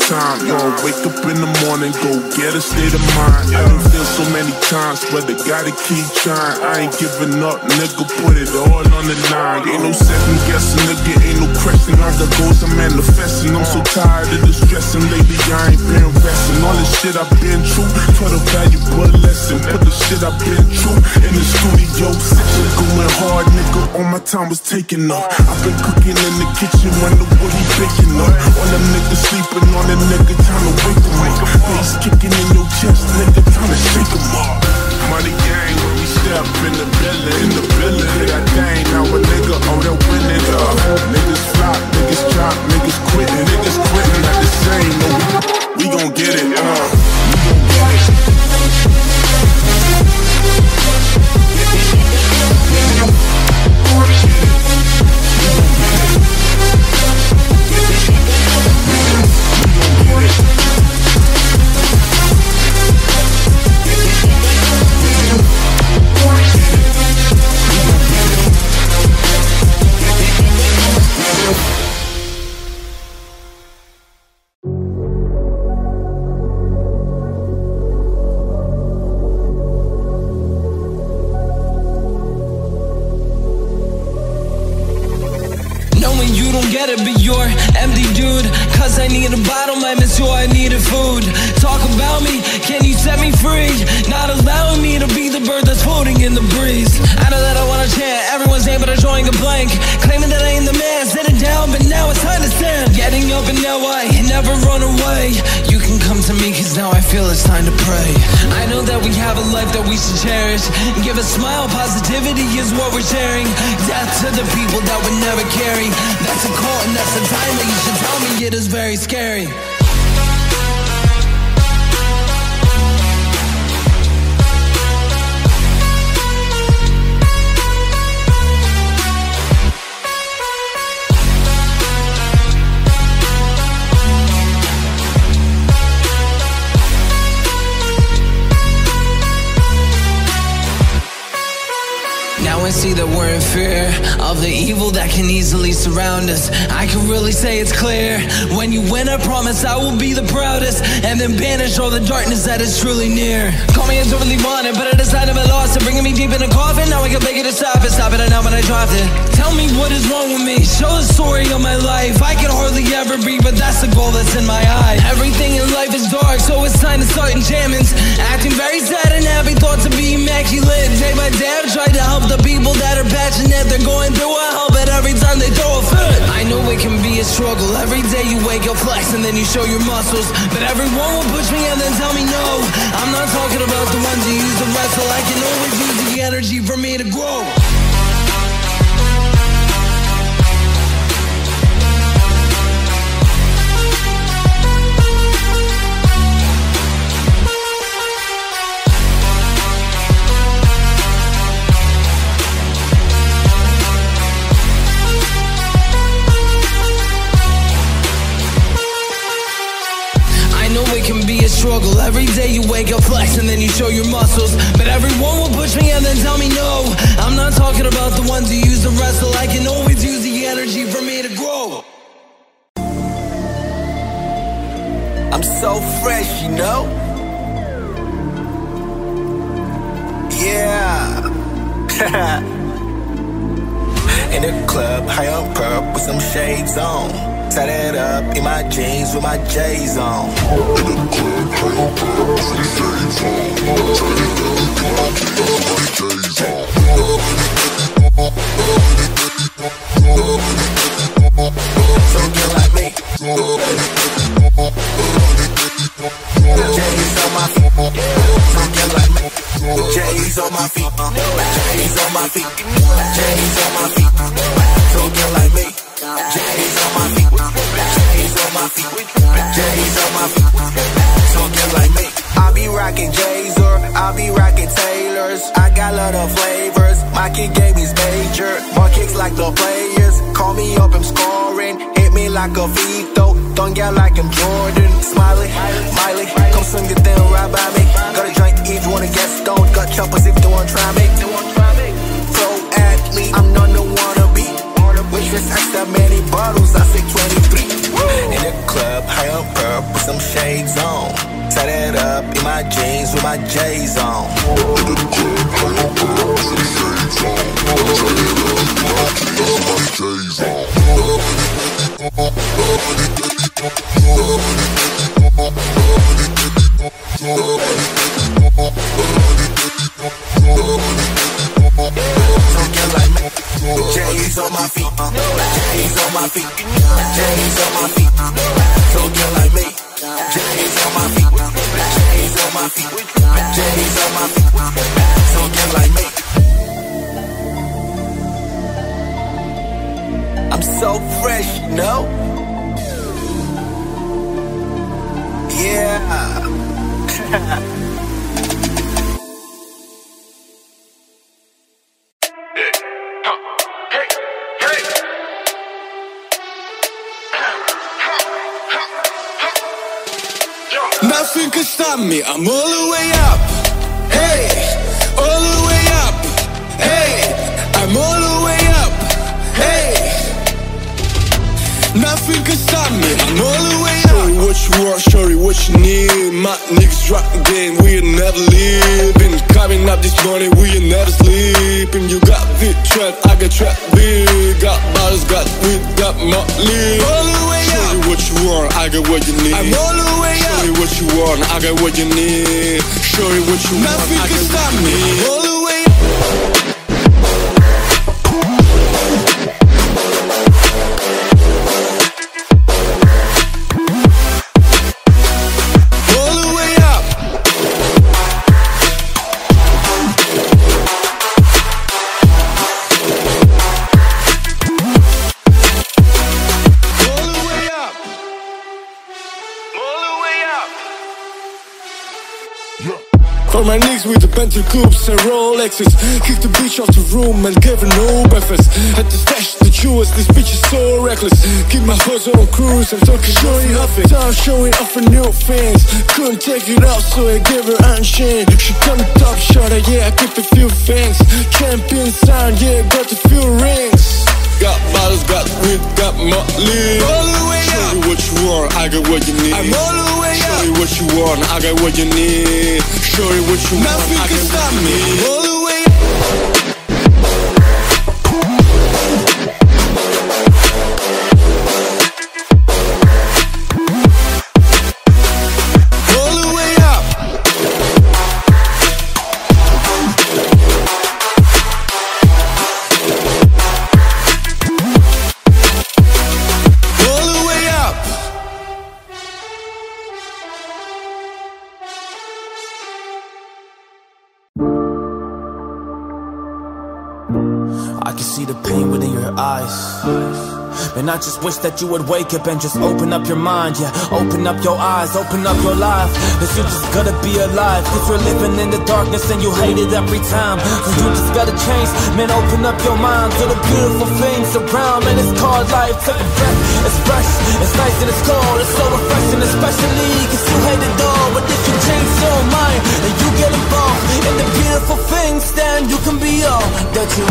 Speaker 22: time. Gonna wake up in the morning, go get a state of mind. I done feel so many times, but I gotta keep trying. I ain't giving up, nigga, put it all on the line. Ain't no second guessing, nigga, ain't no question. All the goals I'm manifesting. I'm so tired of the stressing. Lately I ain't been resting. All this shit I've been through, taught a valuable lesson. Put the shit I've been through in the studio section. Going hard, nigga, all my time was taking up. I've been cooking in the kitchen, wonder what he baking up. All them niggas sleeping on the nigga, time to wake them up. Bass kicking in your chest, nigga, time to shake them up. Money gang, when we step in the building, hit that thing, now a nigga, oh, they're winning, niggas flop, niggas drop, niggas quitting at the same, no, we gon' get it, we gon' get it.
Speaker 1: I need a bottle, might miss you, I needed food. Talk about me, can you set me free? Not allowing me to be the bird that's floating in the breeze. I know that I wanna chant, everyone's name but I'm drawing a blank. Claiming that I ain't the man, sitting down, but now it's time to stand. Getting up and now I never run away. You can come to me cause now I feel it's time to pray. I know that we have a life that we should cherish. Give a smile, positivity is what we're sharing. Death to the people that would never carry. That's a call and that's a time that you should tell me it is very scary. I see that we're in fear of the evil that can easily surround us. I can really say it's clear. When you win, I promise I will be the proudest, and then banish all the darkness that is truly near. Call me until really wanted, but I decided I lost it. Bringing me deep in a coffin, now I can beg you to stop it. Stop it, I know when I dropped it. Tell me what is wrong with me, show the story of my life. I can hardly ever breathe, but that's the goal that's in my eye. Everything in life is dark, so it's time to start enchantments. Acting very sad and happy, thought to be immaculate. Day by day I tried to help the people that are passionate. They're going through a hell, but every time they throw a fit. I know it can be a struggle. Every day you wake up flex and then you show your muscles. But everyone will push me and then tell me no. I'm not talking about the ones who use to wrestle. I can always use the energy for me to grow. Struggle. Every day you wake up flex and then you show your muscles. But everyone will push me and then tell me no. I'm not talking about the ones who use to wrestle. I can always use the energy for me to grow.
Speaker 12: I'm so fresh, you know? Yeah. In the club, high on perp with some shades on. Tie it up in my jeans with my J's on. In the club, high on perp with some shades on. Tie it up with my J's on. So get like me. J's on my feet. So get like me. J's on my feet. J's on my feet. J's on my feet. So get like me. J's on my feet. J's on my feet. J's on my feet. So get like me. I be rocking J's or I be rocking Taylors. I got a lot of flavors. My kick game is major. More kicks like the players. Call me up, I'm scoring. Hit me like a Vito. Don't get like I'm Jordan. Smiley, Miley, come swing the thing right by me. Got a drink if you wanna get stoned. Got choppers if you wanna try me. Pro athlete, I'm not the wannabe. Which is extra many bottles, I say 23. In the club, high on purpose. some shades on. Tie that up in my jeans with my J's on. J's on my feet, J's on my feet, J's on my feet. So get like me. J's on my feet, J's on my feet, J's on my feet. So get like me. I'm so fresh, no? Yeah.
Speaker 15: Nothing can stop me, I'm all the way up. Hey, all the way up. Hey, I'm all the way up. Hey, nothing can stop me, I'm all the way up. Shorty, what you want, shorty, what you need. My niggas rockin' game, we'll never leave. Been carving up this money, we'll never sleep. And you got big trap, I got trap big. Got bottles, got weed, got Motley. All the way up. Shorty, what you want, I got what you need. I'm all the way up. Shorty, what you want, I got what you need. Shorty, what you want, I got what you need. All the way up. For my niggas with the Bentley coupes and Rolexes, kick the bitch off the room and give her no breakfast. Had to stash the jewels, this bitch is so reckless. Keep my horse on cruise, I'm talking showing off it. Time showing off her new fans. Couldn't take it off, so I gave her unchained. She come top shot, yeah, I keep a few fangs. Champion sound, yeah, got a few rings. Got bottles, got weed, got Motley. All the way up. Shorty, what you want, I got what you need. I'm all the way up. Shorty, what you want, I got what you need. Shorty, what you want, I got what you need. All the way up. All the way up.
Speaker 3: I can see the pain within your eyes. Man, I just wish that you would wake up and just open up your mind. Yeah, open up your eyes, open up your life. Cause you just gotta be alive. Cause we're living in the darkness and you hate it every time. So you just gotta change. Man, open up your mind to the beautiful things around. Man, it's called life. Take a breath, it's fresh, it's nice and it's cold. It's so refreshing, especially cause you hate it all. But if you change your mind and you get involved in the beautiful things, then you can be all that you.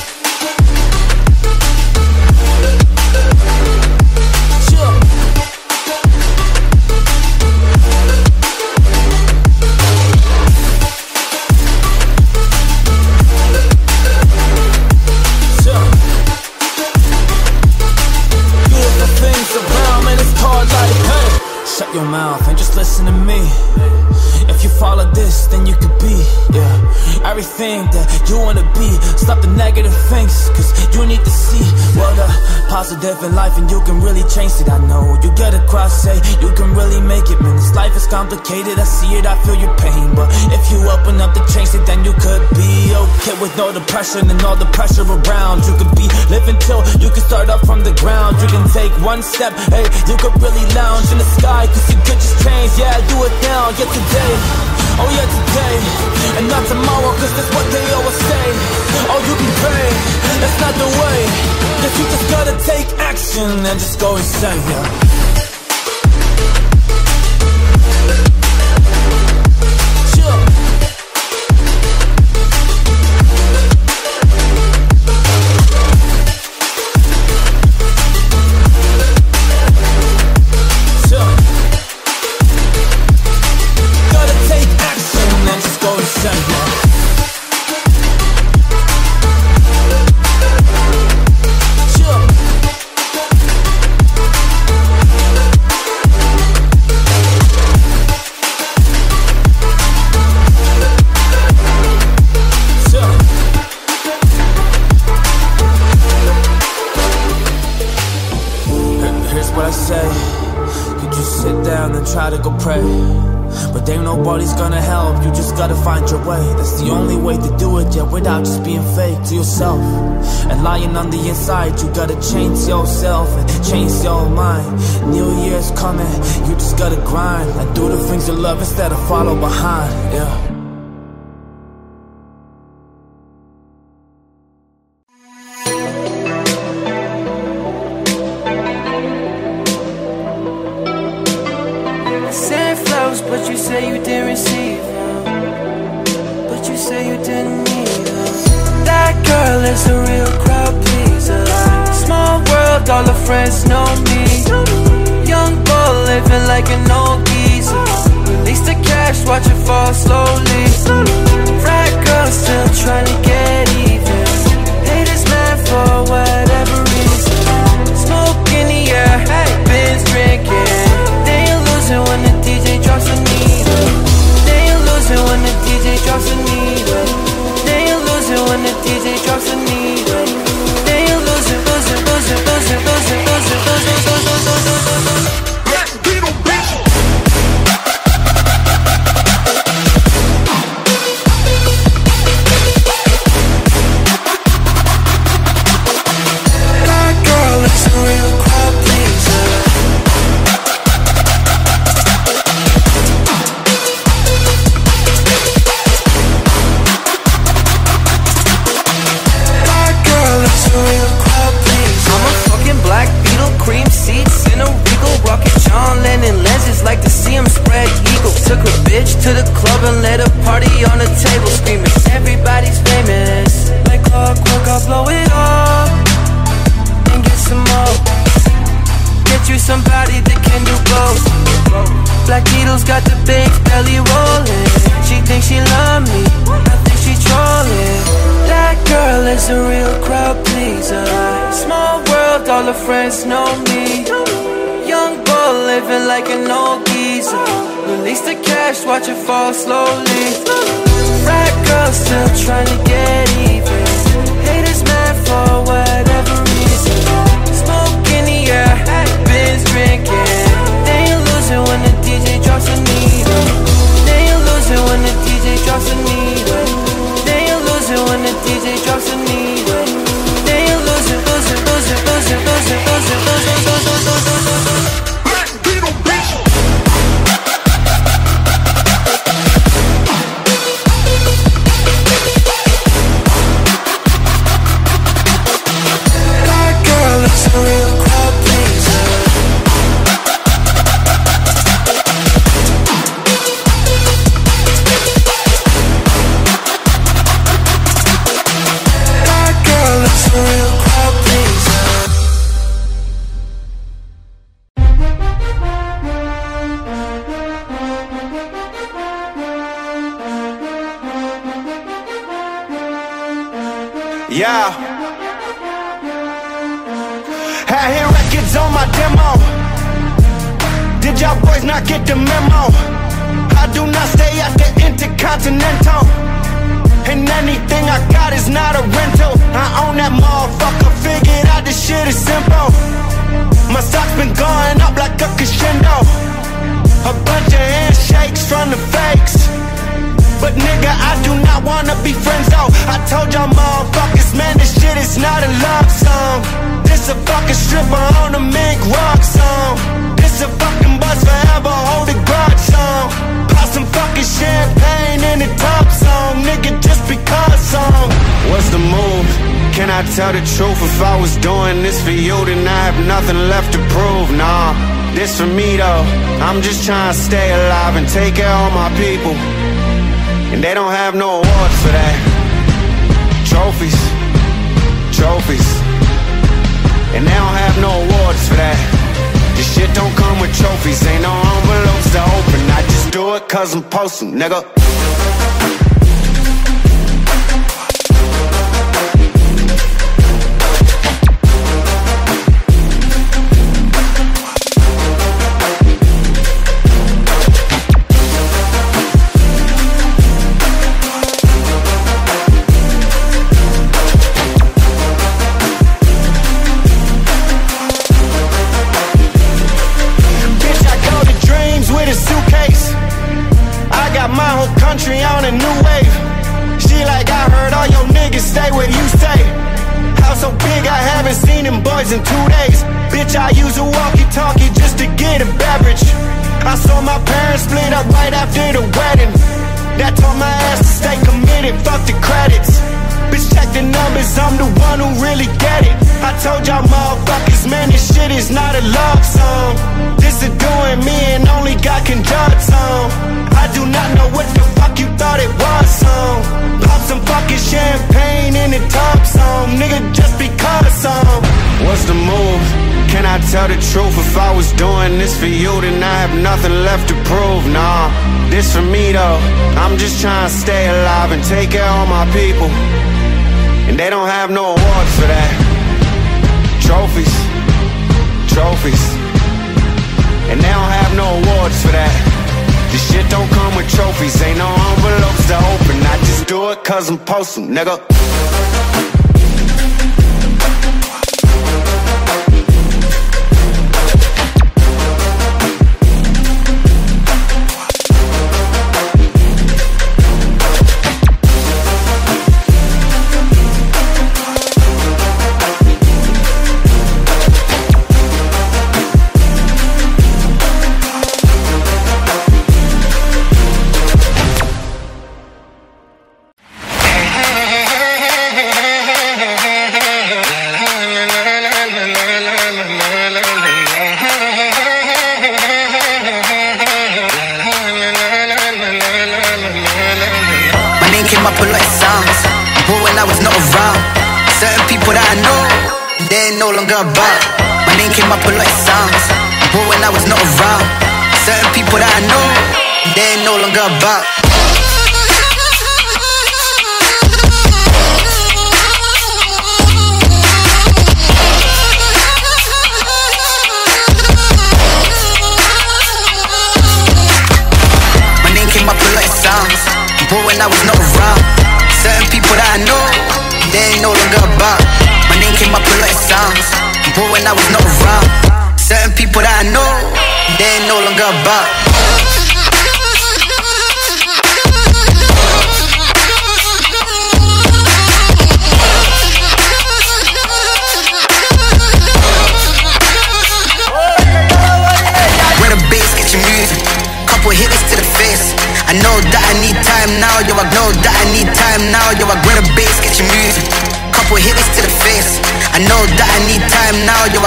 Speaker 3: Shut your mouth and just listen to me. If you follow this, then you could be, yeah, everything that you wanna be. Stop the negative things, cause you need to see what the positive in life, and you can really change it. I know you gotta cross, say you can really make it. Man, this life is complicated, I see it, I feel your pain. But if you open up to change it, then you could be okay with all the pressure and all the pressure around. You could be living till you can start up from the ground. You can take one step, hey, you could really lounge in the sky, cause you could just change, yeah, do it now, yeah, today. Oh yeah, today, and not tomorrow, cause that's what they always say. Oh, you can pray, that's not the way. Guess you just gotta take action and just go insane, yeah. gotta go pray. But ain't nobody's gonna help, you just gotta find your way. That's the only way to do it, yeah, without just being fake to yourself. And lying on the inside, you gotta change yourself and change your mind. New Year's coming, you just gotta grind and do the things you love instead of follow behind, yeah.
Speaker 21: But you say you didn't receive them. But you say you didn't need them. That girl is a real crowd pleaser. Small world, all her friends know me. Young bull living like an old geezer. Release the cash, watch it fall slowly. Frat girl still trying to get even. Hate this man for whatever reason. Smoke in the air, Ben's drinking. They ain't losing when the DJ drops a needle. They ain't losing when the DJ drops a needle. They ain't losing when the DJ drops a needle. They ain't losing, losing, losing, losing, losing, losing, losing, losing, losing. Black Beetle, bitch. That girl is a real crowd pleaser. I'm a fucking Black Beetle, cream seats in a Regal, rocket John Lennon lenses, like to see him spread eagle. Took a bitch to the club and let a party on the table, screaming everybody's famous. Like clockwork, I'll blow it all and get some more. Get you somebody that can do both. Black Beetle's got the big belly rolling. She thinks she love me, I think she trolling. That girl is a real crowd pleaser. Small world, all her friends know me. Young bull living like an old geezer. Release the cash, watch it fall slowly. Frat girl still trying to get even. Hate this man for whatever reason. Smoke in the air, Ben's drinking. They ain't losing when the DJ drops a needle. They ain't losing when the DJ drops a needle. They ain't losing when the DJ drops a needle. They ain't losing, losing, losing, losing, losing, losing, losing, losing, losing, losing. Black Beetle, bitch. That girl is a real crowd pleaser. That girl is a real crowd pleaser.
Speaker 2: Yeah. Had hit records on my demo. Did y'all boys not get the memo? I do not stay at the Intercontinental. And anything I got is not a rental. I own that motherfucker, figured out this shit is simple. My stock's been going up like a crescendo. A bunch of handshakes from the fakes. But nigga, I do not wanna be friends though. I told y'all motherfuckers, man, this shit is not a love song. This a fucking stripper on a mink rock song. This a fucking buzz forever, hold a grudge song. Pop some fucking champagne in the top song. Nigga, just because song. What's the move? Can I tell the truth? If I was doing this for you, then I have nothing left to prove. Nah, this for me though. I'm just trying to stay alive and take care of my people. And they don't have no awards for that. Trophies, trophies. And they don't have no awards for that. This shit don't come with trophies. Ain't no envelopes to open. I just do it cause I'm posting, nigga.
Speaker 9: country on a new wave. She like, I heard all your niggas stay where you stay. House so big, I haven't seen them boys in 2 days. Bitch, I use a walkie-talkie just to get a beverage. I saw my parents split up right after the wedding. That told my ass to stay committed, fuck the credits. Bitch, check the numbers, I'm the one who really get it. I told y'all motherfuckers, man, this shit is not a love song. This is doing me and only God can judge song. I do not know what the fuck you thought it was song. Pop some fucking champagne in the tub song. Nigga, just because song. What's the move? Can I tell the truth? If I was doing this for you, then I have nothing left to prove. Nah, this for me though. I'm just trying to stay alive and take care of my people. And they don't have no awards for that. Trophies, trophies. And they don't have no awards for that. This shit don't come with trophies. Ain't no envelopes to open. I just do it cause I'm posting, nigga.
Speaker 4: About. My name came up with like songs, but when I was not around, certain people that I know, they ain't no longer about. My name came up with like songs, but when I was not around, certain people that I know, they ain't no longer about. My name came up with like songs, but when I was not around, certain people that I know, they ain't no longer about. Where the bass get your music, couple hitters to the face. I know that I need time now, yo, I know that I need time now, yo, I where the bass get your music. Couple hitters to the face. I know that I need time now, yo.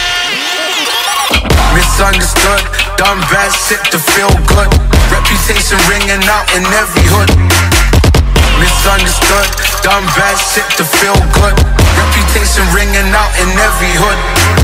Speaker 16: Misunderstood, done bad shit to feel good. Reputation ringing out in every hood. Misunderstood, done bad shit to feel good. Reputation ringing out in every hood.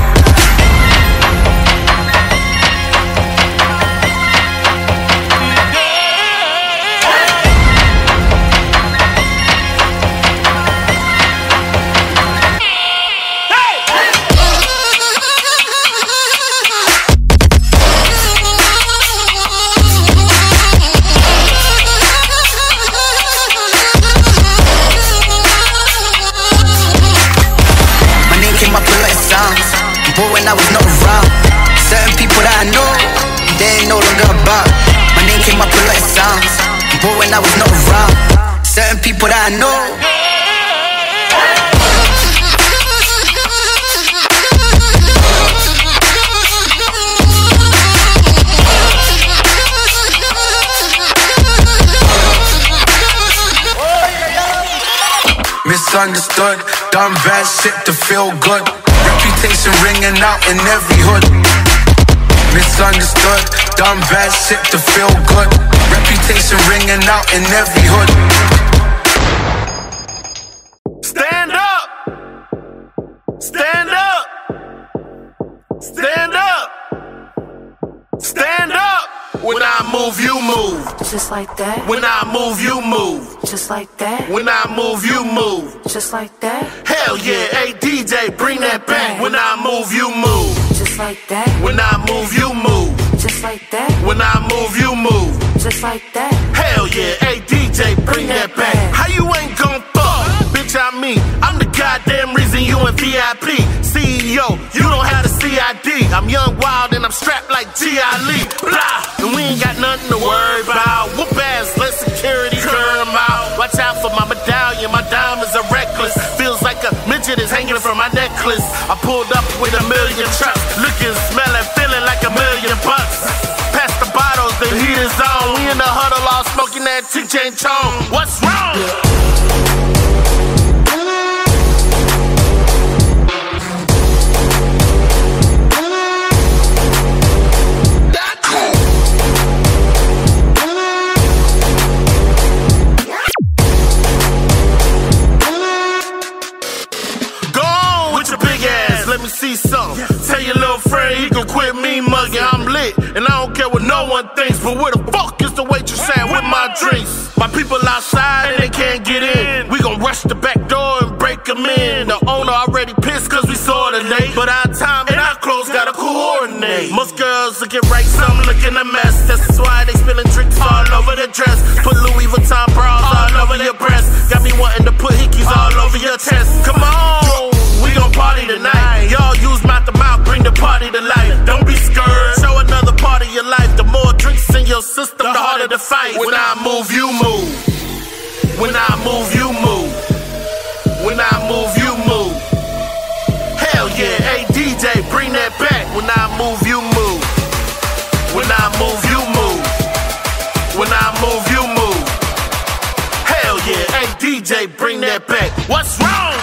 Speaker 4: But when I was not around, certain people that I know, they ain't no longer about. My name came up with like songs, but when I was not around, certain people that I know.
Speaker 16: Misunderstood, done bad shit to feel good. Reputation ringing out in every hood. Misunderstood, done bad shit to feel good. Reputation ringing out in every hood.
Speaker 2: Stand up! Stand up! Stand up! Stand up! When I move, you move.
Speaker 23: Just like that.
Speaker 2: When I move, you move.
Speaker 23: Just like that.
Speaker 2: When I move, you move.
Speaker 23: Just like that.
Speaker 2: Hell yeah, hey DJ, bring that back. When I move, you move.
Speaker 23: Just like that.
Speaker 2: When I move, you move.
Speaker 23: Just like that.
Speaker 2: When I move, you move.
Speaker 23: Just like that.
Speaker 2: Hell yeah, hey DJ, bring that back. How you ain't gon' fuck? Bitch, I'm the goddamn reason you in VIP. CEO, you don't have the CID. I'm young, wild, and I'm strapped like G.I. Lee. Blah, and we ain't got nothing to worry about. Whoop ass, less security. shit is hanging from my necklace. I pulled up with a million trucks, looking, smelling, feeling like $1,000,000 bucks. Pass the bottles, the heat is on. We in the huddle all smoking that TJ Chong. What's wrong? See something. Tell your little friend he can quit me mugging. I'm lit, and I don't care what no one thinks. But where the fuck is the waitress at with my drinks? My people outside and they can't get in. We gon' rush the back door and break them in. The owner already pissed cause we saw the late. But our time and our clothes gotta coordinate. Most girls looking right, some looking a mess. That's why they spilling drinks all over the dress. Put Louis Vuitton bras all over your breast. Got me wanting to put hickeys all over your chest. Come on, we gon' party tonight. Y'all use mouth to mouth, bring the party to life. Don't be scared, show another part of your life. The more drinks in your system, the harder to fight. When I move, you move. When I move, you move. When I move, you move. Hell yeah, hey DJ, bring that back. When I move, you move. When I move, you move. When I move, you move. Hell yeah, hey DJ, bring that back. What's wrong?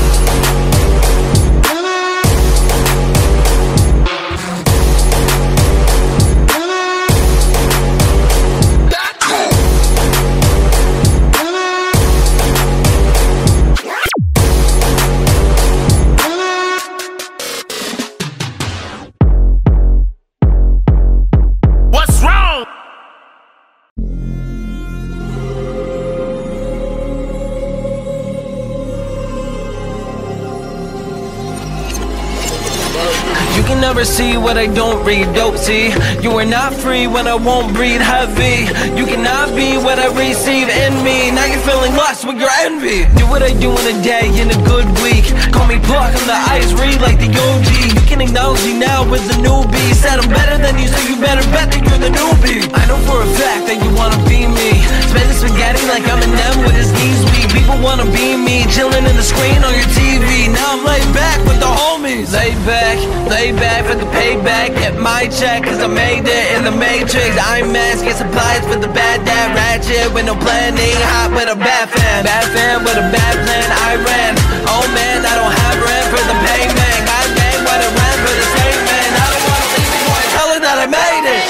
Speaker 1: Never see what I don't read, dope, see. You are not free when I won't breathe heavy. You cannot be what I receive in me. Now you're feeling lost with your envy. Do what I do in a day, in a good week. Call me Pluck, I'm the ice, read like the OG. You can acknowledge me now with the newbie. Said I'm better than you, so you better bet that you're the newbie. I know for a fact that you wanna be me. Spending spaghetti like I'm an M with his knees weak. People wanna be me, chilling in the screen on your TV. Now I'm laid back with the homies. Lay back for the payback. Get my check cause I made it in the Matrix. I'm mask, get supplies for the bad dad. Ratchet with no planning, hot with a bad fan. Bad fan with a bad plan, I ran. Oh man, I don't have rent for the payment. God dang, what I ran for the statement. I don't wanna leave before I tell her that I made it.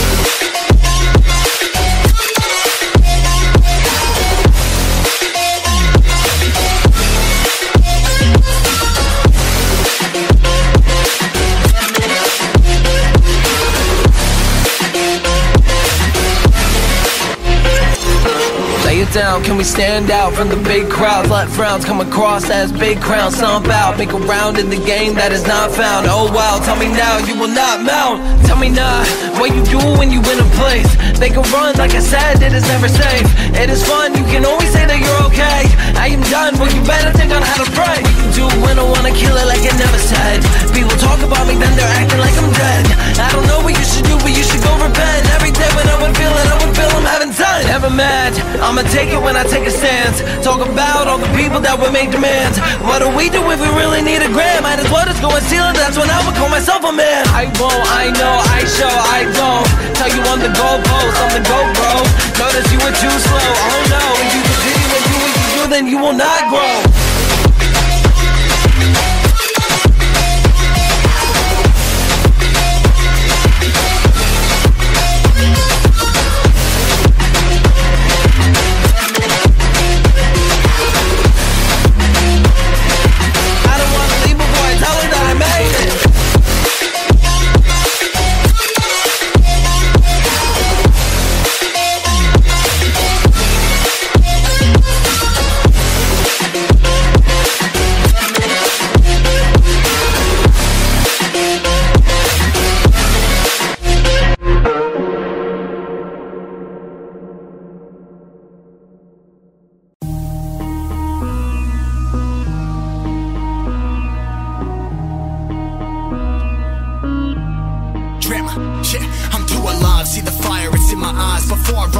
Speaker 1: Down, can we stand out from the big crowds? Let frowns come across as big crowns. Stomp out, make a round in the game that is not found. Oh wow, tell me now you will not mount. Tell me now what you do when you win a place. They can run, like I said, it is never safe. It is fun, you can always say that you're okay. I am done, but you better think on how to pray. What you do when I wanna kill it like I never said. People talk about me, then they're acting like I'm dead. I don't know what you should do, but you should go repent. Every day when I would feel it, I would feel I'm having time. Never mad, I'ma take it when I take a stance. Talk about all the people that would make demands. What do we do if we really need a grand? Might as well just go and steal it, that's when I would call myself a man. I won't, I know, I show, I don't. Tell you on the goalpost, on the GoPro. Notice you were too slow, oh no. If you continue to do what you do, then you will not grow.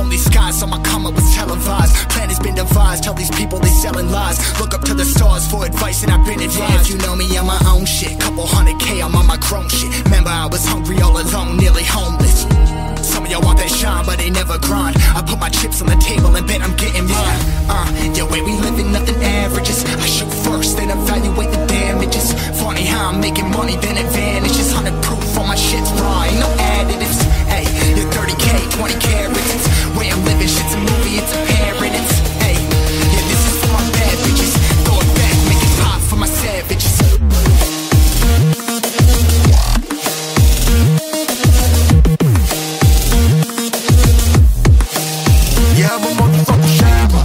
Speaker 20: Lonely skies, so my karma was televised. Plan has been devised, tell these people they selling lies. Look up to the stars for advice and I've been advised. If you know me, I'm my own shit. Couple $100K, I'm on my grown shit. Remember I was hungry all alone, nearly homeless. Some of y'all want that shine, but they never grind. I put my chips on the table and bet I'm getting mine. The way we living, nothing averages. I shoot first, then evaluate the damages. Funny how I'm making money, then it vanishes. 100 proof on my shit's raw, ain't no additives. Hey, you're 30K, 20 carats. It's way I'm living, shit's a movie, it's apparent. It's, hey, yeah, this is for my bad bitches. Throw it back, make it pop for my savages.
Speaker 2: Yeah, I'm a motherfucking shabba.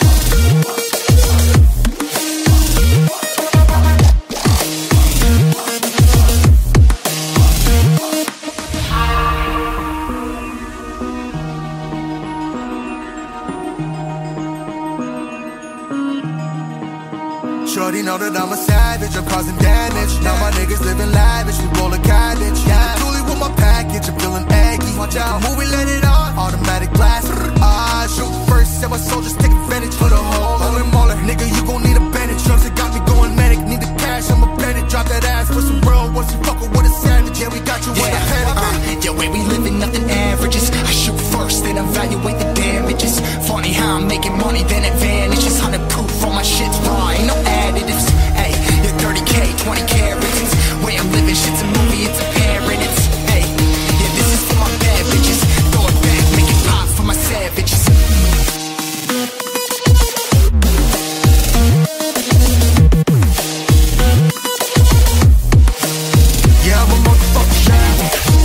Speaker 11: Shorty know that I'm a savage, I'm causing damage. Now my niggas living lavish, we roll a cabbage. Yeah, Julie with my package, I'm feeling eggy. Watch out, movie, let it on. Automatic blast. Shoot first, and my soldiers take advantage for the whole. Holy moly, nigga, you gon' need a bandage. Drugs that got me going manic. Need the cash, I'm a bandit. Drop that ass for some real. Once you fuckin' with a savage, yeah, we got you with a panic.
Speaker 20: Yeah, way we living, nothing averages. I shoot first, then evaluate the damages. Funny how I'm making money, then it vanishes. 100 proof on my shit's raw, ain't no additives. Hey, you're 30K, 20 carats. It's way I'm living, shit's a movie, it's apparent. It's, hey, yeah, this is for my bad bitches. Throw it back, make it pop for my savages.
Speaker 11: Yeah, I'm a motherfucking shabba.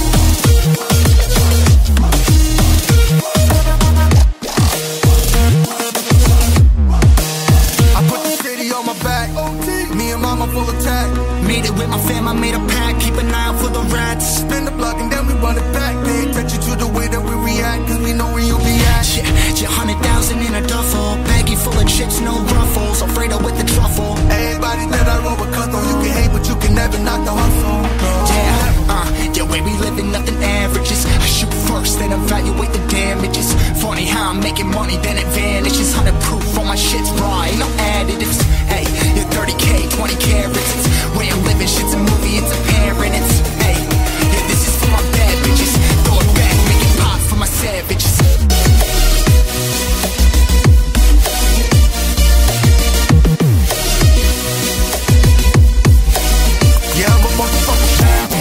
Speaker 11: I put the city on my back. Me and mama full attack.
Speaker 20: Made it with my fam, I made a pack. Keep an eye out for the rats.
Speaker 11: Spin the block and then we run it back. Pay attention to the way that we react, cause we know where you'll be at.
Speaker 20: Yeah, 100,000 in a duffel. Baggie full of chips, no ruffles. Alfredo with the truffle.
Speaker 11: Everybody that I roll with cut though. You can hate, but you can never knock the hustle.
Speaker 20: Yeah, way we living, nothing averages. I shoot first, then evaluate the damages. Funny how I'm making money, then it vanishes. 100 proof on my shit's raw, ain't no additives. Hey, you're 30K, 20 carats. It's way I'm living, shit's a movie, it's apparent. It's, hey, yeah, this is for my bad bitches. Throw it back, make it pop for my savages.
Speaker 11: Yeah, I'm a motherfucking shabba.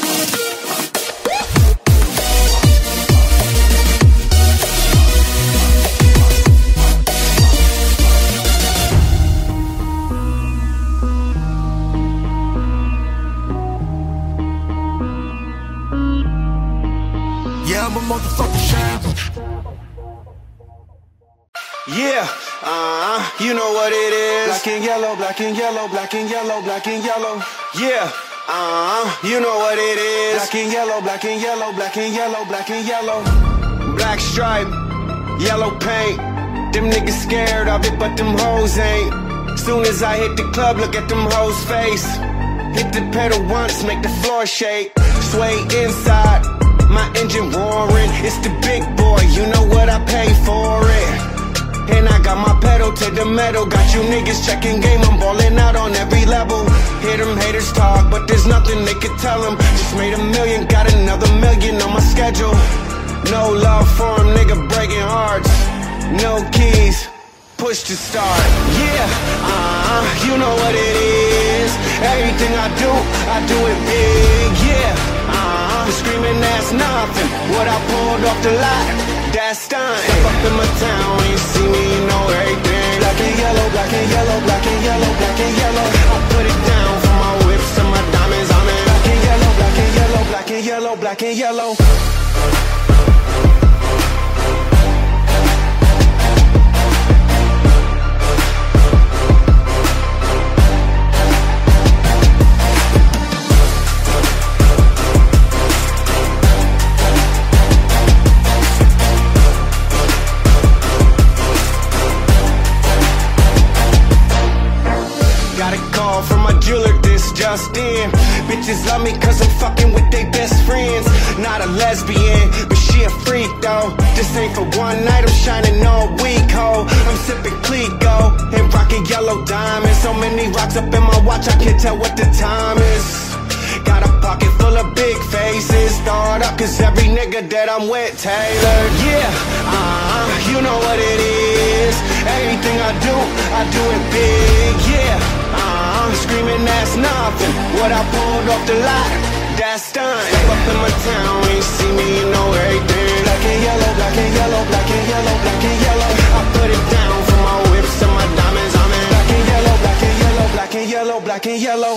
Speaker 11: Yeah, I'm a motherfucking shabba.
Speaker 9: Yeah, you know what it is. Black and yellow, black and yellow, black and yellow, black and yellow. Yeah, you know what it is. Black and yellow, black and yellow, black and yellow, black and yellow. Black stripe, yellow paint. Them niggas scared of it, but them hoes ain't. Soon as I hit the club, look at them hoes' face. Hit the pedal once, make the floor shake. Sway inside, my engine roaring. It's the big boy, you know what I pay for it. And I got my pedal to the metal. Got you niggas checking game, I'm ballin' out on every level. Hear them haters talk, but there's nothing they could tell them. Just made $1 million, got another $1 million on my schedule. No love for them, nigga breaking hearts. No keys, push to start. Yeah, you know what it is. Everything I do it big. Yeah, screaming that's nothing. What I pulled off the lot, that's stunt. Step up in my town, when you see me, you know everything. Black and yellow, black and yellow, black and yellow, black and yellow. I put it down for my whips and my diamonds. I'm in black and yellow, black and yellow, black and yellow, black and yellow. Got a call from my jeweler, this just in. Bitches love me cause I'm fucking with they best friends. Not a lesbian, but she a freak though. Just This ain't for one night, I'm shining all week, ho. I'm sipping Clico and rocking yellow diamonds. So many rocks up in my watch, I can't tell what the time is. Got a pocket full of big faces. Start up, cause every nigga that I'm with tailored. Yeah, you know what it is. Everything I do it big. Yeah, screaming that's nothing. What I pulled off the lot, that's done. Step up in my town, ain't see me, you know everything. Black and yellow, black and yellow, black and yellow, black and yellow. I put it down for my whips and my diamonds. I'm in black and yellow, black and yellow, black and yellow, black and yellow.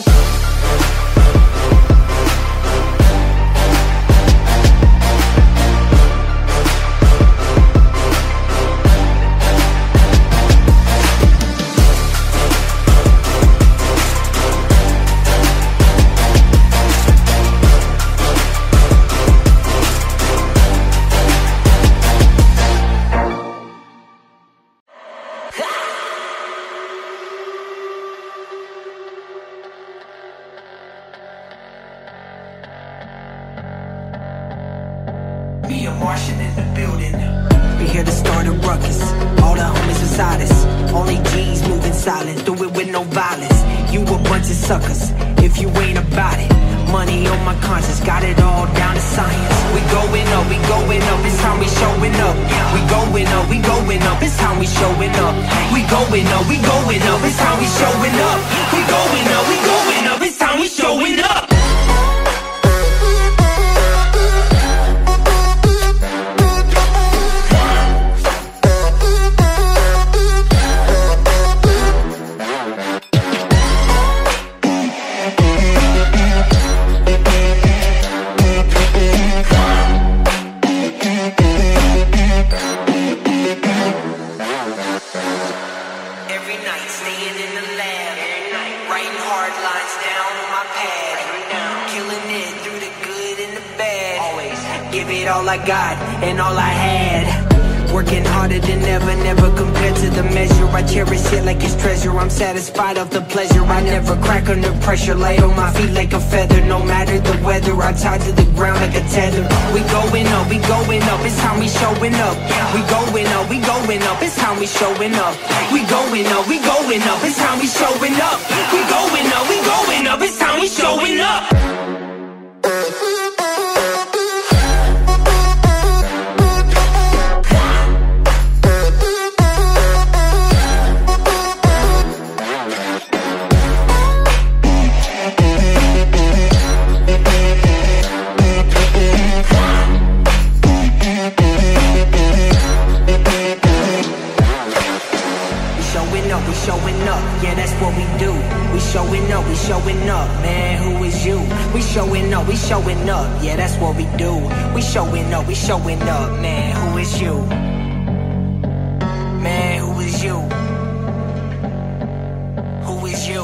Speaker 21: Me a Martian in the building. We here to start a ruckus. All the homies beside us. Only G's moving silent. Do it with no violence. You a bunch of suckers if you ain't about it. Money on my conscience, got it all down to science. We going up, we going up. It's how we showing up. We going up, we going up. It's how we showing up. We going up, we going up. It's how we showing up. We going up, we going up. It's how we showing up. All I got and all I had. Working harder than ever, never compared to the measure. I cherish it like it's treasure. I'm satisfied of the pleasure. I never crack under pressure. Light on my feet like a feather. No matter the weather, I'm tied to the ground like a tether. We going up, we going up. It's how we showing up. We going up, we going up. It's how we showing up. We going up, we going up. It's how we showing up. We going up, we going up. It's how we showing up. We showing up, man, who is you? We showing up, yeah, that's what we do. We showing up, man, who is you? Man, who is you? Who is you?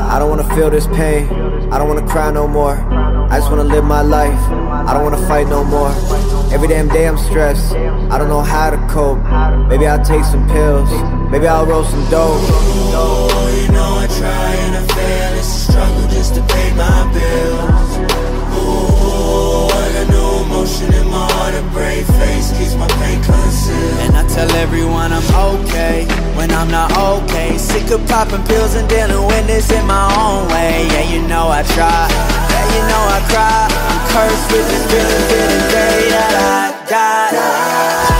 Speaker 17: I don't wanna feel this pain, I don't wanna cry no more. I just wanna live my life, I don't wanna fight no more. Every damn day I'm stressed, I don't know how to cope. Maybe I'll take some pills, maybe I'll roll some dope.
Speaker 18: Oh, you know I try and I fail, it's a struggle just to pay my bills. Ooh, I got no emotion in my heart, a brave face keeps my pain concealed.
Speaker 1: And I tell everyone I'm okay, when I'm not okay. Sick of popping pills and dealing with this in my own way. Yeah, you know I try, yeah, you know I cry. I'm cursed with this feeling till the day that I die.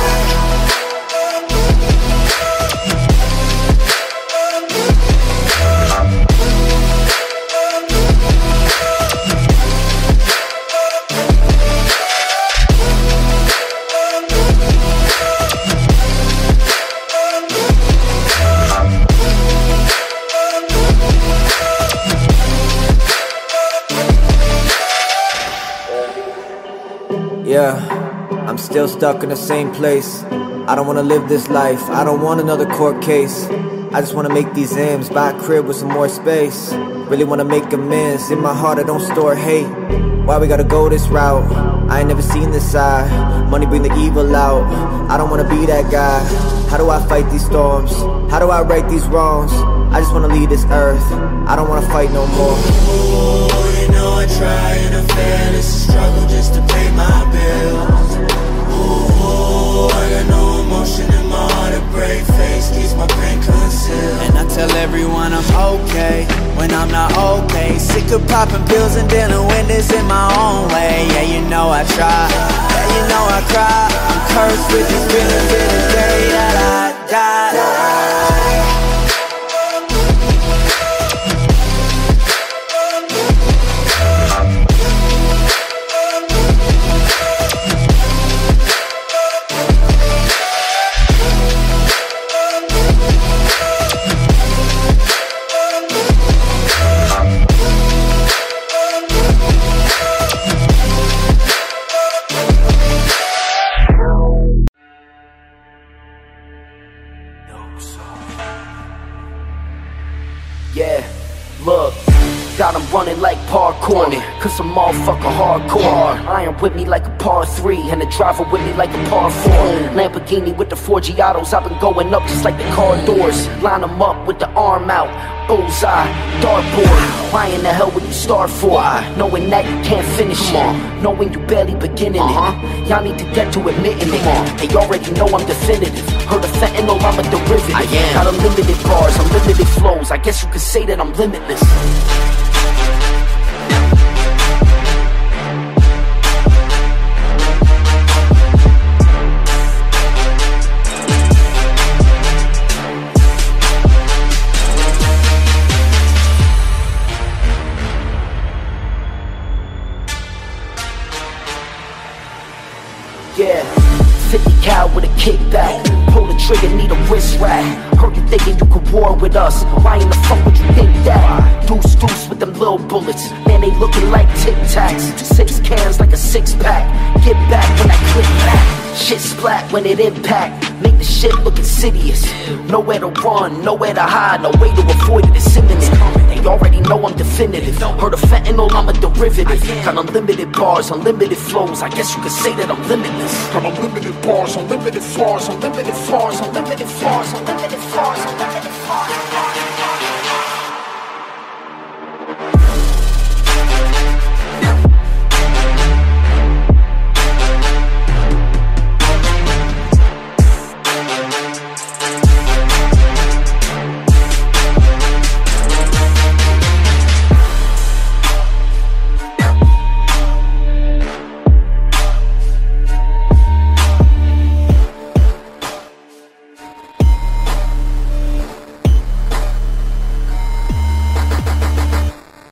Speaker 17: Yeah, I'm still stuck in the same place. I don't wanna live this life, I don't want another court case. I just wanna make these M's, buy a crib with some more space. Really wanna make amends, in my heart I don't store hate. Why we gotta go this route? I ain't never seen this side. Money bring the evil out, I don't wanna be that guy. How do I fight these storms? How do I right these wrongs? I just wanna leave this earth, I don't wanna fight no more.
Speaker 18: Ooh, you know I try and I fail, it's a struggle just to pay my bills. Ooh, I got no emotion in my heart, a brave face keeps my pain concealed.
Speaker 1: And I tell everyone I'm okay, when I'm not okay. Sick of popping pills and dealing with this in my own way. Yeah, you know I try, yeah, you know I cry. I'm cursed with this feeling till the day that I die.
Speaker 5: Yeah, look, got them running like parkour, cause I'm motherfucker hardcore. Iron with me like a par 3, and the driver with me like a par 4. Lamborghini with the 4 Giottos, I've been going up just like the car doors. Line them up with the arm out, bullseye, dartboard. Why in the hell would you start for? Knowing that you can't finish it, knowing you barely beginning it. Y'all need to get to admitting it. They already know I'm definitive. Heard of fentanyl, I'm a derivative. I am. Got unlimited bars, unlimited flows. I guess you could say that I'm limitless. Yeah, 50 cal with a kickback. Pull the trigger, need a wrist rack. Heard you thinking you could war with us. Why in the fuck would you think that? Deuce deuce with them little bullets. Man, they looking like Tic Tacs. 6 cans like a 6-pack. Get back when I click back. Shit splat when it impact. Make the shit look insidious. Nowhere to run, nowhere to hide. No way to avoid it, it's imminent. They already know I'm definitive. Heard of fentanyl, I'm a derivative. Got unlimited bars, unlimited flows. I guess you could say that I'm limitless. Got unlimited bars, unlimited flaws, unlimited flaws, unlimited flaws, unlimited flaws, unlimited